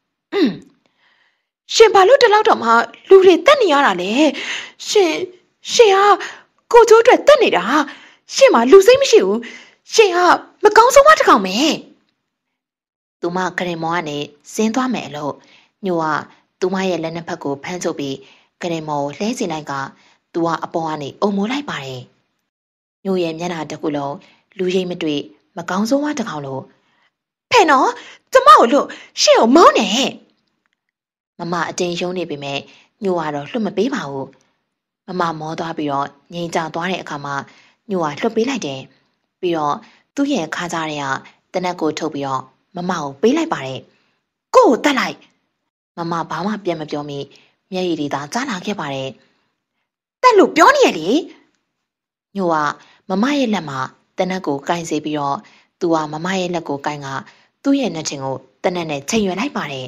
ရှင်ဘာလို့တလောက်တော့မှလူတွေတက်နေရတာလဲရှင်ကကိုကျိုးအတွက်တက်နေတာရှင်မှာလူစိတ်မရှိဘူးရှင်ကမကောင်းဆုံးမတစ်ကောင်ပဲသူမကရင်မော်ကနေဆင်းသွားမယ်လို့ညို့ကသူမရဲ့လက်နှစ်ဖက်ကိုဖမ်းချုပ်ပြီးကရင်မော်ကိုလှဲစီလိုက်ကသူကအပေါ်ကနေအုံမိုးလိုက်ပါတယ်ညို့ရဲ့မျက်နှာတစ်ခုလုံးလူရိပ်မတွေ့မကောင်းဆုံးမတစ်ကောင်လို့ဖဲ့နော်ကျမကိုလို့ရှင့်ကိုမောင်းနေမမအတင်းရုံးနေပေမဲ့ညို့ကတော့လွတ်မပေးပါဘူးမမမောသွားပြီးတော့ငြိမ်ချသွားတဲ့အခါမှာညို့ကလွတ်ပေးလိုက်တယ်ပြီးတော့သူ့ရဲ့ခါးကြားတွေကတနက်ကိုထုတ်ပြီးတော့မမကိုပေးလိုက်ပါတယ်ကို့ကိုတတ်လိုက်မမဘာမှပြန်မပြောမိမျက်ရည်တွေသာကြားလာခဲ့ပါတယ်တက်လို့ပြောနေရလေညိုကမမရဲ့လက်မှာတနက်ကိုကင်စေပြီးတော့သူကမမရဲ့လက်ကိုကင်ကသူ့ရဲ့နှချင်းကိုတနက်နဲ့ချိန်ရွယ်လိုက်ပါတယ်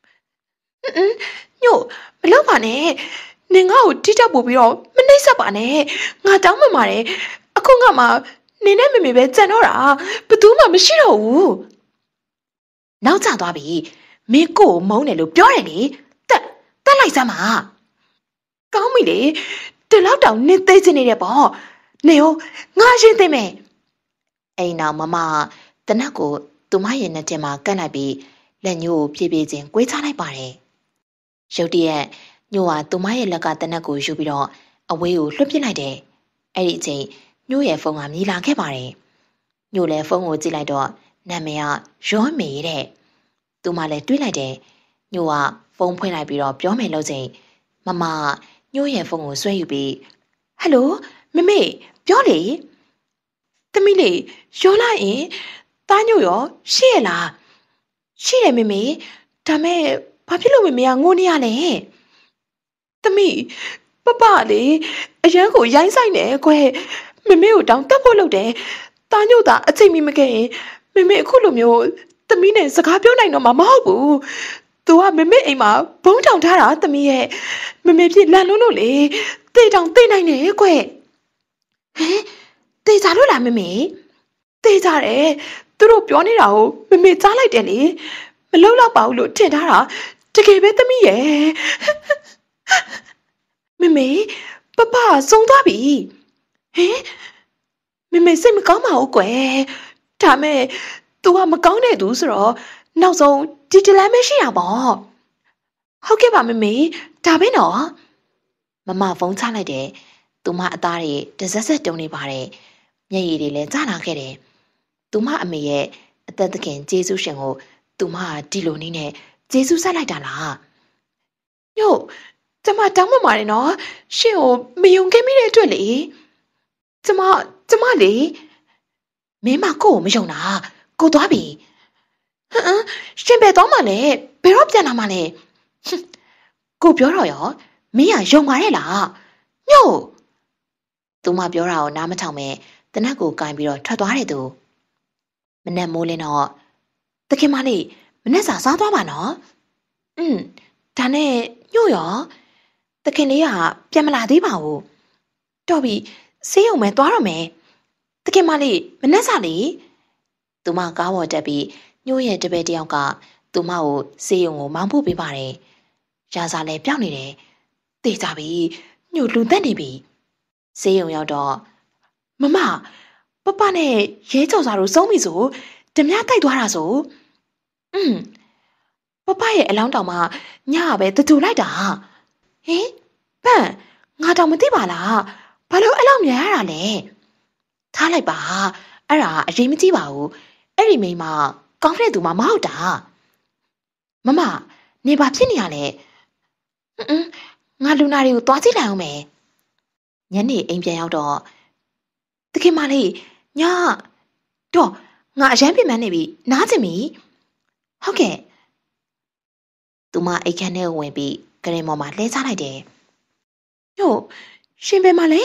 ညိုမလုပ်ပါနဲ့နင်ငါ့ကိုတိကျပို့ပြီးတော့မနှိမ့်ဆက်ပါနဲ့ငါတောင်းပန်ပါတယ်အခုငါမှနင်နဲ့မေမေပဲကြံတော့တာဘသူမှမရှိတော့ဘူးနောက်ကျသွားပြီမင်းကိုမုန်းတယ်လို့ပြောတယ်လေတက်လိုက်စမ်းပါကောင်းပြီလေဒီလောက်တောင်နင်သိချင်နေတယ်ပေါ့နေဟောငါရှင်းသိမယ်အိမ်နောက်မမတနက်ကိုသူမရဲ့နှတင်မှာကန့်လိုက်ပြီးလက်ညှိုးကိုပြေးချင်းကွေးချလိုက်ပါတယ်ရုတ်တရက်ညို့ဟာသူမရဲ့လက်ကတနက်ကိုယူပြီးတော့အဝေးကိုလွှတ်ပစ်လိုက်တယ်အဲ့ဒီအချိန်ညို့ရဲ့ဖုန်းကမြည်လာခဲ့ပါတယ်ညို့လည်းဖုန်းကိုကြည့်လိုက်တော့နာမည်ကရောမေတဲ့သူမလည်းတွေးလိုက်တယ်ညို့ကဖုန်းဖွင့်လိုက်ပြီးတော့ပြောမယ်လို့ချိန်မမညို့ရဲ့ဖုန်းကိုဆွဲယူပြီးဟယ်လိုမမေပြောလေသမီးလေးရောလိုက်ရင်တားညို့ရောရှိရလားရှိတယ်မမေဒါမဲ့ဘာဖြစ်လို့မမေကငိုနေရလဲသမီးပပလေအရန်ကိုရိုင်းဆိုင်နေကွယ်မမေကိုတောင်းတက်ဖို့လုပ်တယ်တားညို့သာအချိန်မီမခဲ့ရင်မမေအခုလိုမျိုးသမီးနဲ့စကားပြောနိုင်တော့မှာမဟုတ်ဘူးသူကမမေအိမ်မှာဘုံထောင်ထားတာသမီးရဲ့မမေဖြစ်လန့်လုံးလို့လေတေးတောင်တေးနိုင်နေကွယ်ဟမ်တေးကြလို့လားမမေတေးကြတယ်သူတို့ပြောနေတာကိုမမေကြားလိုက်တယ်လေမလုံတော့ပါဘူးလို့ထင်ထားတာတကယ်ပဲသမီးရဲ့မမေပပဆုံးသွားပြီဟင်မမေစိတ်မကောင်းပါဘူးကွယ်ဒါမဲ့ तू ကမကောင်းတဲ့သူဆိုတော့နောက်ဆုံးဒီတလမ်းမရှိတာပေါ့ဟုတ်ကဲ့ပါမမေဒါပဲနော်မမဖုန်းချလိုက်တယ်သူမအသားတွေတစက်စက်တုံနေပါတယ်မျက်ရည်တွေလည်းကျလာခဲ့တယ်သူမအမေရဲ့အသက်သခင်ဂျေဆုရှင်ကိုသူမကဒီလိုနည်းနဲ့ဂျေဆုဆက်လိုက်တာလားညို့ကျမတောင်းပန်ပါတယ်နော်ရှင်ကိုမယုံခဲ့မိတဲ့အတွက်လေကျမလေမင်းမကိုမယုံတာကိုသွားပြီဟမ်ရှင်ပဲသွားမှလဲဘယ်တော့ပြန်လာမှလဲကိုပြောတော့ရောမင်းကယုံပါရဲ့လားညို့သူမပြောတာကိုနားမထောင်ပဲတနက်ကိုကင်ပြီးတော့ထွက်သွားတယ်သူမနဲ့မိုးလင်းတော့တခင်မလေးမနဲ့စာစားသွားပါနော်ဒါနဲ့ညို့ရောတခင်လေးကပြန်မလာသေးပါဘူးတော်ပြီဆေးရုံပဲသွားတော့မယ်တခင်မလေးမနဲ့စာလေးသူမကားပေါ်တက်ပြီးညို့ရဲ့တပည့်တယောက်ကသူမကိုဆေးရုံကိုမောင်းဖို့ပေးပါတယ်ရာစာလည်းပြောင်းနေတယ်တေးကြပြီညို့လူသက်နေပြီဆေးရုံရောက်တော့မမပပနဲ့ရဲကြော်စာတို့စုံးပြီဆိုဓမြတိုက်သွားတာဆိုပပရဲ့အလောင်းတောင်မှညပဲတူလိုက်တာဟင်ပန့်ငါတောင်မသိပါလားဘာလို့အဲ့လောက်မြန်ရတာလဲထားလိုက်ပါအဲ့ဒါအရေးမကြီးပါဘူးအဲ့ဒီမိန်းမကောင်းတဲ့သူမှမဟုတ်တာမမနေပါဖြစ်နေရလဲငါလူနာတွေကိုသွားကြည့်လိုက်အောင်မယ်ညနေအိမ်ပြန်ရောက်တော့တခင်မလေးညတော့ငါအရန်ပြင်ပန်းနေပြီနားချင်ပြီဟုတ်ကဲ့သူမအိတ်ခမ်းထဲဝင်ပြီးကရင်ပေါ်မှာလှဲချလိုက်တယ်ညို့ရှင်ပဲမလဲ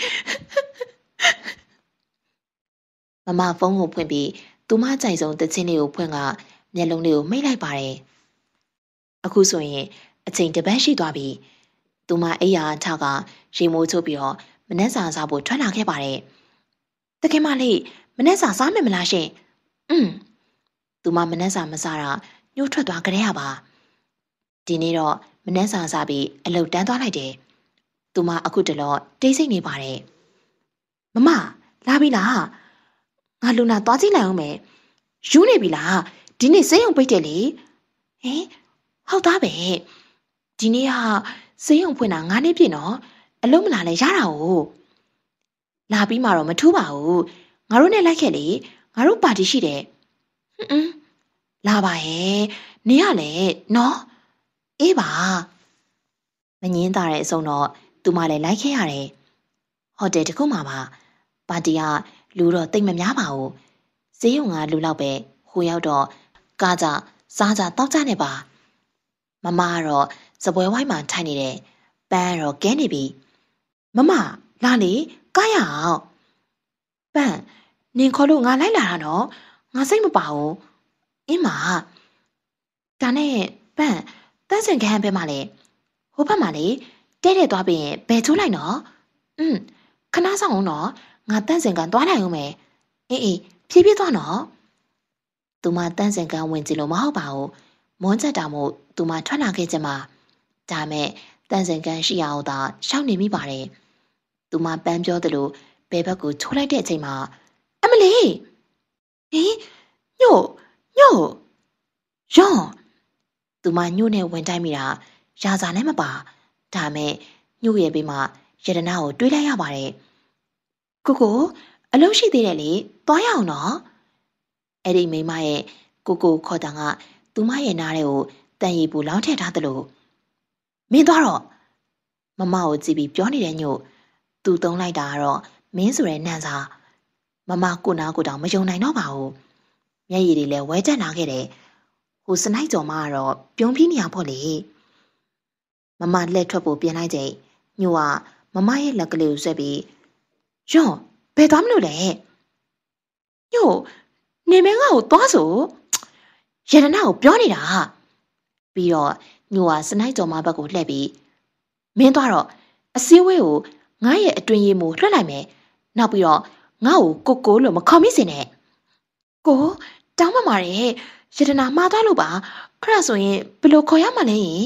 မမဖုန်းကိုဖွင့်ပြီးသူမကြိုက်ဆုံးတချင်းလေးကိုဖွင့်ကမျက်လုံးလေးကိုမိတ်လိုက်ပါတယ်အခုဆိုရင်အချိန်တစ်ပတ်ရှိသွားပြီသူမအိယာထကရေမိုးချိုးပြီးတော့မနှက်စာစားဖို့ထွက်လာခဲ့ပါတယ်တခင်မလေးမနှက်စာစားမယ်မလားရှင်သူမမနှက်စာမစားတာညှို့ထွက်သွားကြရပါဒီနေ့တော့မနှက်စာစားပြီးအလုတ်တန်းသွားလိုက်တယ်သူမအခုတလောတိတ်ဆိတ်နေပါတယ်မမလာပြီလားငါလူနာသွားကြည့်လိုက်အောင်မယ်ယူနေပြီလားဒီနေ့စေးရုံပိတ်တယ်လေဟင်ဟုတ်သားပဲဒီနေ့ကစေးရုံဖွင့်တာ9နှစ်ပြည့်နော်အလုံးမလာလဲရတာ哦လာပြီးမှတော့မထူးပါဘူးငါတို့နဲ့လိုက်ခဲ့လေငါတို့ပါတီရှိတယ်လာပါရဲ့နေရလေနော်အေးပါမငင်းသားတဲ့အစုံတော့သူမလည်းလိုက်ခဲ့ရတယ်ဟိုတယ်တခုမှပါပါတီကလူတော့တိတ်မများပါဘူးဈေးရုံကလူလောက်ပဲဟိုရောက်တော့ကားကြစားကြတောက်ကြနေပါမမကတော့စပွဲဝိုင်းမှာထိုင်နေတယ်ပန်းကတော့ကဲနေပြီမမလာလေကားရအောင်ပန်းနင်ခေါ်လို့ငါလိုက်လာတာနော်ငါစိတ်မပါဘူးအင်းမဒါနဲ့ပန်းတန်းစင်ခန်းဘက်မှာလေဟိုဘက်မှာလေတဲ့သွားပြီးရင်ဘယ်ချိုးလိုက်နော်ခဏဆောင်အောင်နော်ငါတန်းစင်ကန်သွားလိုက်အောင်မယ်အေးဖြည်းဖြည်းသွားနော်သူမတန်းစင်ကန်ဝင်ကြည့်လို့မဟုတ်ပါဘူးမွန်းချက်တောင်မို့သူမထွက်လာခဲ့ကြမှာဒါမဲ့တန်းစင်ကန်ရှိအောင်သာရှောက်နေမိပါတယ်သူမပန်းပြောသလိုဘဲဘက်ကိုချိုးလိုက်တဲ့အချိန်မှာအမလီဟင်ညို့ရော့သူမညို့နဲ့ဝင်တိုင်းမိတာရာစာနဲ့မပါဒါမဲ့ညို့ရဲ့ဘေးမှာရတနာကိုတွေးလိုက်ရပါတယ်ကိုအလုံးရှိသေးတယ်လေသွားရအောင်နော်အဲ့ဒီမိမရဲ့ကိုခေါ်တာကသူမရဲ့နားထဲကိုတန်ရီပူလောင်းထည့်ထားသလိုမင်းသွားတော့မမကိုကြည့်ပြီးပြောနေတဲ့ညို့သူသုံးလိုက်တာကတော့မင်းဆိုတဲ့နန်းစာမမကိုနာကိုတောင်မယုံနိုင်တော့ပါဘူးမျက်ရည်တွေလည်းဝဲကျက်လာခဲ့တယ်ဟိုစနိုက်ကြော်မကတော့ပြုံးပြီးနေအောင်ပေါ့လေမမလက်ထွက်ဖို့ပြင်လိုက်ချိန်ညို့ကမမရဲ့လက်ကလေးကိုဆွဲပြီးရော့ဘယ်သွားမလို့လဲညို့နေမင်းကကိုသွားဆိုရတနာကိုပြောနေတာပြီးတော့ညို့ကစနိုက်ကြော်မဘက်ကိုလှည့်ပြီးမင်းသွားတော့အစည်းအဝေးကိုငါရဲ့အတွင်ရည်မူလွှတ်လိုက်မယ်နောက်ပြီးတော့ငါ့ကိုလို့မခေါ်မိစေနဲ့ကိုတောင်းပန်ပါတယ်ရတနာမှားသွားလို့ပါအဲ့ဒါဆိုရင်ဘယ်လိုခေါ်ရမှာလဲယင်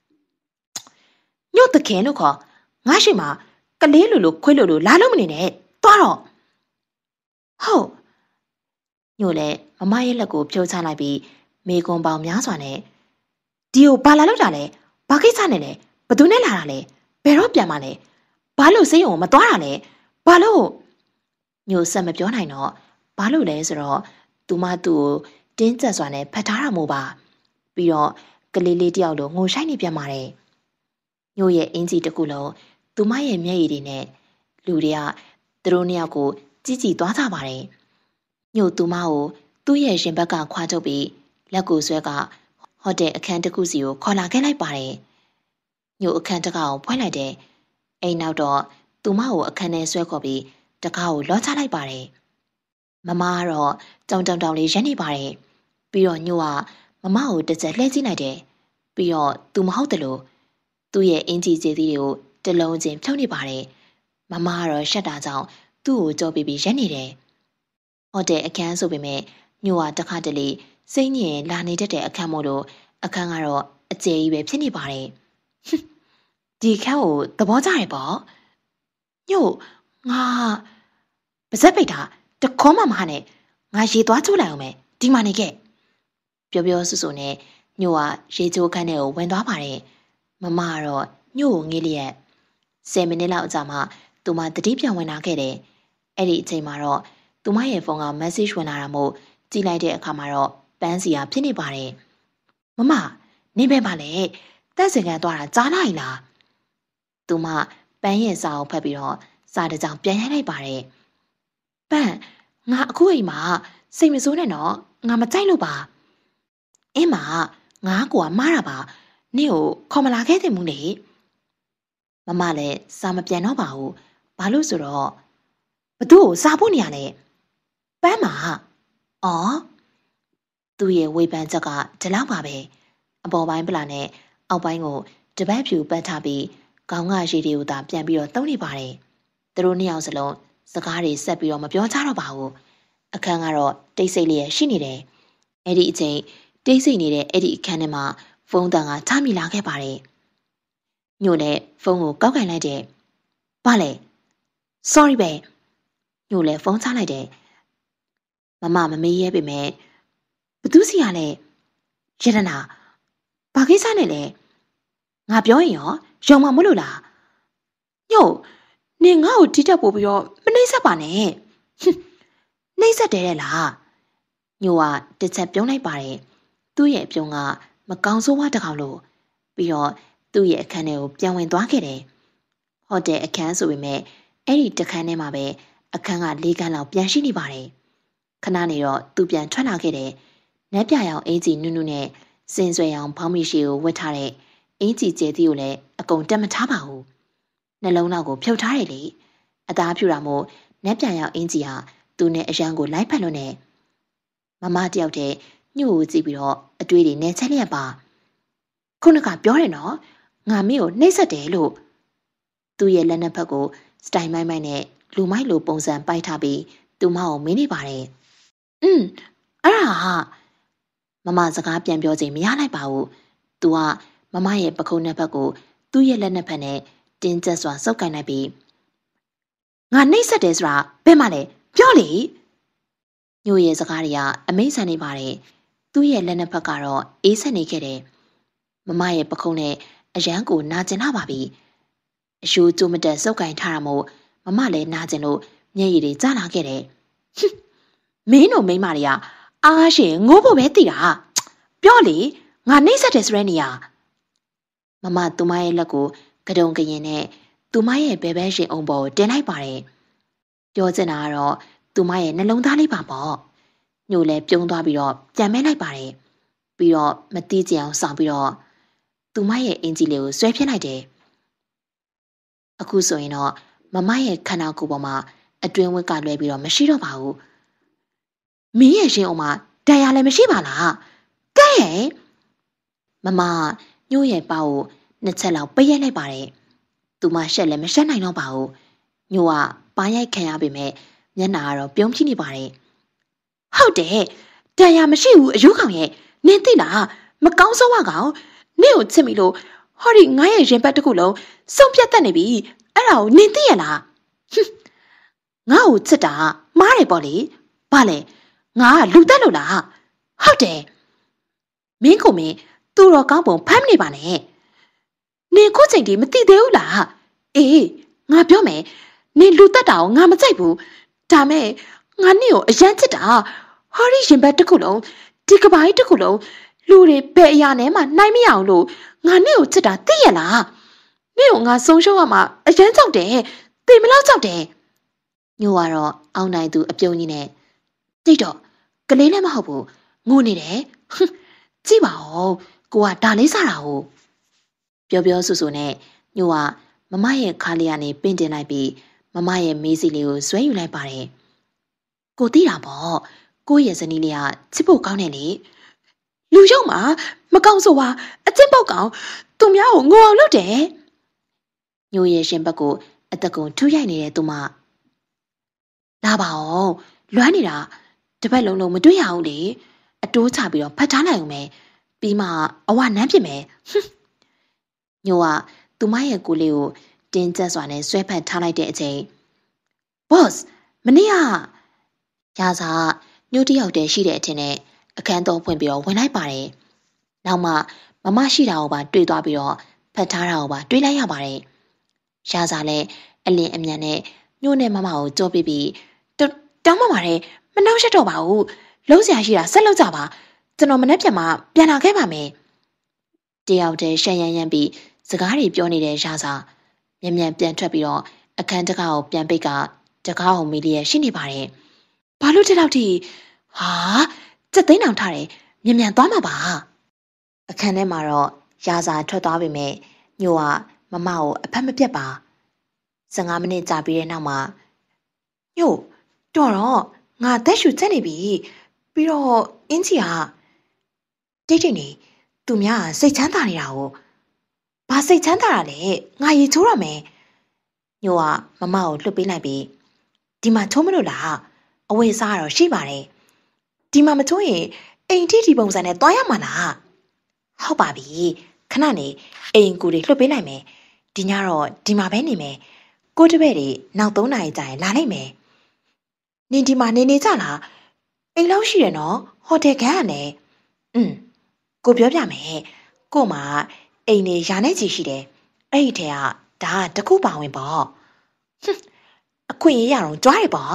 ညို့တခင်လို့ခေါ်ငါရှိမှာကလေးလိုခွေးလိုလာလို့မနေနဲ့သွားတော့ဟုတ်ညို့လည်းမမရဲ့လက်ကိုဖြိုးချလိုက်ပြီးမေကွန်ပေါင်များစွာနဲ့ဒီကိုဘာလာလောက်တာလဲဘာကိစ္စနဲ့လဲဘသူနဲ့လာတာလဲဘယ်တော့ပြန်มาလဲဘာလို့စိတ်ုံမသွားတာလဲဘာလို့ညို့ဆက်မပြောနိုင်တော့ဘာလို့လဲဆိုတော့သူမသူ့ကိုတင်းကျပ်စွာနဲ့ဖတ်ထားတာမို့ပါပြီးတော့ကလေးလေးတယောက်လိုငိုဆိုင်နေပြန်ပါတယ်ညို့ရဲ့အင်ဂျီတစ်ခုလုံးသူမရဲ့မျက်ရည်တွေနဲ့လူတွေကသူတို့နှစ်ယောက်ကိုကြည့်သွားကြပါတယ်ညို့သူမကိုသူ့ရဲ့ရင်ဘက်ကခွာထုတ်ပြီးလက်ကိုဆွဲကဟိုတယ်အခန်းတစ်ခုစီကိုခေါ်လာခဲ့လိုက်ပါတယ်ညို့အခန်းတစ်ခါကိုဖွင့်လိုက်တယ်အိမ်နောက်တော့သူမကိုအခန်းထဲဆွဲခေါ်ပြီးတကားကိုလောချလိုက်ပါတယ်မမကတော့တောင်လေးရက်နေပါတယ်ပြီးတော့ညို့ကမမကိုတစ်ချက်လှည့်ကြည့်လိုက်တယ်ပြီးတော့သူမဟုတ်တယ်လို့သူ့ရဲ့အင်ဂျီကျေးသီးတွေကိုတလုံးချင်းဖြုတ်နေပါတယ်မမကတော့ရှက်တာကြောင့်သူ့ကိုကြောပြီးရက်နေတယ်ဟိုတယ်အခန်းဆိုပေမဲ့ညို့ကတခါတလေစိတ်ညစ်လာနေတတ်တဲ့အခန်းမို့လို့အခန်းကတော့အကျယ်ကြီးပဲဖြစ်နေပါတယ်ဒီခန်းကိုသဘောကျတယ်ပေါ့ညို့ငါပါဇက်ပိတ်တာတခေါမှမဟာနဲ့ငါရေသွားချိုးလိုက်အောင်မယ်ဒီမှာနေခဲ့ပြောဆူနဲ့ညို့ကရေချိုးခန်းထဲကိုဝင်သွားပါတယ်မမကတော့ညို့ကိုငေးလျက်10မိနစ်လောက်အကြာမှသူမတတိပြန်ဝင်လာခဲ့တယ်အဲ့ဒီအချိန်မှာတော့သူမရဲ့ဖုန်းက message ဝင်လာတာမို့ကြည့်လိုက်တဲ့အခါမှာတော့ပန်းစီယာဖြစ်နေပါတယ်မမနင်းပဲပါလေတက်စင်ကန်သွားတာကြားလိုက်လားသူမပန်းရဲ့စာကိုဖတ်ပြီးတော့စာတစ်ကြောင်ပြန်ရိုက်လိုက်ပါတယ်ပန်းငါအခုအိမ်မှာစိတ်မဆိုးနဲ့တော့ငါမကြိုက်လို့ပါအင်းမငါကမားတာပါနင့်ကိုခေါ်မလာခဲ့တယ်မူလေမမလည်းစာမပြန်တော့ပါဘူးဘာလို့ဆိုတော့ဘသူ့ကိုစာဖို့နေရလဲပန်းမှာအော်သူ့ရဲ့ဝေဖန်ချက်ကဒီလောက်ပါပဲအပေါ်ပိုင်းပလာနဲ့အောက်ပိုင်းကိုတပတ်ဖြူပတ်ထားပြီးခေါင်းကရေတွေကိုသာပြန်ပြီးတော့သုံးနေပါတယ်သူတို့နှစ်ယောက်စလုံးစကားတွေဆက်ပြီးတော့မပြောကြတော့ပါဘူးအခန်းကတော့တိတ်ဆိတ်လေးရှိနေတယ်အဲ့ဒီအချိန်တိတ်ဆိတ်နေတဲ့အဲ့ဒီအခန်းထဲမှာဖုန်းတန်ကထမိလာခဲ့ပါတယ်ညို့လည်းဖုန်းကိုကောက်ကင်လိုက်တယ်ဘာလဲ sorry ပဲညို့လည်းဖုန်းချလိုက်တယ်မမေးရဲပေမဲ့ဘသူစီရလဲရတနာဘာကိစ္စနဲ့လဲငါပြောရင်ရောယုံမှာမလို့လားညို့နင်ငါ့ကိုတိတက်ပို့ပြီးတော့မနှိမ့်ဆက်ပါနဲ့နှိမ့်ဆက်တယ်တဲ့လားညို့ကတစ်ချက်ပြုံးလိုက်ပါတယ်သူ့ရဲ့အပြုံးကမကောင်းဆိုးဝါးတကောင်လို့ပြီးတော့သူ့ရဲ့အခန်းထဲကိုပြန်ဝင်သွားခဲ့တယ်ဟိုတယ်အခန်းဆိုပေမဲ့အဲ့ဒီတခန်းထဲမှာပဲအခန်းက၄ခန်းလောက်ပြန်ရှိနေပါတယ်ခဏနေတော့သူပြန်ထွက်လာခဲ့တယ်နက်ပြရောင်အင်ဂျီနုနုနဲ့စင်ဆွေအောင်ဖောင်းမိရှိကိုဝတ်ထားတဲ့အင်ကြီးကျဲသီးကိုလည်းအကုန်တက်မထားပါဘူးနှလုံးနောက်ကိုဖြုတ်ထားတယ်လေအသားဖြူတာမို့နက်ပြန်ရောက်အင်ကြီးဟာသူနဲ့အရန်ကိုလိုက်ဖက်လို့နဲ့မမတယောက်တည်းညှို့ကိုကြည့်ပြီးတော့အတွေးတွေနဲ့ချက်လျက်ပါခုနကပြောတယ်နော်ငါမင်းကိုနှိမ့်ဆက်တယ်လို့သူ့ရဲ့လက်နှစ်ဖက်ကိုစတိုင်မိုင်းမိုင်းနဲ့လူမိုက်လိုပုံစံပိုက်ထားပြီးသူမကိုမင်းနေပါတယ်အဲ့ဒါဟာမမစကားပြန်ပြောချိန်မရလိုက်ပါဘူးသူကမမရဲ့ပခုံးနှစ်ဖက်ကိုသူ့ရဲ့လက်နှစ်ဖက်နဲ့တင်းကျပ်စွာစုပ်ကိုင်လိုက်ပြီးငါနှိမ့်ဆက်တယ်ဆိုတာဘယ်မှလဲပြောလေညို့ရဲ့စကားတွေကအမိန့်ဆန်နေပါတယ်သူ့ရဲ့လက်နှစ်ဖက်ကတော့အေးဆက်နေခဲ့တယ်မမရဲ့ပခုံးနဲ့အရန်ကိုနာကျင်လာပါပြီအယူကျိုးမတက်စုပ်ကိုင်ထားတာမို့မမလည်းနာကျင်လို့မျက်ရည်တွေကျလာခဲ့တယ်မင်းတို့မိန်းမတွေကအားရှင်ငိုးဖို့ပဲတည်တာပြောလေငါနှိမ့်ဆက်တယ်ဆိုတဲ့နေရာမမသူမရဲ့လက်ကိုကတုံကရင်နဲ့သူမရဲ့ဘဲဘဲရှင်အုံပေါ်တင်လိုက်ပါတယ်ပြောချင်တာကတော့သူမရဲ့နှလုံးသားလေးပါပေါ့ညို့လဲပြုံးသွားပြီးတော့ပြန်မဲလိုက်ပါတယ်ပြီးတော့မတိကျအောင်ဆောင်ပြီးတော့သူမရဲ့အင်ဂျီလေးကိုဆွဲပြစ်လိုက်တယ်အခုဆိုရင်တော့မမရဲ့ခန္ဓာကိုယ်ပေါ်မှာအတွင်းဝက်ကလွဲပြီးတော့မရှိတော့ပါဘူးမင်းရဲ့ရှင်အုံမှာတရားလည်းမရှိပါလားကဲရဲ့မမညို့ရဲ့ပါကိုနှစ်ချက်လောက်ပိတ်ရိုက်လိုက်ပါတယ်သူမရှက်လည်းမရှက်နိုင်တော့ပါဘူးညို့ကပါရိုက်ခံရပေမဲ့မျက်နှာကတော့ပြုံးပြနေပါတယ်ဟုတ်တယ်တရားမရှိဘူးအယုကောင်ရဲ့နင်သိလားမကောင်းဆုံးဝကောင်နင့်ကိုချစ်မိလို့ဟောဒီငါရဲ့ရင်ပတ်တစ်ခုလုံးစုံပြတ်တတ်နေပြီအဲ့ဒါကိုနင်သိရလားငါ့ကိုချစ်တာမားတယ်ပေါ့လေဘာလဲငါကလူတက်လို့လားဟုတ်တယ်မင်းကိုမင်းသူ့တော်ကောင်းပုံဖမ်းနေပါနဲ့နင်ခုချိန်တည်းမသိသေးဘူးလားအေးငါပြောမယ်နင်လူတက်တာကိုငါမကြိုက်ဘူးဒါမဲ့ငါနင့်ကိုအရန်ချစ်တာဟောဒီရင်ပတ်တစ်ခုလုံးဒီကပိုင်းတစ်ခုလုံးလူတွေဘယ်အရာနဲ့မှနိုင်မရအောင်လို့ငါနင့်ကိုချစ်တာသိရလားနင့်ကိုငါဆုံးရှုံးရမှာအရန်ကြောက်တယ်သိမလားကြောက်တယ်ညို့ကတော့အောင်းနိုင်သူအပြုံးကြီးနဲ့တိတ်တော့ကလေးလည်းမဟုတ်ဘူးငိုနေတယ်ကြည့်ပါဦးကိုကဒါလေးစားတာဟုတ်ပြောပြောဆူဆူနဲ့ညို့ကမမရဲ့ခါလေးကနေပင့်တင်လိုက်ပြီးမမရဲ့မေးစီလေးကိုဆွဲယူလိုက်ပါတယ်ကိုသိတာပေါ့ကိုရဲ့ဇနီးလေးကချစ်ဖို့ကောင်းတယ်လေလူရုံမှာမကောင်းဆိုပါအကျင့်ပေါက်ကောင်သူများကိုငိုအောင်လုပ်တယ်ညို့ရဲ့ရှင်ဘက်ကိုအသက်ကုန်ထူးရိုက်နေတဲ့သူမလာပါအောင်လွမ်းနေတာတပတ်လုံးလုံးမတွေ့ရဘူးလေအတိုးချပြီးတော့ဖတ်ထားလိုက်အောင်မယ်ပြီးမှအဝနမ်းဖြစ်မယ်ညို့ကသူမရဲ့ကိုလေးကိုတင်းကျပ်စွာနဲ့ဆွဲဖက်ထားလိုက်တဲ့အချိန် boss မနေ့ကရာစာညို့တယောက်တည်းရှိတဲ့အထင်နဲ့အခန်းတော်ဖွင့်ပြီးတော့ဝင်လိုက်ပါတယ်နောက်မှမမရှိတာကိုပါတွေ့သွားပြီးတော့ဖတ်ထားတာကိုပါတွေ့လိုက်ရပါတယ်ရာစာလည်းအလင်းအမြန်နဲ့ညို့နဲ့မမကိုကြောပြီးတောင်းပန်ပါတယ်မနှောက်ရက်တော့ပါဘူးလုံးစရာရှိတာဆက်လုပ်ကြပါကျွန်တော်မနေ့ပြန်မှပြန်လာခဲ့ပါမယ်တယောက်တည်းရှန်ရမ်းရမ်းပြီးစကားတွေပြောနေတဲ့ရာစာမြန်ပြန်ထွက်ပြီးတော့အခန်းတကားကိုပြန်ပိတ်ကတကားကိုမီလီရဲ့ရှိနေပါတယ်ဘာလို့ဒီလောက်ထိဟာစက်သိန်းအောင်ထားတယ်မြန်သွားမှာပါအခန်းထဲမှာတော့ရာစာထွက်သွားပြီမဲ့ညို့ကမမကိုအဖက်မပြတ်ပါ15မိနစ်ကြာပြီးတဲ့နောက်မှာညို့တော်တော့ငါသက်ရှူချက်နေပြီပြီးတော့အင်းကြီးကတိတ်နေသူများစိတ်ချမ်းသာနေတာကိုဘာစိတ်ချမ်းသာတာလဲငါရေချိုးရမယ်ညို့ကမမကိုလှုပ်ပေးလိုက်ပြီးဒီမှာချိုးမလို့လားအဝေးစားတော့ရှိပါတယ်ဒီမှာမချိုးရင်အိမ်ထိဒီပုံစံနဲ့တွားရမှာလားဟုတ်ပါပြီခဏနေအိမ်ကူတွေလှုပ်ပေးလိုက်မယ်ဒီညတော့ဒီမှာပဲနေမယ်ကိုတပည့်တွေနောက်3နာရီကြာရင်လာလိုက်မယ်နင်ဒီမှာနေကြလားအိမ်လောက်ရှိတယ်နော်ဟိုတယ်ခန်းကနေကိုပြောပြမယ်ကို့မှာအိမ်နေရာနဲ့ချီရှိတယ်အဲ့ဒီထဲကဒါတခုပါဝင်ပေါ့အခွင့်အရေးရအောင်ကြွားရပေါ့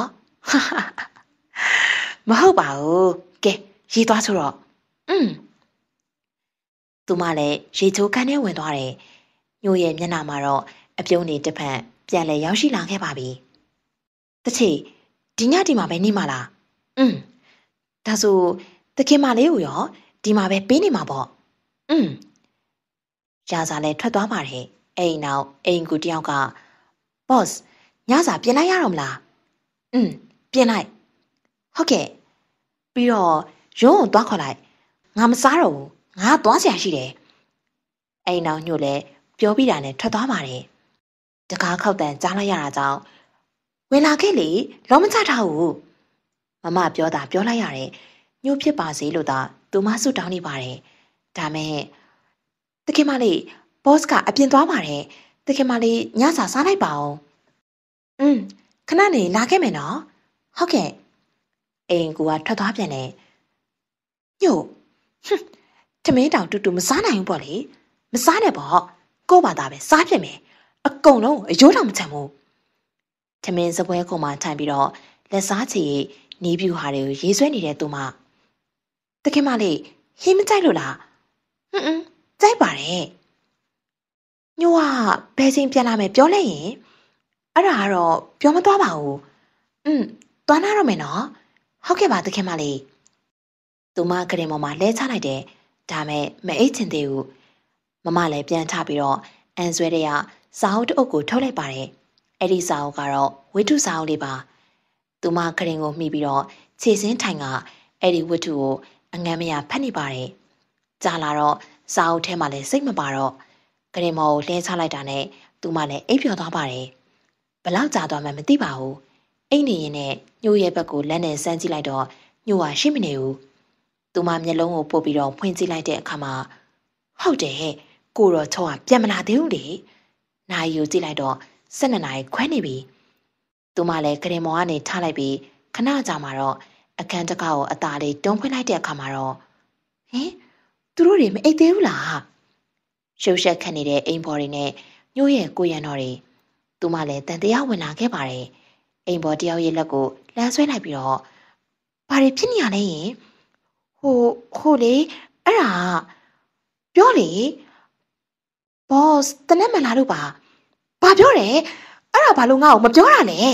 မဟုတ်ပါဘူးကဲရေးသွားဆိုတော့သူမလည်းရေချိုးခန်းထဲဝင်သွားတယ်ညို့ရဲ့မျက်နှာမှာတော့အပြုံးတွေတစ်ဖက်ပြန်လဲရောက်ရှိလာခဲ့ပါပြီတချီဒီညဒီမှာပဲနေမှာလားဒါဆိုတခင်မလေးကိုရောဒီမှာပဲပေးနေမှာပေါ့ရာဇာလည်းထွက်သွားပါတယ်အိမ်နောက်အိမ်ကူတယောက်က boss ညစာပြင်လိုက်ရတော့မလားပြင်လိုက်ဟုတ်ကဲ့ပြီးတော့ရုံးကိုသွားခေါ်လိုက်ငါမစားတော့ဘူးငါသွားဆရာရှိတယ်အိမ်နောက်ညို့လည်းပြောပြီးတာနဲ့ထွက်သွားပါတယ်တကားခောက်တန်ကြားလိုက်ရတာကြောင့်ဝင်လာခဲ့လေလောမချထားဘူးမမပြောတာပြောလိုက်ရတယ်ညို့ဖြစ်ပါစေလို့သာသူမဆုတောင်းနေပါတယ်ဒါမဲ့တခင်မလေးဘော့စ်ကအပြင်သွားပါတယ်တခင်မလေးညစာစားလိုက်ပါဦးခဏနေလာခဲ့မယ်နော်ဟုတ်ကဲ့အိမ်ကူကထွက်သွားပြန်တယ်ညို့ထမင်းတောင်တူတူမစားနိုင်ဘူးပေါ့လေမစားနဲ့ပေါ့ကို့ဘာသာပဲစားဖြစ်မယ်အကုန်လုံးအယိုးတောင်မချမ်းဘူးထမင်းစပွဲကုံမှာထိုင်ပြီးတော့လက်စားချီနီးပြူဟာတွေကိုရေးဆွဲနေတဲ့သူမတခင်မလေးဟင်းမကြိုက်လို့လားကြိုက်ပါတယ်ညို့ကဘယ်ချိန်ပြန်လာမယ်ပြောလိုက်ရင်အဲ့ဒါကတော့ပြောမသွားပါဘူးသွားနာတော့မယ်နော်ဟုတ်ကဲ့ပါတခင်မလေးသူမကရင်ပေါ်မှာလဲချလိုက်တယ်ဒါမဲ့မအိတ်ချင်သေးဘူးမမလည်းပြန်ထပြီးတော့အန်ဆွဲတဲ့ကစာအုပ်တစ်အုပ်ကိုထုတ်လိုက်ပါတယ်အဲ့ဒီစာအုပ်ကတော့ဝတ္ထုစာအုပ်လေးပါသူမကရင်ကိုမှီပြီးတော့ခြေစင်းထိုင်ကအဲ့ဒီဝတ္ထုကိုအငမ်းမရဖတ်နေပါတယ်ကြာလာတော့စာအုပ်ထဲမှာလည်းစိတ်မပါတော့ကရင်မော်ကိုလှဲချလိုက်တာနဲ့သူမလည်းအိပ်ပျော်သွားပါတယ်ဘလောက်ကြာသွားမှမသိပါဘူးအိတ်နေရင်နဲ့ညို့ရဲ့ဘက်ကိုလက်နဲ့ဆန်းကြည့်လိုက်တော့ညို့ဟာရှိမနေဘူးသူမမျက်လုံးကိုပို့ပြီးတော့ဖွင့်ကြည့်လိုက်တဲ့အခါမှာဟုတ်တယ်ကိုတော့ချောကပြန်မလာသေးဘူးလေနိုင်ယူကြည့်လိုက်တော့12နာရီခွဲနေပြီသူမလည်းကရင်မော်ကနေထားလိုက်ပြီးခဏကြာမှတော့အခန်းတကားကိုအသာလေးတုံးဖွင့်လိုက်တဲ့အခါမှာတော့သူတို့တွေမအိပ်သေးဘူးလားရှုပ်ရှက်ခတ်နေတဲ့အိမ်ဘော်တွေနဲ့ညို့ရဲ့ကိုရံတော်တွေသူမလည်းတန်တရားဝင်လာခဲ့ပါတယ်အိမ်ဘော်တယောက်ရဲ့လက်ကိုလှမ်းဆွဲလိုက်ပြီးတော့ဘာတွေဖြစ်နေရလဲယင်ဟိုလေအဲ့ဒါပြောလေဘော့စ်တနက်မလာလို့ပါဘာပြောတယ်အဲ့ဒါဘာလို့ငါ့ကိုမပြောတာလဲ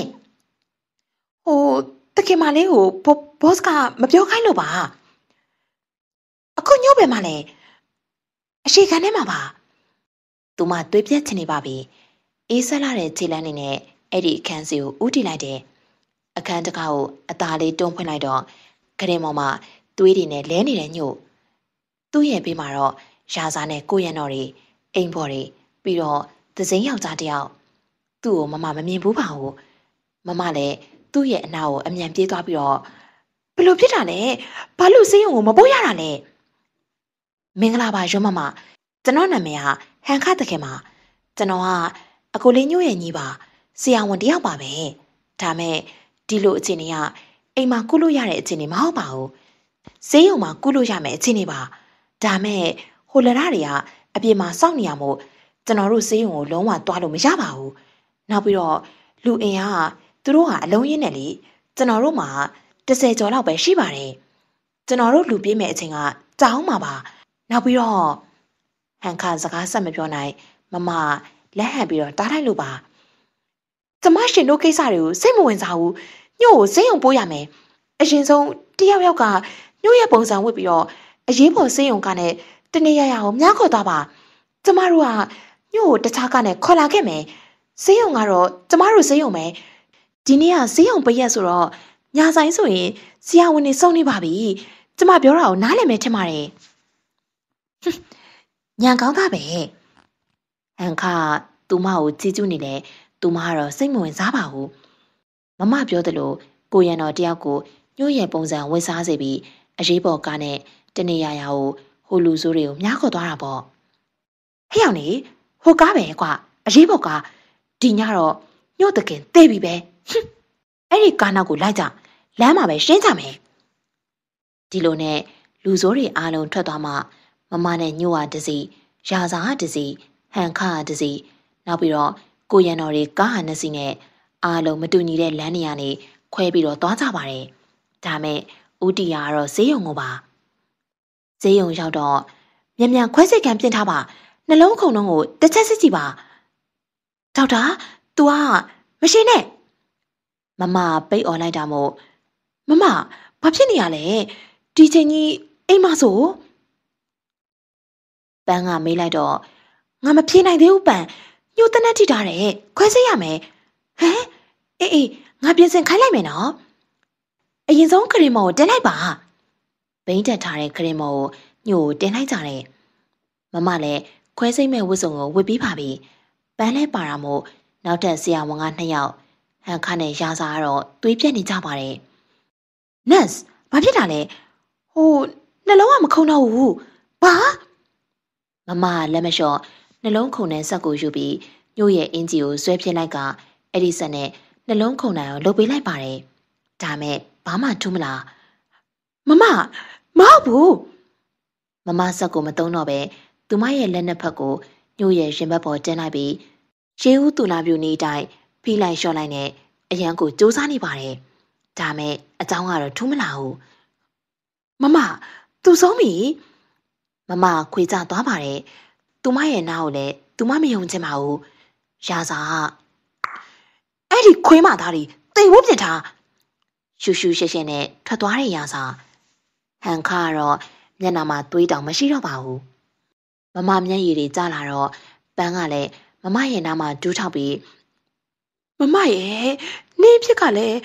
တခင်မလေးကိုဘော့စ်ကမပြောခိုင်းလို့ပါအခုညို့ပဲမလဲအရှိခံထဲမှာပါသူမတွေးပြတ်ချင်နေပါပြီအေးဆက်လာတဲ့ခြေလမ်းနေနဲ့အဲ့ဒီအခန်းစီကိုဦးတည်လိုက်တယ်အခန်းတကားကိုအသာလေးတွန်းဖွင့်လိုက်တော့ကရင်မော်မှာသွေးတွေနဲ့လဲနေတဲ့ညို့သူ့ရဲ့ဘေးမှာတော့ရာဇာနဲ့ကိုရံတော်တွေအိမ်ဘော်တွေပြီးတော့သစိမ်းယောက်ျားတယောက်သူ့ကိုမမြင်ဘူးပါဘူးမမလည်းသူ့ရဲ့အနာကိုအမြန်ပြေးသွားပြီးတော့ဘလို့ဖြစ်တာလဲဘာလို့စေးရုံကိုမပို့ရတာလဲမင်္ဂလာပါရွမကျွန်တော်နာမည်ကဟန်ခတခင်ပါကျွန်တော်ကအကိုလေးညို့ရဲ့ညီပါဆရာဝန်တယောက်ပါပဲဒါမဲ့ဒီလိုအခြေအနေကအိမ်မှာကုလို့ရတဲ့အခြေအနေမဟုတ်ပါဘူးဈေးရုံမှာကုလို့ရမယ်အခြေအနေပါဒါမဲ့ဟိုလရတွေကအပြင်မှာစောင့်နေရမို့ကျွန်တော်တို့ဈေးရုံကိုလုံးဝသွားလို့မရပါဘူးနောက်ပြီးတော့လူအင်အားသူတို့ကအလုံးရင်းနဲ့လေကျွန်တော်တို့မှာ10ကျော်လောက်ပဲရှိပါတယ်ကျွန်တော်တို့လူပြေးမဲ့အချိန်ကကြောင်းမှာပါနောက်ပြီးတော့ဟန်ခါစကားဆက်မပြောနိုင်မမလက်ဟန်ပြီးတော့တားလိုက်လို့ပါကျမရှင်တို့ကိစ္စတွေကိုစိတ်မဝင်စားဘူးညို့ကိုဈေးရုံပို့ရမယ်အရင်ဆုံးတယောက်ကညို့ရဲ့ပုံစံဝတ်ပြီးတော့အရေးပေါ်ဈေးရုံကနဲ့တနေရရအောင်မြားခေါ်သွားပါကျမတို့ကညို့ကိုတခြားကနဲ့ခေါ်လာခဲ့မယ်ဈေးရုံကတော့ကျမတို့ဈေးရုံပဲဒီနေ့ကဈေးရုံပိတ်ရက်ဆိုတော့ညာဆိုင်ဆိုရင်ဆရာဝန်တွေစုံနေပါပြီကျမပြောတာကိုနားလည်မယ်ထင်ပါတယ်ညံကောင်းသားပဲဟန်ခါသူမကိုကြည့်ကျူးနေတယ်သူမကတော့စိတ်မဝင်စားပါဘူးမမပြောသလိုကိုရံတော်တယောက်ကိုညို့ရဲ့ပုံစံဝတ်စားစေပြီးအရေးပေါ်ကားနဲ့တနေရရကိုဟိုလူဆိုးတွေကိုမြားခေါ်သွားတာပေါ့ဟဲ့အောင်နေဟိုကားပဲကွာအရေးပေါ်ကားဒီညတော့ညို့တခင်တေးပြီပဲအဲ့ဒီကားနောက်ကိုလိုက်ကြလမ်းမှာပဲရှင်းကြမယ်ဒီလိုနဲ့လူဆိုးတွေအားလုံးထွက်သွားမှမမနဲ့ညို့ဟာတစီရာဇာဟာတစီဟန်ခါဟာတစီနောက်ပြီးတော့ကိုရံတော်တွေကားဟာနှစ်စီနဲ့အားလုံးမတူညီတဲ့လမ်းနေရာနေခွဲပြီးတော့သွားကြပါတယ်ဒါမဲ့ဦးတီယာကတော့ဈေးရုံကိုပါဈေးရုံရောက်တော့မြန်ခွဲစိတ်ကံပြင်ထားပါနှလုံးခုန်လုံးကိုတစ်ချက်စစ်ကြည့်ပါဒေါက်တာ तू ကမရှိနဲ့မမပိတ်អော်လိုက်တာမို့မမဘာဖြစ်နေရလဲဒီချိန်ကြီးအိမ်မဆိုပန်းကမေးလိုက်တော့ငါမဖြေနိုင်သေးဘူးပန်းညှို့တနက်ထိထားတယ်ခွဲစိတ်ရမယ်ဟမ်အေးငါပြင်ဆင်ခိုင်းလိုက်မယ်နော်အရင်ဆုံးခရင်မော်ကိုတင်လိုက်ပါဘိန်းတက်ထားတဲ့ခရင်မော်ကိုညှို့တင်လိုက်ကြတယ်မမလည်းခွဲစိတ်မဲ့ဝတ်စုံကိုဝတ်ပြီးပါပြီပန်းလဲပါတာမို့နောက်ထပ်ဆရာဝန်က2ယောက်ဟန်ခါနဲ့ရာစာကတော့သွေးပြက်နေကြပါတယ်နတ်စ်ဘာဖြစ်တာလဲဟိုနှလုံးကမခုန်တော့ဘူးဘာမမလက်မလျှော့နှလုံးခုန်တဲ့ဆက်ကိုယူပြီးညို့ရဲ့အင်ဂျီကိုဆွဲပြစ်လိုက်ကအဲ့ဒီဆက်နဲ့နှလုံးခုန်နိုင်အောင်လုပ်ပေးလိုက်ပါတယ်ဒါမဲ့ဘာမှထူးမလားမမဟုတ်ဘူးမမဆက်ကိုမသုံးတော့ပဲသူမရဲ့လက်နှစ်ဖက်ကိုညို့ရဲ့ရင်ဘတ်ပေါ်တင်းလိုက်ပြီးရှေးဦးတူလာပြူနေတိုင်းဖိလိုက်လျှော့လိုက်နဲ့အရန်ကိုစူးစမ်းနေပါတယ်ဒါမဲ့အကြောင်းကတော့ထူးမလာဘူးမသူဆုံးပြီမမခွေကြသွားပါတယ်သူမရဲ့နားကိုလည်းသူမမယုံချင်ပါဘူးရာစာအဲ့ဒီခွေးမသားတွေတိမ်ဝတ်ပြစ်ထားရှူရှူရှဲရှဲနဲ့ထွက်သွားတဲ့ရာစာဟန်ခါကတော့မျက်နှာမှာသွေးတောင်မရှိတော့ပါဘူးမမမျက်ရည်တွေကျလာတော့ပန်းကလည်းမမရဲ့နားမှာဒူးထောက်ပြီးမမရဲ့နေဖြစ်ကလည်း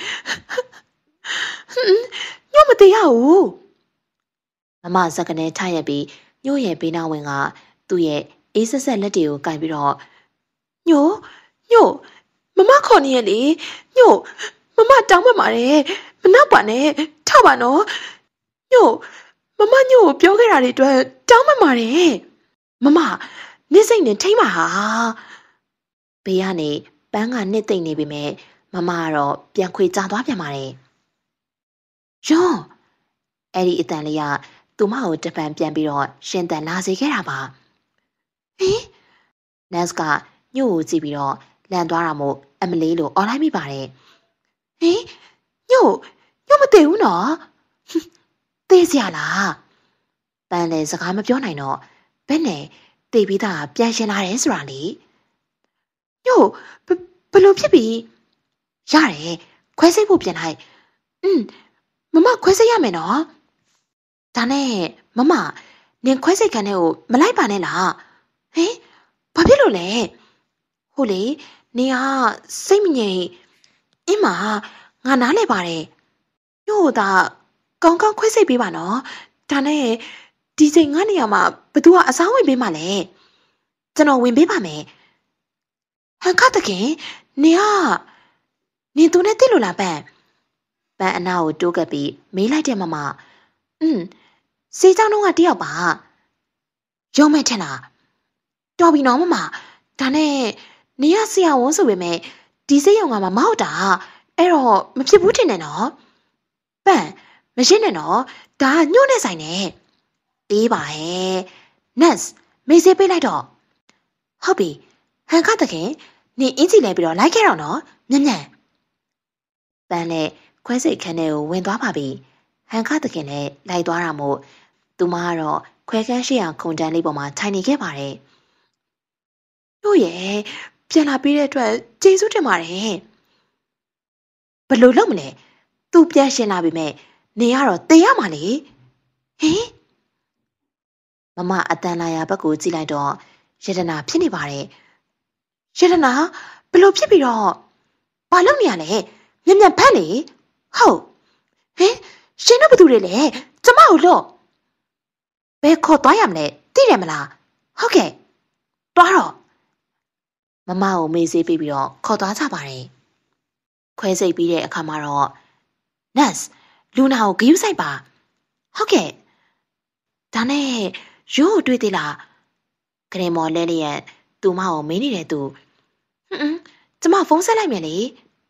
ညမသေးရဘူးမမစကနေထရက်ပြီးညို့ရဲ့ဘေးနားဝင်ကသူ့ရဲ့အေးဆက်ဆက်လက်တွေကိုကင်ပြီးတော့ညို့မမခေါ်နေရလေညို့မမတောင်းပန်ပါတယ်မနောက်ပါနဲ့ထပါနော်ညို့မညို့ကိုပြောခဲ့တာတွေအတွက်တောင်းပန်ပါတယ်မနစ်စိတ်နဲ့ထိမ့်ပါဟာဘေးကနေပန်းကနှစ်သိမ့်နေပြီမဲ့မမကတော့ပြန်ခွေကြသွားပြန်ပါတယ်ယောအဲ့ဒီအတန်လေးကသူမကိုတပံပြန်ပြီးတော့ရှင်တန်လာစေခဲ့တာပါဟင်နတ်ကညို့ကိုကြည့်ပြီးတော့လန့်သွားတာမို့အမလေးလိုអော်လိုက်မိပါတယ်ဟင်ညို့မသိဘူးနော်သိစရာလားပန်းလည်းစကားမပြောနိုင်တော့ဘယ်နဲ့သိပြီးသားပြန်ရှင်လာတယ်ဆိုတာလေညို့ဘလို့ဖြစ်ပြီးရတယ်ခွဲစိတ်ဖို့ပြန်လိုက်မမခွဲစိတ်ရမယ်နော်ဒါနဲ့မနင်ခွဲစိတ်ခန်းထဲကိုမလိုက်ပါနဲ့လားဟင်ဘာဖြစ်လို့လဲဟုတ်လေနင်ကစိတ်မငြိမ်အင်းမငါနားလဲပါတယ်ညို့သာကောင်းခွဲစိတ်ပေးပါနော်ဒါနဲ့ဒီချိန်ငါနေရာမှာဘသူကအစားဝင်ပေးမှလဲကျွန်တော်ဝင်ပေးပါမယ်ဟန်ခတခင်နင်သူနဲ့တိလို့လားပန်းအနာကိုတိုးကပ်ပြီးမေးလိုက်တဲ့မမစေးကြောင်းတော့ကတယောက်ပါရုံမဲ့ထင်လားတော်ပြီနော်မဒါနဲ့နေရဆရာဝန်ဆိုပေမဲ့ဒီစိတ်ရောင်ကမှမဟုတ်တာအဲ့တော့မဖြစ်ဘူးထင်တယ်နော်ပန်းမရှင်းနဲ့နော်ဒါညှို့နဲ့ဆိုင်နေအေးပါဟဲ့နတ်မေးစေးပေးလိုက်တော့ဟုတ်ပြီဟန်ခတခင်နေအင်းကြီးလဲပြီးတော့လိုက်ခဲ့တော့နော်မြန်ပန်းနဲ့ခွဲစိတ်ခန်းထဲကိုဝင်သွားပါပြီဟန်ခတခင်လည်းလိုက်သွားတာမို့သူမကတော့ခွဲခန်းရှိရာခုံတန်းလေးပေါ်မှာထိုင်နေခဲ့ပါတယ်တို့ရဲ့ပြန်လာပြီးတဲ့အတွက်ကျေးဇူးတင်ပါတယ်ဘယ်လိုလုပ်မလဲသူပြန်ရှင်လာပြီမဲ့နေရတော့တေးရမှာလေဟင်မမအတန်လာရဘက်ကိုကြည့်လိုက်တော့ရတနာဖြစ်နေပါတယ်ရတနာဘယ်လိုဖြစ်ပြီးတော့ဘာလုပ်နေရလဲမြန်ဖမ်းလေဟုတ်ဟင်ရှင်တို့ဘသူတွေလဲကျမကိုလို့ဘယ်ခေါ်သွားရမလဲသိတယ်မလားဟုတ်ကဲ့သွားတော့မမကိုမေးစေးပြီးတော့ခေါ်သွားကြပါတယ်ခွဲစိတ်ပြီးတဲ့အခါမှာတော့နတ်လူနာကိုဂရုစိုက်ပါဟုတ်ကဲ့ဒါနဲ့ရိုးကိုတွေ့သေးလားဂရင်မော်လဲလျက်သူမကိုမေးနေတဲ့သူကျမဖုန်းဆက်လိုက်မယ်လေ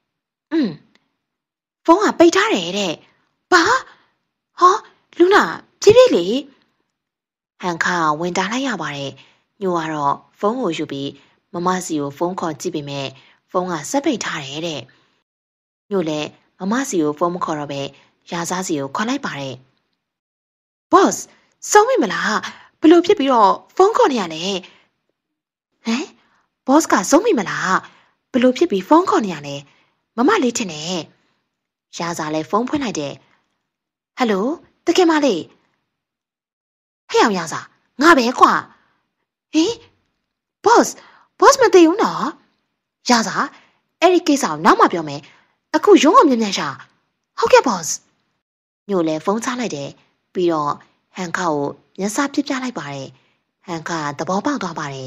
ဖုန်းကပိတ်ထားတယ်တဲ့ဘာဟောလူနာဖြည်းဖြည်းလေဟန်ခါဝင်တားလိုက်ရပါတယ်ညို့ကတော့ဖုန်းကိုယူပြီးမမစီကိုဖုန်းခေါ်ကြည့်ပေမဲ့ဖုန်းကဆက်ပိတ်ထားတယ်တဲ့ညို့လည်းမမစီကိုဖုန်းမခေါ်တော့ပဲရာစားစီကိုခေါ်လိုက်ပါတယ်ဘော့စ်ဆုံးပြီမလားဘလို့ဖြစ်ပြီးတော့ဖုန်းခေါ်နေရလဲဟမ်ဘော့စ်ကဆုံးပြီမလားဘလို့ဖြစ်ပြီးဖုန်းခေါ်နေရလဲမမလေးထင်တယ်ရာစားလည်းဖုန်းဖွင့်လိုက်တယ်ဟယ်လိုတခင်မလေးဟဲ့အောင်ရာစားငါပဲကွာဟင် boss မသိဘူးနော်ရစားအဲ့ဒီကိစ္စကိုနောက်မှပြောမယ်အခုရုံးအောင်မြန်မြန်ရှာဟုတ်ကဲ့ boss ညို့လဲဖုန်းချလိုက်တယ်ပြီးတော့ဟန်ခါကိုမျက်စာပြပြလိုက်ပါတယ်ဟန်ခါသဘောပေါက်သွားပါတယ်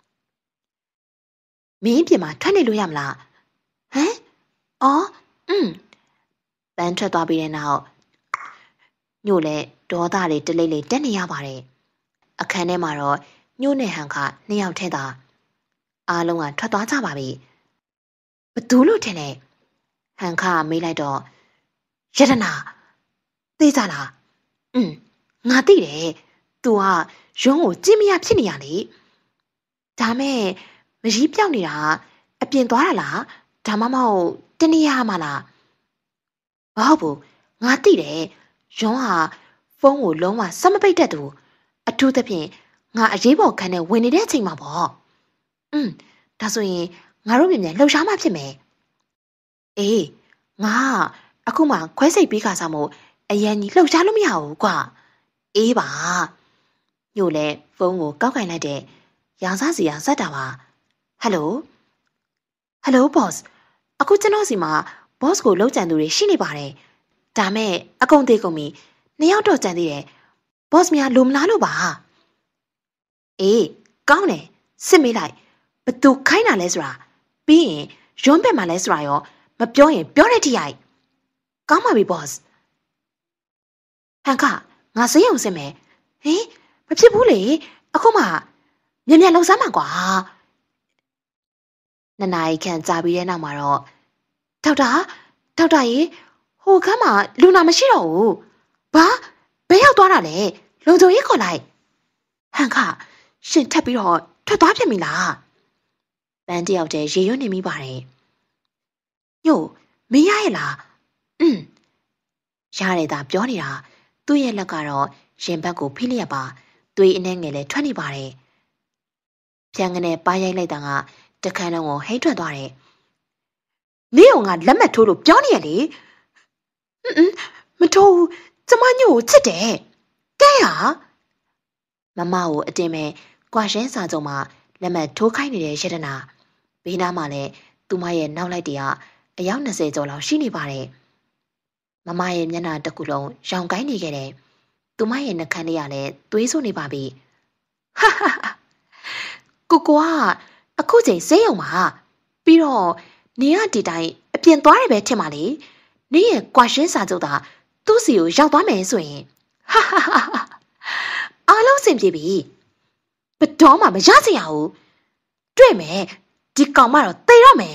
မင်းပြင်မှာထွက်နေလို့ရမလားဟမ်အော်ပန်းထွက်သွားပြီးတဲ့နောက်ညို့လဲဒေါသတွေတလိမ့်လိမ့်တက်နေရပါတယ်အခန်းထဲမှာတော့ညို့နဲ့ဟန်ခါနှစ်ယောက်ထဲသာအားလုံးကထွက်သွားကြပါပြီဘသူလို့ထင်လဲဟန်ခါမေးလိုက်တော့ယတနာသိကြလားငါသိတယ် तू ကရုံးကိုကြည့်မရဖြစ်နေရလေဒါမဲ့မကြီးပြောက်နေတာအပြင်သွားတာလားဒါမှမဟုတ်တနေရမှာလားမဟုတ်ဘူးငါသိတယ်ရုံးဟာဖုန်းကိုလုံးဝစမပိတ်တတ်သူအထူးသဖြင့်ငါအရေးပေါ်ခန်းနဲ့ဝင်နေတဲ့အချိန်မှာပေါ့ဒါဆိုရင်ငါတို့မြင်မြန်လှုပ်ရှားမှဖြစ်မယ်အေးငါအခုမှခွဲစိတ်ပြီးခါစားမို့အရန်ကြီးလှုပ်ရှားလို့မရဘူးကွာအေးပါညို့လဲဖုန်းကိုကောက်ကင်လိုက်တဲ့ရောင်စားစီကစက်တာပါဟယ်လို boss အခုကျွန်တော်စီမှာ boss ကိုလှုပ်ကြံသူတွေရှိနေပါတယ်ဒါမဲ့အကုန်သေးကုန်ပြီနှစ်ယောက်တော့ကြံသေးတယ် boss များလိုမလားလို့ပါအေးကောင်းတယ်စစ်မေးလိုက်ဘသူခိုင်းတာလဲဆိုတာပြီးရင်ရုံးဘက်မှာလဲဆိုတာရောမပြောရင်ပြောတဲ့ထိရိုက်ကောင်းပါပြီ boss ဟန်ခငါစေးအောင်စစ်မယ်ဟင်မဖြစ်ဘူးလေအခုမှမြန်မြန်လှုပ်စမ်းမှာကွာနှစ်နာရီခန့်ကြာပြီးတဲ့နောက်မှာတော့ဒေါက်တာရေဟိုခန်းမှာလူနာမရှိတော့ဘူးဘာဘယ်ရောက်သွားတာလဲလုံခြုံရေးခေါ်လိုက်ဟန်ခရှင်ထပ်ပြီးတော့ထွက်သွားဖြစ်ပြီလားပန်းတယောက်တည်းရေရွတ်နေမိပါတယ်ညို့မင်းရရဲ့လားရတယ်သာပြောနေတာသူ့ရဲ့လက်ကတော့ရင်ဘတ်ကိုဖိလျက်ပါသွေးအနှဲငယ်လဲထွက်နေပါတယ်ဖြန်းကနေပါရိုက်လိုက်တာကတခန်းလုံးကိုဟိတ်ထွက်သွားတယ်နေအောင်ကလက်မှတ်ထိုးလို့ပြောနေရလေမထိုးဘူးကျမညို့ကိုချစ်တယ်ကဲဟာမမကိုအတင်းမဲ့ကွာရှင်းစာကြုံမှာလက်မှတ်ထိုးခိုင်းနေတဲ့ရတနာဘေးနားမှာလည်းသူမရဲ့နောက်လိုက်တည်းကအယောက်20ကျော်လောက်ရှိနေပါတယ်မမရဲ့မျက်နှာတစ်ခုလုံးရောင်ကိုင်းနေခဲ့တယ်သူမရဲ့နှာခမ်းလေးကလည်းသွေးဆိုးနေပါပြီဟာကိုကအခုချိန်စေးရုံမှာပြီးတော့နေရဒီတိုင်းအပြင်သွားရပဲထင်ပါလေနေရဲ့ကွာရှင်းစာကြုံတာသူ့စီကိုရောက်သွားမယ်ဆိုရင်ဟာအားလုံးစင်ပြေပြီဘတော်မှမရစရာဘူးတွေ့မယ်ဒီကောင်မတော့သေတော့မယ်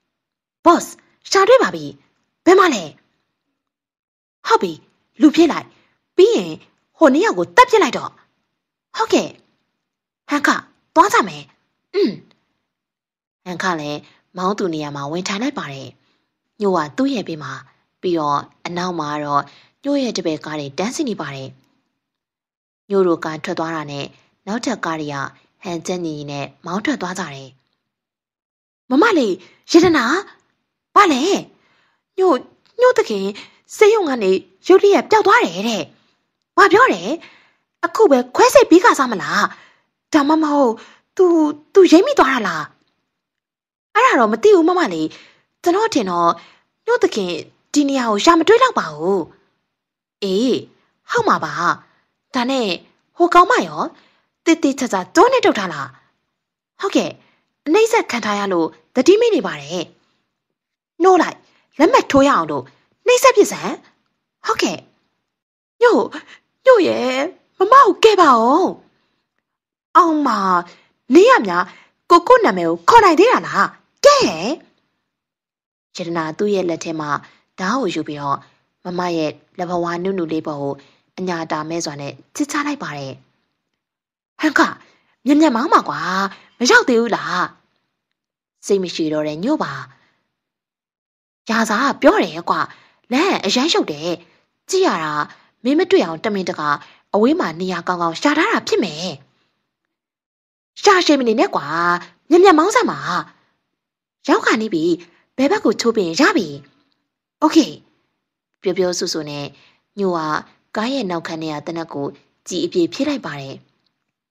boss ရှာတွေ့ပါပြီဘယ်မှလဲဟုတ်ပြီလူဖြစ်လိုက်ပြီးရင်ဟိုနေ့ယောက်ကိုတက်ပြစ်လိုက်တော့ဟုတ်ကဲ့ဟန်ခသွားကြမယ်ဟန်ခလည်းမောင်းသူနေရာမှာဝင်ထိုင်လိုက်ပါတယ်ညို့ကသူ့ရဲ့ဘေးမှာပြီးတော့အနောက်မှာတော့ညို့ရဲ့တပည့်ကားတွေတန်းစီနေပါတယ်ညို့တို့ကထွက်သွားတာနဲ့နောက်ထပ်ကားတွေကဟန်ကျက်ညီနဲ့မောင်းထွက်သွားကြတယ်မမလေးရတနာဘာလဲညို့တခင်စေးရုံကနေရုတ်တရက်ပျောက်သွားတယ်တဲ့ဘာပြောတယ်အခုပဲခွဲစိတ်ပြီးခါစားမလားဒါမှမဟုတ် तू ရိမ့်မိသွားတာလားအဲ့ဒါတော့မသိဘူးမမလေးကျွန်တော်ထင်တော့ညို့တခင်ဒီနေရာကိုရှာမတွေ့တော့ပါဘူးအေးဟုတ်မှာပါဒါနဲ့ဟိုကောင်းမရောတိတိကျကျတွန်းနေထုတ်ထားလားဟုတ်ကဲ့အနှိမ့်ဆက်ခံထားရလို့တတိမိနေပါတယ်နှိုးလိုက်လက်မှတ်ထိုးရအောင်လို့နှိမ့်ဆက်ပြစမ်းဟုတ်ကဲ့ညို့ရဲ့မမကိုကဲပါအောင်အောင်မနေရမြကိုနာမည်ကိုခေါ်နိုင်သေးတာလားကဲရတနာသူ့ရဲ့လက်ထဲမှာဓာတ်ကိုယူပြီးတော့မမရဲ့လက်ဘဝနုနုလေးပေါ်ကိုအညာတာမဲစွာနဲ့ချစ်ချလိုက်ပါတယ်ဟန်ခမြန်မောင်းပါကွာမရောက်သေးဘူးလားစိတ်မရှိတော့တဲ့ညို့ပါရာစာကပြောတယ်ကွာလမ်းအရမ်းရှုပ်တယ်ကြည့်ရတာမင်းမတွေ့အောင်တမင်တကာအဝေးမှာနေရာကောင်းကောင်းရှာထားတာဖြစ်မယ်ရှာရှိမနေနဲ့ကွာမြန်မောင်းစမ်းပါရောက်ခါနေပြီဘဲဘက်ကိုချိုးပြီးရပြီโอเคပြောဆူနဲ့ညို့ကကားရဲ့နောက်ခန်းထဲကတနက်ကိုကြည်အပြေဖြစ်လိုက်ပါတယ်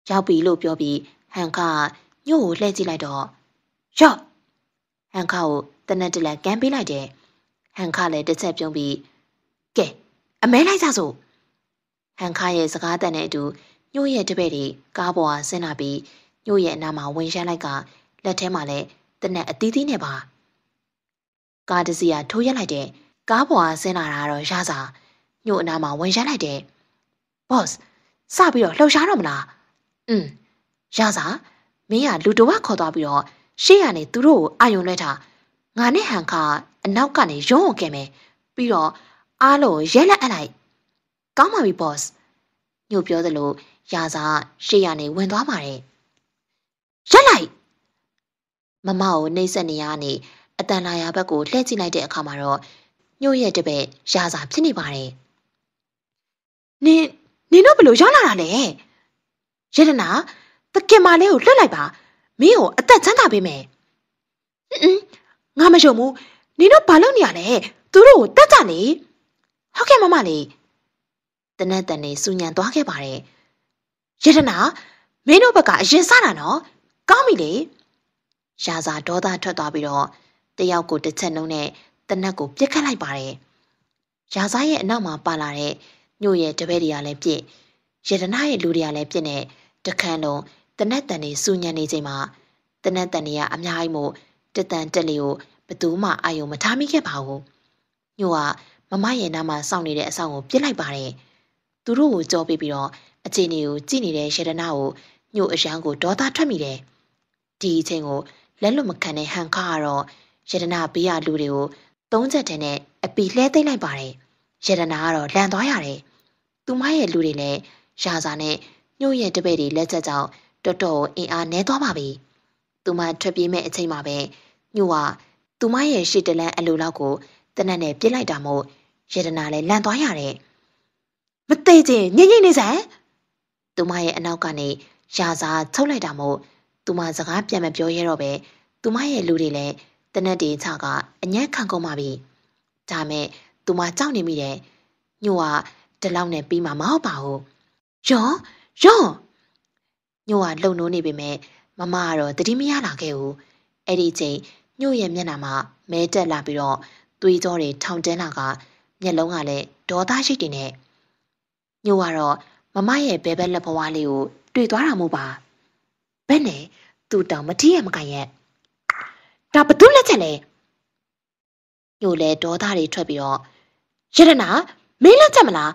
ရောက်ပြီလို့ပြောပြီးဟန်ခါညို့ကိုလှည့်ကြည့်လိုက်တော့ရော့ဟန်ခါကိုတနက်တလန်ကန်ပေးလိုက်တယ်ဟန်ခါလည်းတစ်ချက်ပြုံးပြီးကဲအမဲလိုက်ကြစို့ဟန်ခါရဲ့စကားတန်တဲ့အတူညို့ရဲ့တပည့်တွေကားပေါ်ကဆင်းလာပြီးညို့ရဲ့အနားမှာဝင်ရှမ်းလိုက်ကလက်ထဲမှာလည်းတနက်အသီးသီးနဲ့ပါကားတစ်စီးကထိုးရက်လိုက်တယ်ကားပေါ်ကဆင်းလာတာတော့ရစာညို့အနားမှာဝင်ရှမ်းလိုက်တယ်ဘော့စ်စပြီးတော့လှုပ်ရှားတော့မလားရစာမင်းကလူတော်ကခေါ်သွားပြီးတော့ရှေ့ကနေသူတို့ကိုအာယုံလွှဲထားငါနဲ့ဟန်ခါအနောက်ကနေရုံးအောင်ကဲမယ်ပြီးတော့အားလုံးရဲလက်အပ်လိုက်ကောင်းပါပြီဘော့စ်ညို့ပြောသလိုရာစာရှေ့ကနေဝင်သွားပါတယ်ရက်လိုက်မမကိုနှိမ့်ဆက်နေရနေအတန်လာရာဘက်ကိုလှည့်ကြည့်လိုက်တဲ့အခါမှာတော့ညို့ရဲ့တပည့်ရာစာဖြစ်နေပါတယ်နင်တို့ဘလို့ရောက်လာတာလဲရတနာတကင်မလေးကိုလွှတ်လိုက်ပါမင်းကိုအသက်ချမ်းသာပေးမယ်ငါမယုံဘူးနင်တို့ဘာလုပ်နေရလဲသူတို့ကိုတတ်ကြလေဟုတ်ကဲ့မမလေးတနက်တန်နေစူညံသွားခဲ့ပါတယ်ရတနာမင်းတို့ဘက်ကအရင်စတာနော်ကောင်းပြီလေရာစာဒေါသထွက်သွားပြီးတော့တယောက်ကိုတစ်ချက်နှုံးနဲ့တနက်ကိုပြစ်ခတ်လိုက်ပါတယ်ရာစာရဲ့အနောက်မှာပါလာတဲ့ညို့ရဲ့တပည့်တွေကလည်းပြစ်ရတနာရဲ့လူတွေကလည်းပြစ်နဲ့တခန်းလုံးတနက်တန်နေစူညံနေချိန်မှာတနက်တန်နေကအများကြီးမို့တတန်တက်လေးကိုဘသူမှအာယုံမထားမိခဲ့ပါဘူးညို့ကမမရဲ့နားမှာစောင့်နေတဲ့အဆောင်ကိုပြစ်လိုက်ပါတယ်သူတို့ကိုကြောပေးပြီးတော့အချိန်တွေကိုကြည့်နေတဲ့ရတနာကိုညို့အရန်ကိုဒေါသထွက်မိတယ်ဒီအချိန်ကိုလက်လွတ်မခံတဲ့ဟန်ခါကတော့ရတနာဘေးကလူတွေကိုသုံးချက်တည်းနဲ့အပီလှဲသိမ့်လိုက်ပါတယ်ရတနာကတော့လန့်သွားရတယ်သူမရဲ့လူတွေလည်းရာစာနဲ့ညို့ရဲ့တပည့်တွေလက်ချက်ကြောင့်တော်တော်အင်အားနည်းသွားပါပြီသူမထွက်ပြေးမဲ့အချိန်မှာပဲညို့ကသူမရဲ့ရှေ့တလန်းအလိုလောက်ကိုတနက်နဲ့ပြစ်လိုက်တာမို့ရတနာလည်းလန့်သွားရတယ်မသေးချင်းညင်ညင်နေစမ်းသူမရဲ့အနောက်ကနေရာစာထုတ်လိုက်တာမို့သူမစကားပြန်မပြောရတော့ပဲသူမရဲ့လူတွေလည်းတနက်တွေချကအညံ့ခံကုန်ပါပြီဒါမဲ့သူမကြောက်နေမိတယ်ညို့ကဒီလောက်နဲ့ပြီးမှမဟုတ်ပါဘူးရောညို့ကလုံနိုးနေပေမဲ့မမကတော့တတိမရလာခဲ့ဘူးအဲ့ဒီချိန်ညို့ရဲ့မျက်နှာမှာမဲတက်လာပြီးတော့သွေးကြောတွေထောင်တင်းလာကမျက်လုံးကလည်းဒေါသရှိတယ်နဲ့ညို့ကတော့မမရဲ့ဘဲဘက်လက်ဘွားလေးကိုတွေ့သွားတာမို့ပါဘယ်နဲ့သူ့တောင်မထီးရမကန်ရဲ့ဒါဘသူလက်ချက်လဲညို့လဲဒေါသတွေထွက်ပြီးတော့ရတနာမင်းလက်ချက်မလား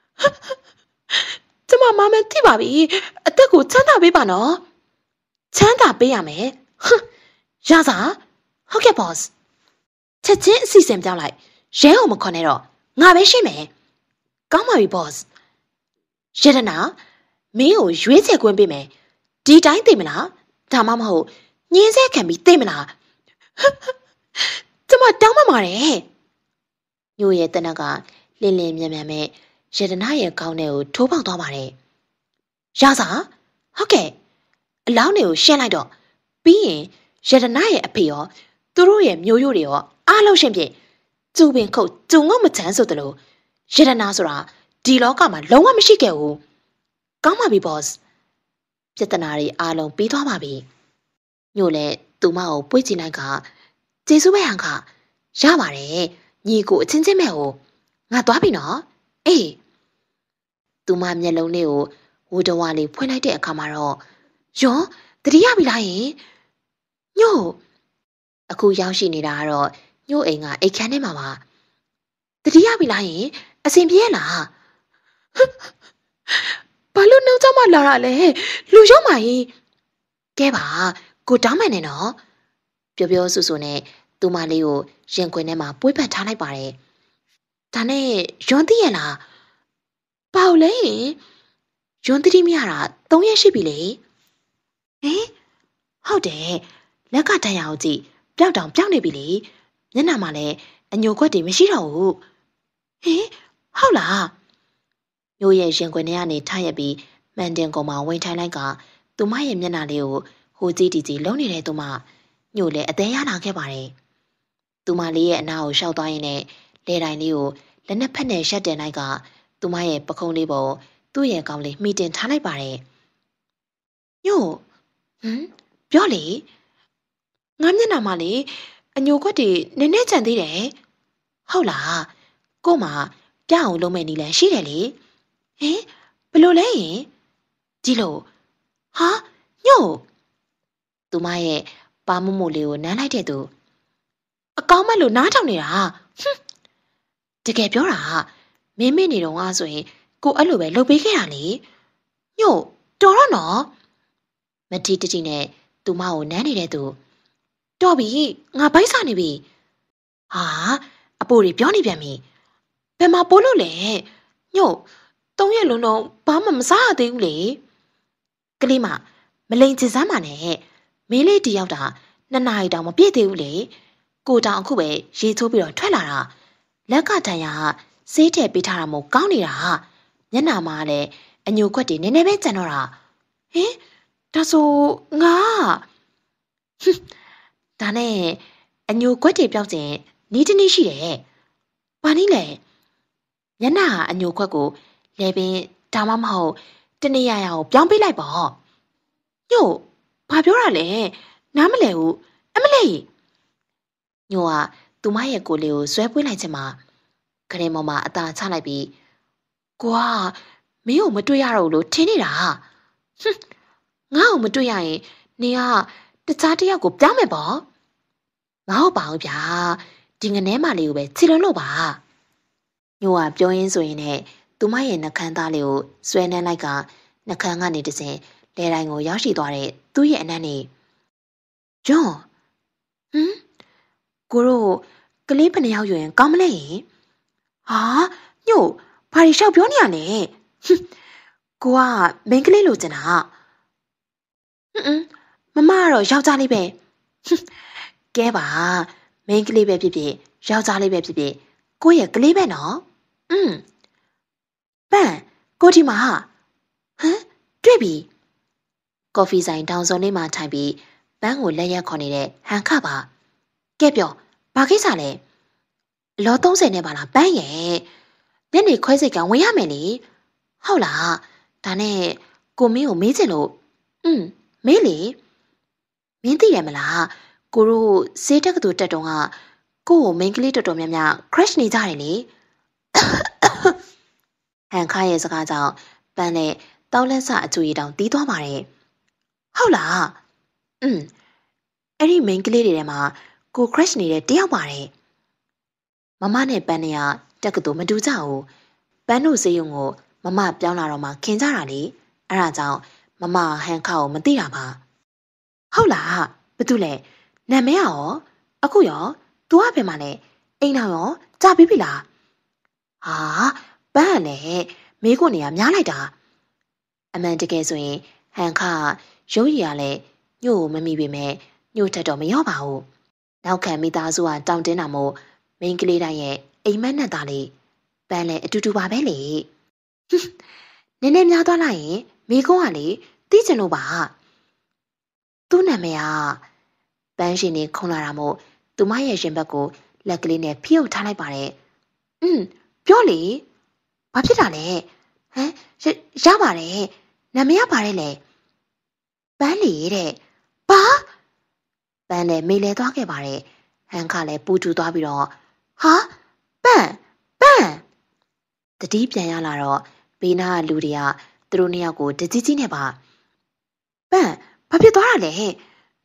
ကျမမသိပါပြီအသက်ကိုချမ်းသာပေးပါနော်ချမ်းသာပေးရမယ်ရစာဟုတ်ကဲ့ boss ချက်ချင်းအစီအစဉ်ပြောင်းလိုက်ရဲအောင်မခေါ်နဲ့တော့ငါပဲရှိမယ်ကောင်းပါပြီ boss ရတနာမင်းကိုရွေးချယ်ခွင့်ပေးမယ်ဒီတိုင်းသိမလားဒါမှမဟုတ်ညင်းဆဲခံပြီးသိမလားကျမတောင်းပန်ပါတယ်ညို့ရဲ့တနက်ကလင်းလင်းမြန်မြန်မဲ့ရတနာရဲ့ခေါင်းထဲကိုထိုးပေါက်သွားပါတယ်ရစာဟုတ်ကဲ့အလောင်းတွေကိုရှင်းလိုက်တော့ပြီးရင်ရတနာရဲ့အဖေရောသူတို့ရဲ့မျိုးရိုးတွေရောအားလုံးရှင်းပြကျူပင်ခုတ်ကျုံငုံမချမ်းဆိုတလို့ရတနာဆိုတာဒီလောကမှာလုံးဝမရှိခဲ့ဘူးကောင်းပါပြီ boss ပြဿနာတွေအားလုံးပြီးသွားပါပြီညို့လဲသူမကိုပွေ့ချင်လိုက်ကကျေးဇူးပဲဟန်ခရပါတယ်ညီကိုအချင်းချင်းမဲ့ကိုငါသွားပြီနော်အေးသူမမျက်လုံးလေးကိုဝူတဝါလေးဖွင့်လိုက်တဲ့အခါမှာတော့ယောတတိယပြီလားယင်ညို့အခုရောက်ရှိနေတာကတော့ညို့အိမ်ကအိတ်ခမ်းထဲမှာပါတတိယပြီလားယင်အဆင်ပြေလားဘာလို့နှုတ်ကြောက်မှလာတာလဲလူရောက်မှရင်ကဲပါကိုတောင်းမှန်နေနော်ပြောဆူဆူနဲ့သူမလေးကိုရင်ခွင်ထဲမှာပွေးပတ်ထားလိုက်ပါတယ်ဒါနဲ့ယွန်းသိရလားပေါ့လဲယွန်းတိမရတာ3ရက်ရှိပြီလေဟုတ်တယ်လက်ကတန်ရအောင်ကြည့်ပျောက်တောင်ပျောက်နေပြီလေမျက်နှာမှာလည်းအညိုခွက်တွေမရှိတော့ဘူးဟုတ်လားညို့ရဲ့ရင်ခွင်ထဲကနေထားရပြီးမှန်တင်ကုန်မှာဝင်ထိုင်လိုက်ကသူမရဲ့မျက်နှာလေးကိုဟိုကြည့်တီလုံးနေတဲ့သူမညို့လည်းအသေးရလာခဲ့ပါတယ်သူမလေးရဲ့အနားကိုရှောက်သွားရင်းနဲ့လေတိုင်လေးကိုလက်နှစ်ဖက်နဲ့ရှက်တင်လိုက်ကသူမရဲ့ပခုံးလေးပေါ်သူ့ရဲ့ကောင်းလေးမှီတင်ထားလိုက်ပါတယ်ညို့ပြောလေငါမျက်နှာမှာလေအညိုခွက်တွေနည်းနည်းကြံသေးတယ်ဟုတ်လားကို့မှာပြအောင်လုံးမဲ့နီလန်ရှိတယ်လေဟင်ဘလို့လဲရင်ကြည့်လို့ဟာညို့သူမရဲ့ပါမမို့လေးကိုနမ်းလိုက်တဲ့သူအကောင်းမဲ့လို့နားထောင်နေတာဟွန်းတကယ်ပြောတာမင်းမနေတော့ငါဆိုရင်ကိုအဲ့လိုပဲလုပ်ပေးခဲ့တာလေညို့တော်တော့နော်မတီတတီနဲ့သူမကိုနမ်းနေတဲ့သူတော်ပြီငါဘိုက်စားနေပြီဟာအပိုးတွေပြောနေပြန်ပြီဘယ်မှာပိုးလို့လဲညို့3 ရက်လုံးတော့ဘာမှမစားရသေးဘူးလေကလေးမလိန်ချစမ်းပါနဲ့မင်းလေးတယောက်တာ2 နာရီတောင်မပြည့်သေးဘူးလေကိုတောင်အခုပဲရေချိုးပြီးတော့ထွက်လာတာလက်ကတန်ရဆေးထည့်ပေးထားတာမို့ကောင်းနေတာမျက်နှာမှာလည်းအညိုခွက်တွေနည်းနည်းပဲကျန်တော့တာဟင်ဒါဆိုငါဒါနဲ့အညိုခွက်တွေပြောက်ခြင်းနီးတနည်းရှိတယ်။ဘာနည်းလဲမျက်နှာအညိုခွက်ကိုလဲပင်ဒါမှမဟုတ်တနေရကိုပြောင်းပေးလိုက်ပေါ့။ညို့ဘာပြောတာလဲနားမလဲဘူးအမလေးညို့ကသူမရဲ့ကိုလေးကိုဆွဲပွေးလိုက်ခြင်းမှာခရင်မော်မှာအသာချလိုက်ပြီးကိုကမင်းကိုမတွေ့ရတော့လို့ထင်နေတာဟွန်းငါ့ကိုမတွေ့ရရင်နေကတခြားတစ်ယောက်ကိုပြောင်းမယ်ပေါ့မဟုတ်ပါဘူးဗျာဒီငနဲမလေးကိုပဲချီလွန်လို့ပါညို့ကပြောရင်းဆိုရင်နဲ့သူမရဲ့နှကန်းသားလေးကိုဆွဲနှမ်းလိုက်ကနှကန်းကနေတစဉ်လဲတိုင်းကိုရောက်ရှိသွားတဲ့သူ့ရဲ့အနံ့နေဂျွန်ကိုတို့ကလေးဘယ်နှယောက်ယူရင်ကောင်းမလဲရင်ဟာညို့ဘာရီလျှောက်ပြောနေရလဲကိုကမင်းကလေးလိုချင်တာမမကတော့ယောက်ျားလေးပဲကဲပါမင်းကလေးပဲဖြစ်ဖြစ်ယောက်ျားလေးပဲဖြစ်ဖြစ်ကိုရဲ့ကလေးပဲနော်ပန့်ကိုဒီမှာဟမ်တွေ့ပြီကော်ဖီဆိုင်တောင်စုံလေးမှာထိုင်ပြီးပန်းကိုလက်ရက်ခေါ်နေတဲ့ဟန်ခပါကဲပြောဘာကိစ္စလဲအလော30နဲ့ပါလားပန်းရဲ့ညနေခွဲစိတ်ကဝင်ရမယ်လေဟုတ်လားဒါနဲ့ကိုမင်းကိုမေးချင်လို့မေးလေမင်းသိရမလားကိုတို့စေးတက်ကတူတက်တုံးကကို့ကိုမိန်းကလေးတော်တော်များများ crush နေကြတယ်လေဟန်ခါရဲ့စကားကြောင့်ပန်းနဲ့တောင်းလက်စအချူရီတောင်တီးသွားပါတယ်ဟုတ်လားအဲ့ဒီမိန်းကလေးတွေထဲမှာကို crush နေတဲ့တယောက်ပါတယ်မမနဲ့ပန်းနဲ့ကတက်ကတူမတူကြဘူးပန်းတို့စေးရုံကိုမမပြောင်းလာတော့မှခင်ကြတာလေအဲ့ဒါကြောင့်မမဟန်ခါကိုမသိတာပါဟုတ်လားဘာတူလဲနာမည်ရောအခုရော तू ကဘယ်မှာလဲအိမ်တော်ရောကြာပြီလားဟာပန်းကလည်းမေးခွန်းနေရများလိုက်တာအမှန်တကယ်ဆိုရင်ဟန်ခရုပ်ရည်ကလည်းညို့ကိုမမိပေမဲ့ညို့ထက်တော့မရောပါဘူးနောက်ခံမိသားစုကတောင်းတင်းတာမို့မိန်းကလေးတိုင်းရဲ့အိမ်မက်နဲ့သားလေးပန်းလည်းအတူတူပါပဲလေနည်းနည်းများသွားလိုက်ရင်မိကုန်းကလေသိချင်လို့ပါသူ့နာမည်ကပန်းရှင်နေခုံလာတာမို့သူမရဲ့ရင်ဘက်ကိုလက်ကလေးနဲ့ဖိအုပ်ထားလိုက်ပါတယ်ပြောလေဘာဖြစ်တာလဲဟမ်ရပါတယ်နာမည်ကပါတယ်လေပန်းလေတဲ့ဘာပန်းနဲ့မေးလဲသွားခဲ့ပါတယ်ဟန်ခလည်းပူထူသွားပြီးတော့ဟာပန်းတတိပြန်ရလာတော့ဘေးနားကလူတွေကသူတို့နှစ်ယောက်ကိုတကြီးကြီးနဲ့ပါပန်းဘာဖြစ်သွားတာလဲဟင်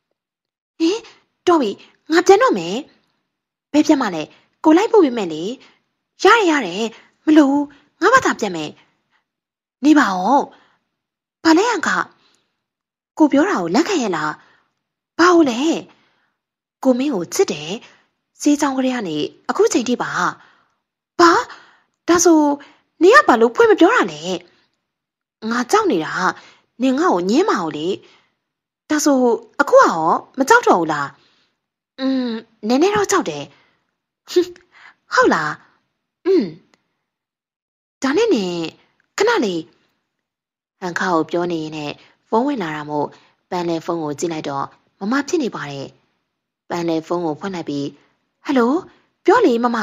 တော်ပြီငါပြန်တော့မယ်ဘယ်ပြန်မှလဲကိုလိုက်ပို့ပေးမယ်လေရတယ်မလို့ငါဘာသာပြန်မယ်နေပါဦးဘာလဲဟန်ခကိုပြောတာကိုလက်ခံရလားဘာလို့လဲကိုမင်းကိုချစ်တယ်စေးချောင်းကလေးကနေအခုချိန်ထိပါဘာဒါဆိုနေကဘာလို့ဖွင့်မပြောတာလဲငါကြောက်နေတာနေငါ့ကိုညင်းမအောင်လေဒါဆိုအခုကရောမကြောက်တော့ဘူးလားနည်းနည်းတော့ကြောက်တယ်ဟုတ်လားဒါနဲ့နေခဏလေးဟန်ခါကိုပြောနေရင်နဲ့ဖုန်းဝင်လာတာမို့ပန်းလဲဖုန်းကိုကြည့်လိုက်တော့မမဖြစ်နေပါတယ်ပန်းလဲဖုန်းကိုဖွင့်လိုက်ပြီးဟယ်လိုပြောလေမမ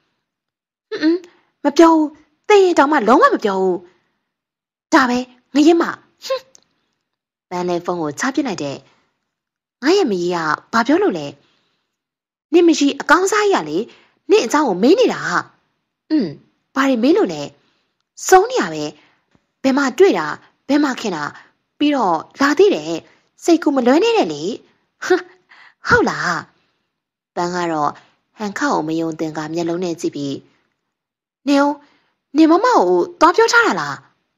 မပြောဘူးသိရင်တောင်မှလုံးဝမပြောဘူးဒါပဲငရင်မပန်းလည်းဖုန်းကိုချပစ်လိုက်တယ်ငါရဲ့မကြီးကဘာပြောလို့လဲနင့်မရှိအကောင်းစားရလေနင့်အเจ้าကိုမေးနေတာဘာတွေမေးလို့လဲစုံးနေရပဲဘယ်မှာတွေ့တာဘယ်မှာခင်တာပြီးတော့လာသေးတယ်စိတ်ကူမလွဲနေတယ်လေဟုတ်လားပန်းကတော့ဟန်ခောက်ကိုမယုံတင်ကမျက်လုံးနဲ့ကြည့်ပြီးနေမမကိုသွားပြောထားတာလား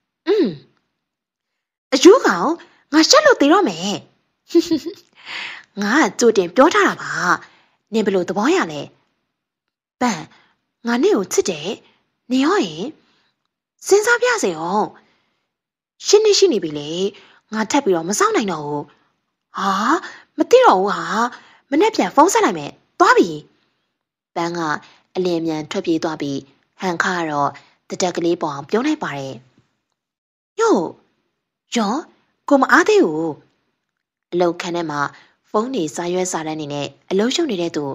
အယူကောင်ငါရှက်လို့သေးတော့မယ်ငါကကြိုတင်ပြောထားတာပါနင်ဘယ်လိုသဘောရလဲပန်းငါနင့်ကိုချစ်တယ်နေရောရင်စဉ်းစားပြစေအောင်ရှင်းနေရှိနေပြီလေငါထပ်ပြီးတော့မစောင့်နိုင်တော့ဘူးဟာမသိတော့ဘူးဟာမနေ့ပြန်ဖုန်းဆက်လိုက်မယ်သွားပြီပန်းကအလင်းမြန်ထွက်ပြေးသွားပြီးဟန်ခါကတော့တတက်ကလေးပေါ်အောင်ပြုံးလိုက်ပါတယ်ယောကိုမအားသေးဘူးအလုတ်ခန်းထဲမှာဖုန်းနေစာရွက်စာတမ်းနေနဲ့အလုံးရှုံနေတဲ့သူ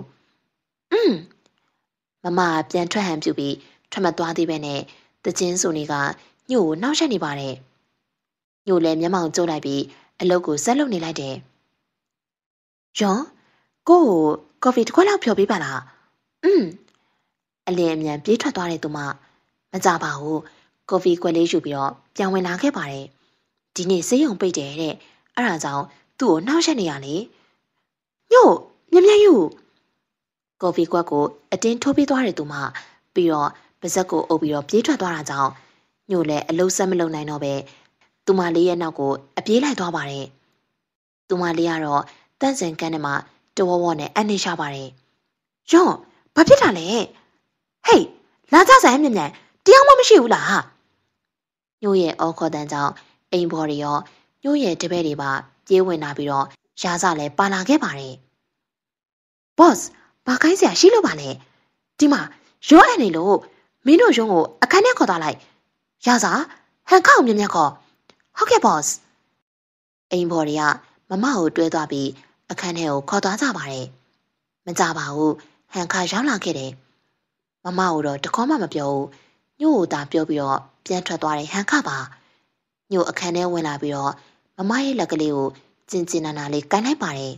မမပြန်ထွက်ဟန်ပြုပြီးထွက်မသွားသေးပဲနဲ့တချင်းစုနေကညို့ကိုနှောက်ယှက်နေပါတယ်ညို့လည်းမျက်မှောင်ကျိုးလိုက်ပြီးအလုတ်ကိုဆက်လုပ်နေလိုက်တယ်ကိုကော်ဖီတစ်ခွက်လောက်ဖြော်ပေးပါလားအလင်းအမြန်ပြေးထွက်သွားတဲ့သူမကြပါဘူးကော်ဖီခွက်လေးယူပြီးတော့ပြန်ဝင်လာခဲ့ပါတယ်ဒီနေ့ဆေးရုံပိတ်တယ်တဲ့အဲ့ဒါကြောင့်သူ့ကိုနှောက်ယှက်နေရလေညို့မြယူကော်ဖီခွက်ကိုအတင်းထိုးပေးသွားတဲ့သူမပြီးတော့ပါဇက်ကိုအုပ်ပြီးတော့ပြေးထွက်သွားတာကြောင့်ညို့လည်းအလုံးဆက်မလုံနိုင်တော့ပဲသူမလေးရဲ့နောက်ကိုအပြေးလိုက်သွားပါတယ်သူမလေးကတော့တန့်စင်ကန်းထဲမှာတဝဝနဲ့အန်နေရှာပါတယ်ဘာဖြစ်တာလဲဟေးလာကြဆိုင်မြန်တရားမှမရှိဘူးလားညို့ရဲ့အော်ခေါ်တန်းကြောင့်အိမ်ဘော်တွေရောညို့ရဲ့တပည့်တွေပါပြေးဝင်လာပြီးတော့ရာဇလည်းပါလာခဲ့ပါတယ်ဘော့စ်ဘာခိုင်းစရာရှိလို့ပါလဲဒီမှာရောအန်နေလို့မင်းတို့ရုံးကိုအခန်းထဲခေါ်သွားလိုက်ရာဇဟန်ခောက်မြန်ခေါ်ဟုတ်ကဲ့ဘော့စ်အိမ်ဘော်တွေကမမကိုတွဲသွားပြီးအခန်းထဲကိုခေါ်သွားကြပါတယ်မကြပါဘူးဟန်ခါရောက်လာခဲ့တယ်မမကိုတော့တခေါမှမပြောဘူးညို့ကိုသာပြောပြီးတော့ပြန်ထွက်သွားတဲ့ဟန်ခါပါညို့အခန်းထဲဝင်လာပြီးတော့မမရဲ့လက်ကလေးကိုကျင်ကျင်နာနာလေးကိုင်းလိုက်ပါတယ်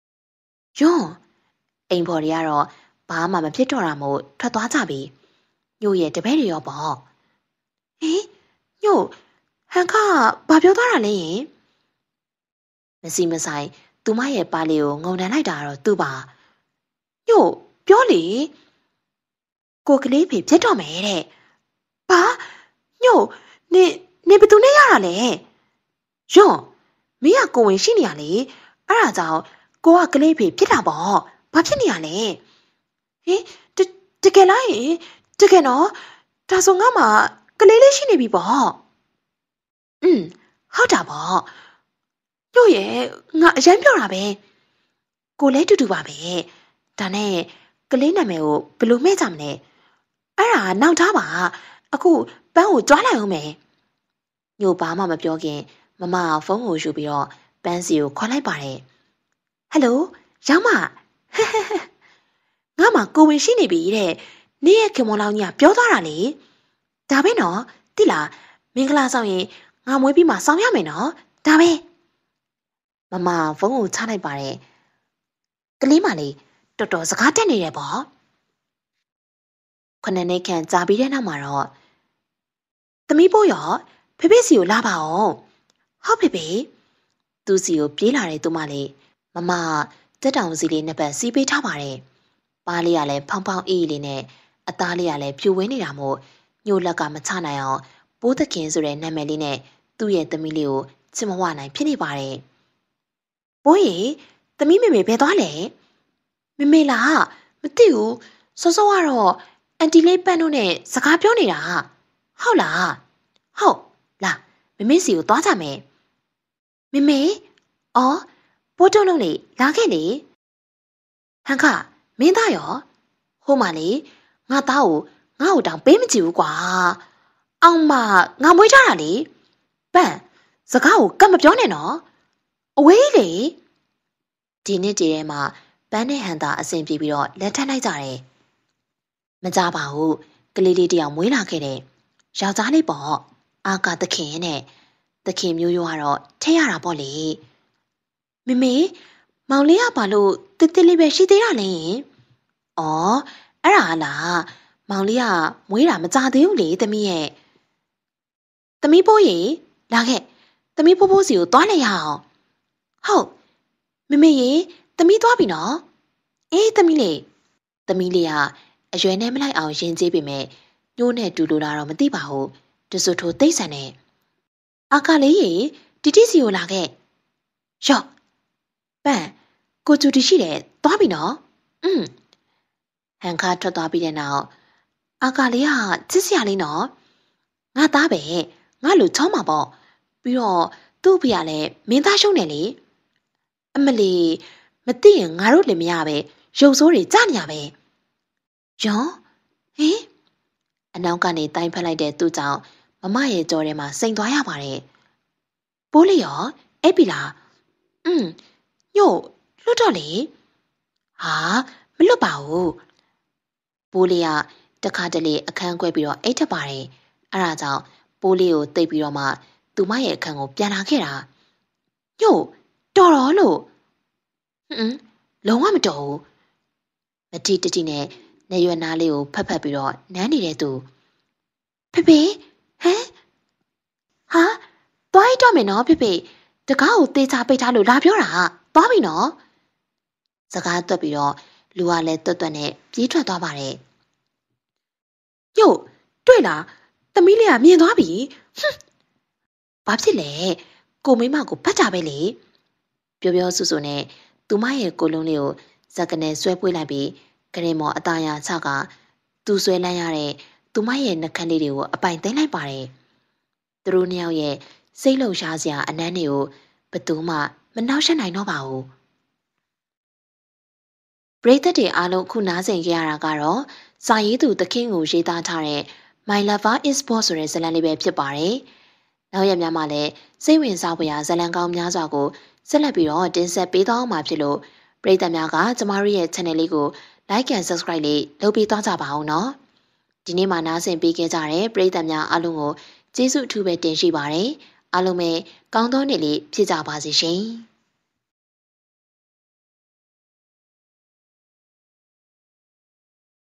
အိမ်ဖော်တွေကတော့ဘာမှမဖြစ်တော့တာမို့ထွက်သွားကြပြီညို့ရဲ့တပည့်တွေရောပေါ့ညို့ဟန်ခါဘာပြောသွားတာလဲယင်မစီမဆိုင်သူမရဲ့ပါလေးကိုငုံတန်းလိုက်တာတော့သူ့ပါညို့ပြောလေကိုကလေးဖေဖြစ်တော့မယ်တဲ့ဘာညို့နေဘသူနဲ့ရတာလဲမင်းကကိုဝင်ရှိနေရလေအဲ့ဒါကြောင့်ကိုကကလေးဖေဖြစ်တာပေါ့ဘာဖြစ်နေရလဲတကယ်လားတကယ်နော်ဒါဆိုငါမှကလေးလေးရှိနေပြီပေါ့ဟုတ်တာပေါ့ညို့ရဲ့ငါအရန်ပြောတာပဲကိုလည်းတူပါပဲဒါနဲ့ကလေးနာမည်ကိုဘယ်လိုမဲ့ကြမလဲအဲ့ဒါနောက်ထားပါအခုပန်းကိုကြွားလိုက်အောင်မယ်ညို့ဘာမှမပြောခင်မမကဖုန်းကိုယူပြီးတော့ပန်းစီကိုခေါ်လိုက်ပါတယ်ဟယ်လိုရောင်းမငါမှကိုဝင်ရှိနေပြီတဲ့နေ့ရဲ့ခင်မောင်လောင်ကြီးကပြောသွားတာလေဒါပဲနော်တိလားမင်္ဂလာဆောင်ရင်ငါမွေးပြီးမှဆောင်ရမယ်နော်ဒါပဲမမဖုန်းကိုချလိုက်ပါတယ်ကလေးမလေးတော်တော်စကားတက်နေတယ်ပေါ့ခဏနေခန့်ကြာပြီးတဲ့နောက်မှာတော့သမီးပိုးရောဖေစီကိုလာပါအောင်ဟုတ်ဖေသူစီကိုပြေးလာတဲ့သူမလေးမမတက်တောင်စီလေးနှစ်ပတ်စီးပေးထားပါတယ်ပါးလေးကလည်းဖောင်းဖောင်းအေးအေးလေးနဲ့အသားလေးကလည်းဖြူဝဲနေတာမို့ညို့လက်ကမချနိုင်အောင်ပိုးသခင်ဆိုတဲ့နာမည်လေးနဲ့သူ့ရဲ့သမီးလေးကိုချစ်မဝနိုင်ဖြစ်နေပါတယ်ပိုးရီသမီးမေဘယ်သွားလဲမေလားမသိဘူးစောစောကတော့အန်တီလေးပန်းတို့နဲ့စကားပြောနေတာဟုတ်လားဟုတ်လာမေစီကိုသွားကြမယ်အော်ပိုးတုံးလုံးလေးလာခဲ့လေဟန်ခမင်းသားရောဟိုမှာလေငါသားကိုငါ့ကိုတောင်ပေးမကြည့်ဘူးကွာအောင်မငါမွေးထားတာလေပန်းစကားကိုကတ်မပြောနဲ့နော်အဝေးလေဒီနေ့တည်းထဲမှာပန်းနဲ့ဟန်သားအဆင်ပြေပြီးတော့လက်ထပ်လိုက်ကြတယ်မကြပါဘူးကလေးလေးတယောက်မွေးလာခဲ့တယ်ယောက်ျားလေးပေါ့အာကာသခင်နဲ့တခင်မျိုးရိုးကတော့ထဲရတာပေါ့လေမမေမောင်လေးကဘာလို့တစ်တစ်လေးပဲရှိသေးတာလဲ။အော်အဲ့ဒါလားမောင်လေးကမွေးတာမကြသေးဘူးလေသမီးရဲ့။သမီးပိုးရေလာခဲ့သမီးဖိုးဖိုးစီကိုသွားလိုက်ရအောင်။ဟုတ်မမေရေသမီးသွားပြီနော်။အေးသမီးလေးကအရွယ်နဲ့မလိုက်အောင်ရင်ကျေးပေမဲ့ညိုးနဲ့တူတူလာတော့မသိပါဘူး။တစွထိုသိမ့်ဆန်နဲ့အာကလေးရေတီတီစီကိုလာခဲ့။ရော့ပန့်ကိုကျူတီရှိတယ်သွားပြီနော်ဟန်ခါထွက်သွားပြီးတဲ့နောက်အာကာလေးဟာချစ်စရာလေးနော်ငါသားပဲငါလူချောင်းမှာပေါ့ပြီးတော့သူ့ဖေကလည်းမင်းသားရှုံးတယ်လေအမလီမသိရင်ငါတို့လည်းမရပဲရုပ်ဆိုးတွေကြနေရပဲယောဟင်အနောက်ကနေတိုင်ဖက်လိုက်တဲ့သူ့ကြောင့်မမရဲ့ကြောထဲမှာစိန်သွားရပါတယ်ပိုးလေးရောအဲ့ပြီလားညို့လွတ်တော့လေဟာမလွတ်ပါဘူးပိုးလေးကတခါတလေအခန်းခွဲပြီးတော့အိတ်ထပ်ပါတယ်အဲ့ဒါကြောင့်ပိုးလေးကိုတိတ်ပြီးတော့မှသူမရဲ့အခန်းကိုပြန်လာခဲ့တာညို့တော်တော်လို့လုံးဝမတော်ဘူးမတိတတိနဲ့နေရွယ်နားလေးကိုဖက်ဖက်ပြီးတော့နမ်းနေတဲ့သူဖေဖေဟမ်ဟာသွားရတော့မယ်နော်ဖေဖေတကားကိုတေးချပိတ်ထားလို့လာပြောတာသွားပြီနော်စကားတွက်ပြီးတော့လူကလည်းတွတ်တွတ်နဲ့ပြေးထွက်သွားပါတယ်ညို့တွေ့လားသမီးလေးကမြင်သွားပြီဘာဖြစ်လဲကိုမိမကိုဖတ်ကြပဲလေပြောပြောဆူဆူနဲ့သူမရဲ့ကိုလုံးလေးကိုဇက်ကနေဆွဲပွေးလိုက်ပြီးကရင်မော်အသားရချကသူဆွဲလန်းရတဲ့သူမရဲ့နှကန်းလေးတွေကိုအပိုင်သိမ်းလိုက်ပါတယ်သူတို့နှစ်ယောက်ရဲ့စိတ်လှုပ်ရှားစရာအနမ်းတွေကိုဘယ်သူမှမနှောက်ယှက်နိုင်တော့ပါဘူးပရိသတ်တွေအားလုံးခုနားဆင်ကြရတာကတော့စာရေးသူသခင်ကိုရေးသားထားတဲ့ My Lover is Boss ဆိုတဲ့ဇာတ်လမ်းလေးပဲဖြစ်ပါတယ်။နောက်ရက်များမှာလည်းစိတ်ဝင်စားဖွယ်ရာဇာတ်လမ်းကောင်းများစွာကိုဆက်လက်ပြီးတော့တင်ဆက်ပေးသွားမှာဖြစ်လို့ပရိသတ်များကကျမတို့ရဲ့ channel လေးကို like and subscribe လေးလုပ်ပေးသွားကြပါအောင်နော်။ဒီနေ့မှနားဆင်ပေးခဲ့ကြတဲ့ပရိသတ်များအားလုံးကိုကျေးဇူးအထူးပဲတင်ရှိပါတယ်။အားလုံးပဲကောင်းသောနေ့လေးဖြစ်ကြပါစေရှင်။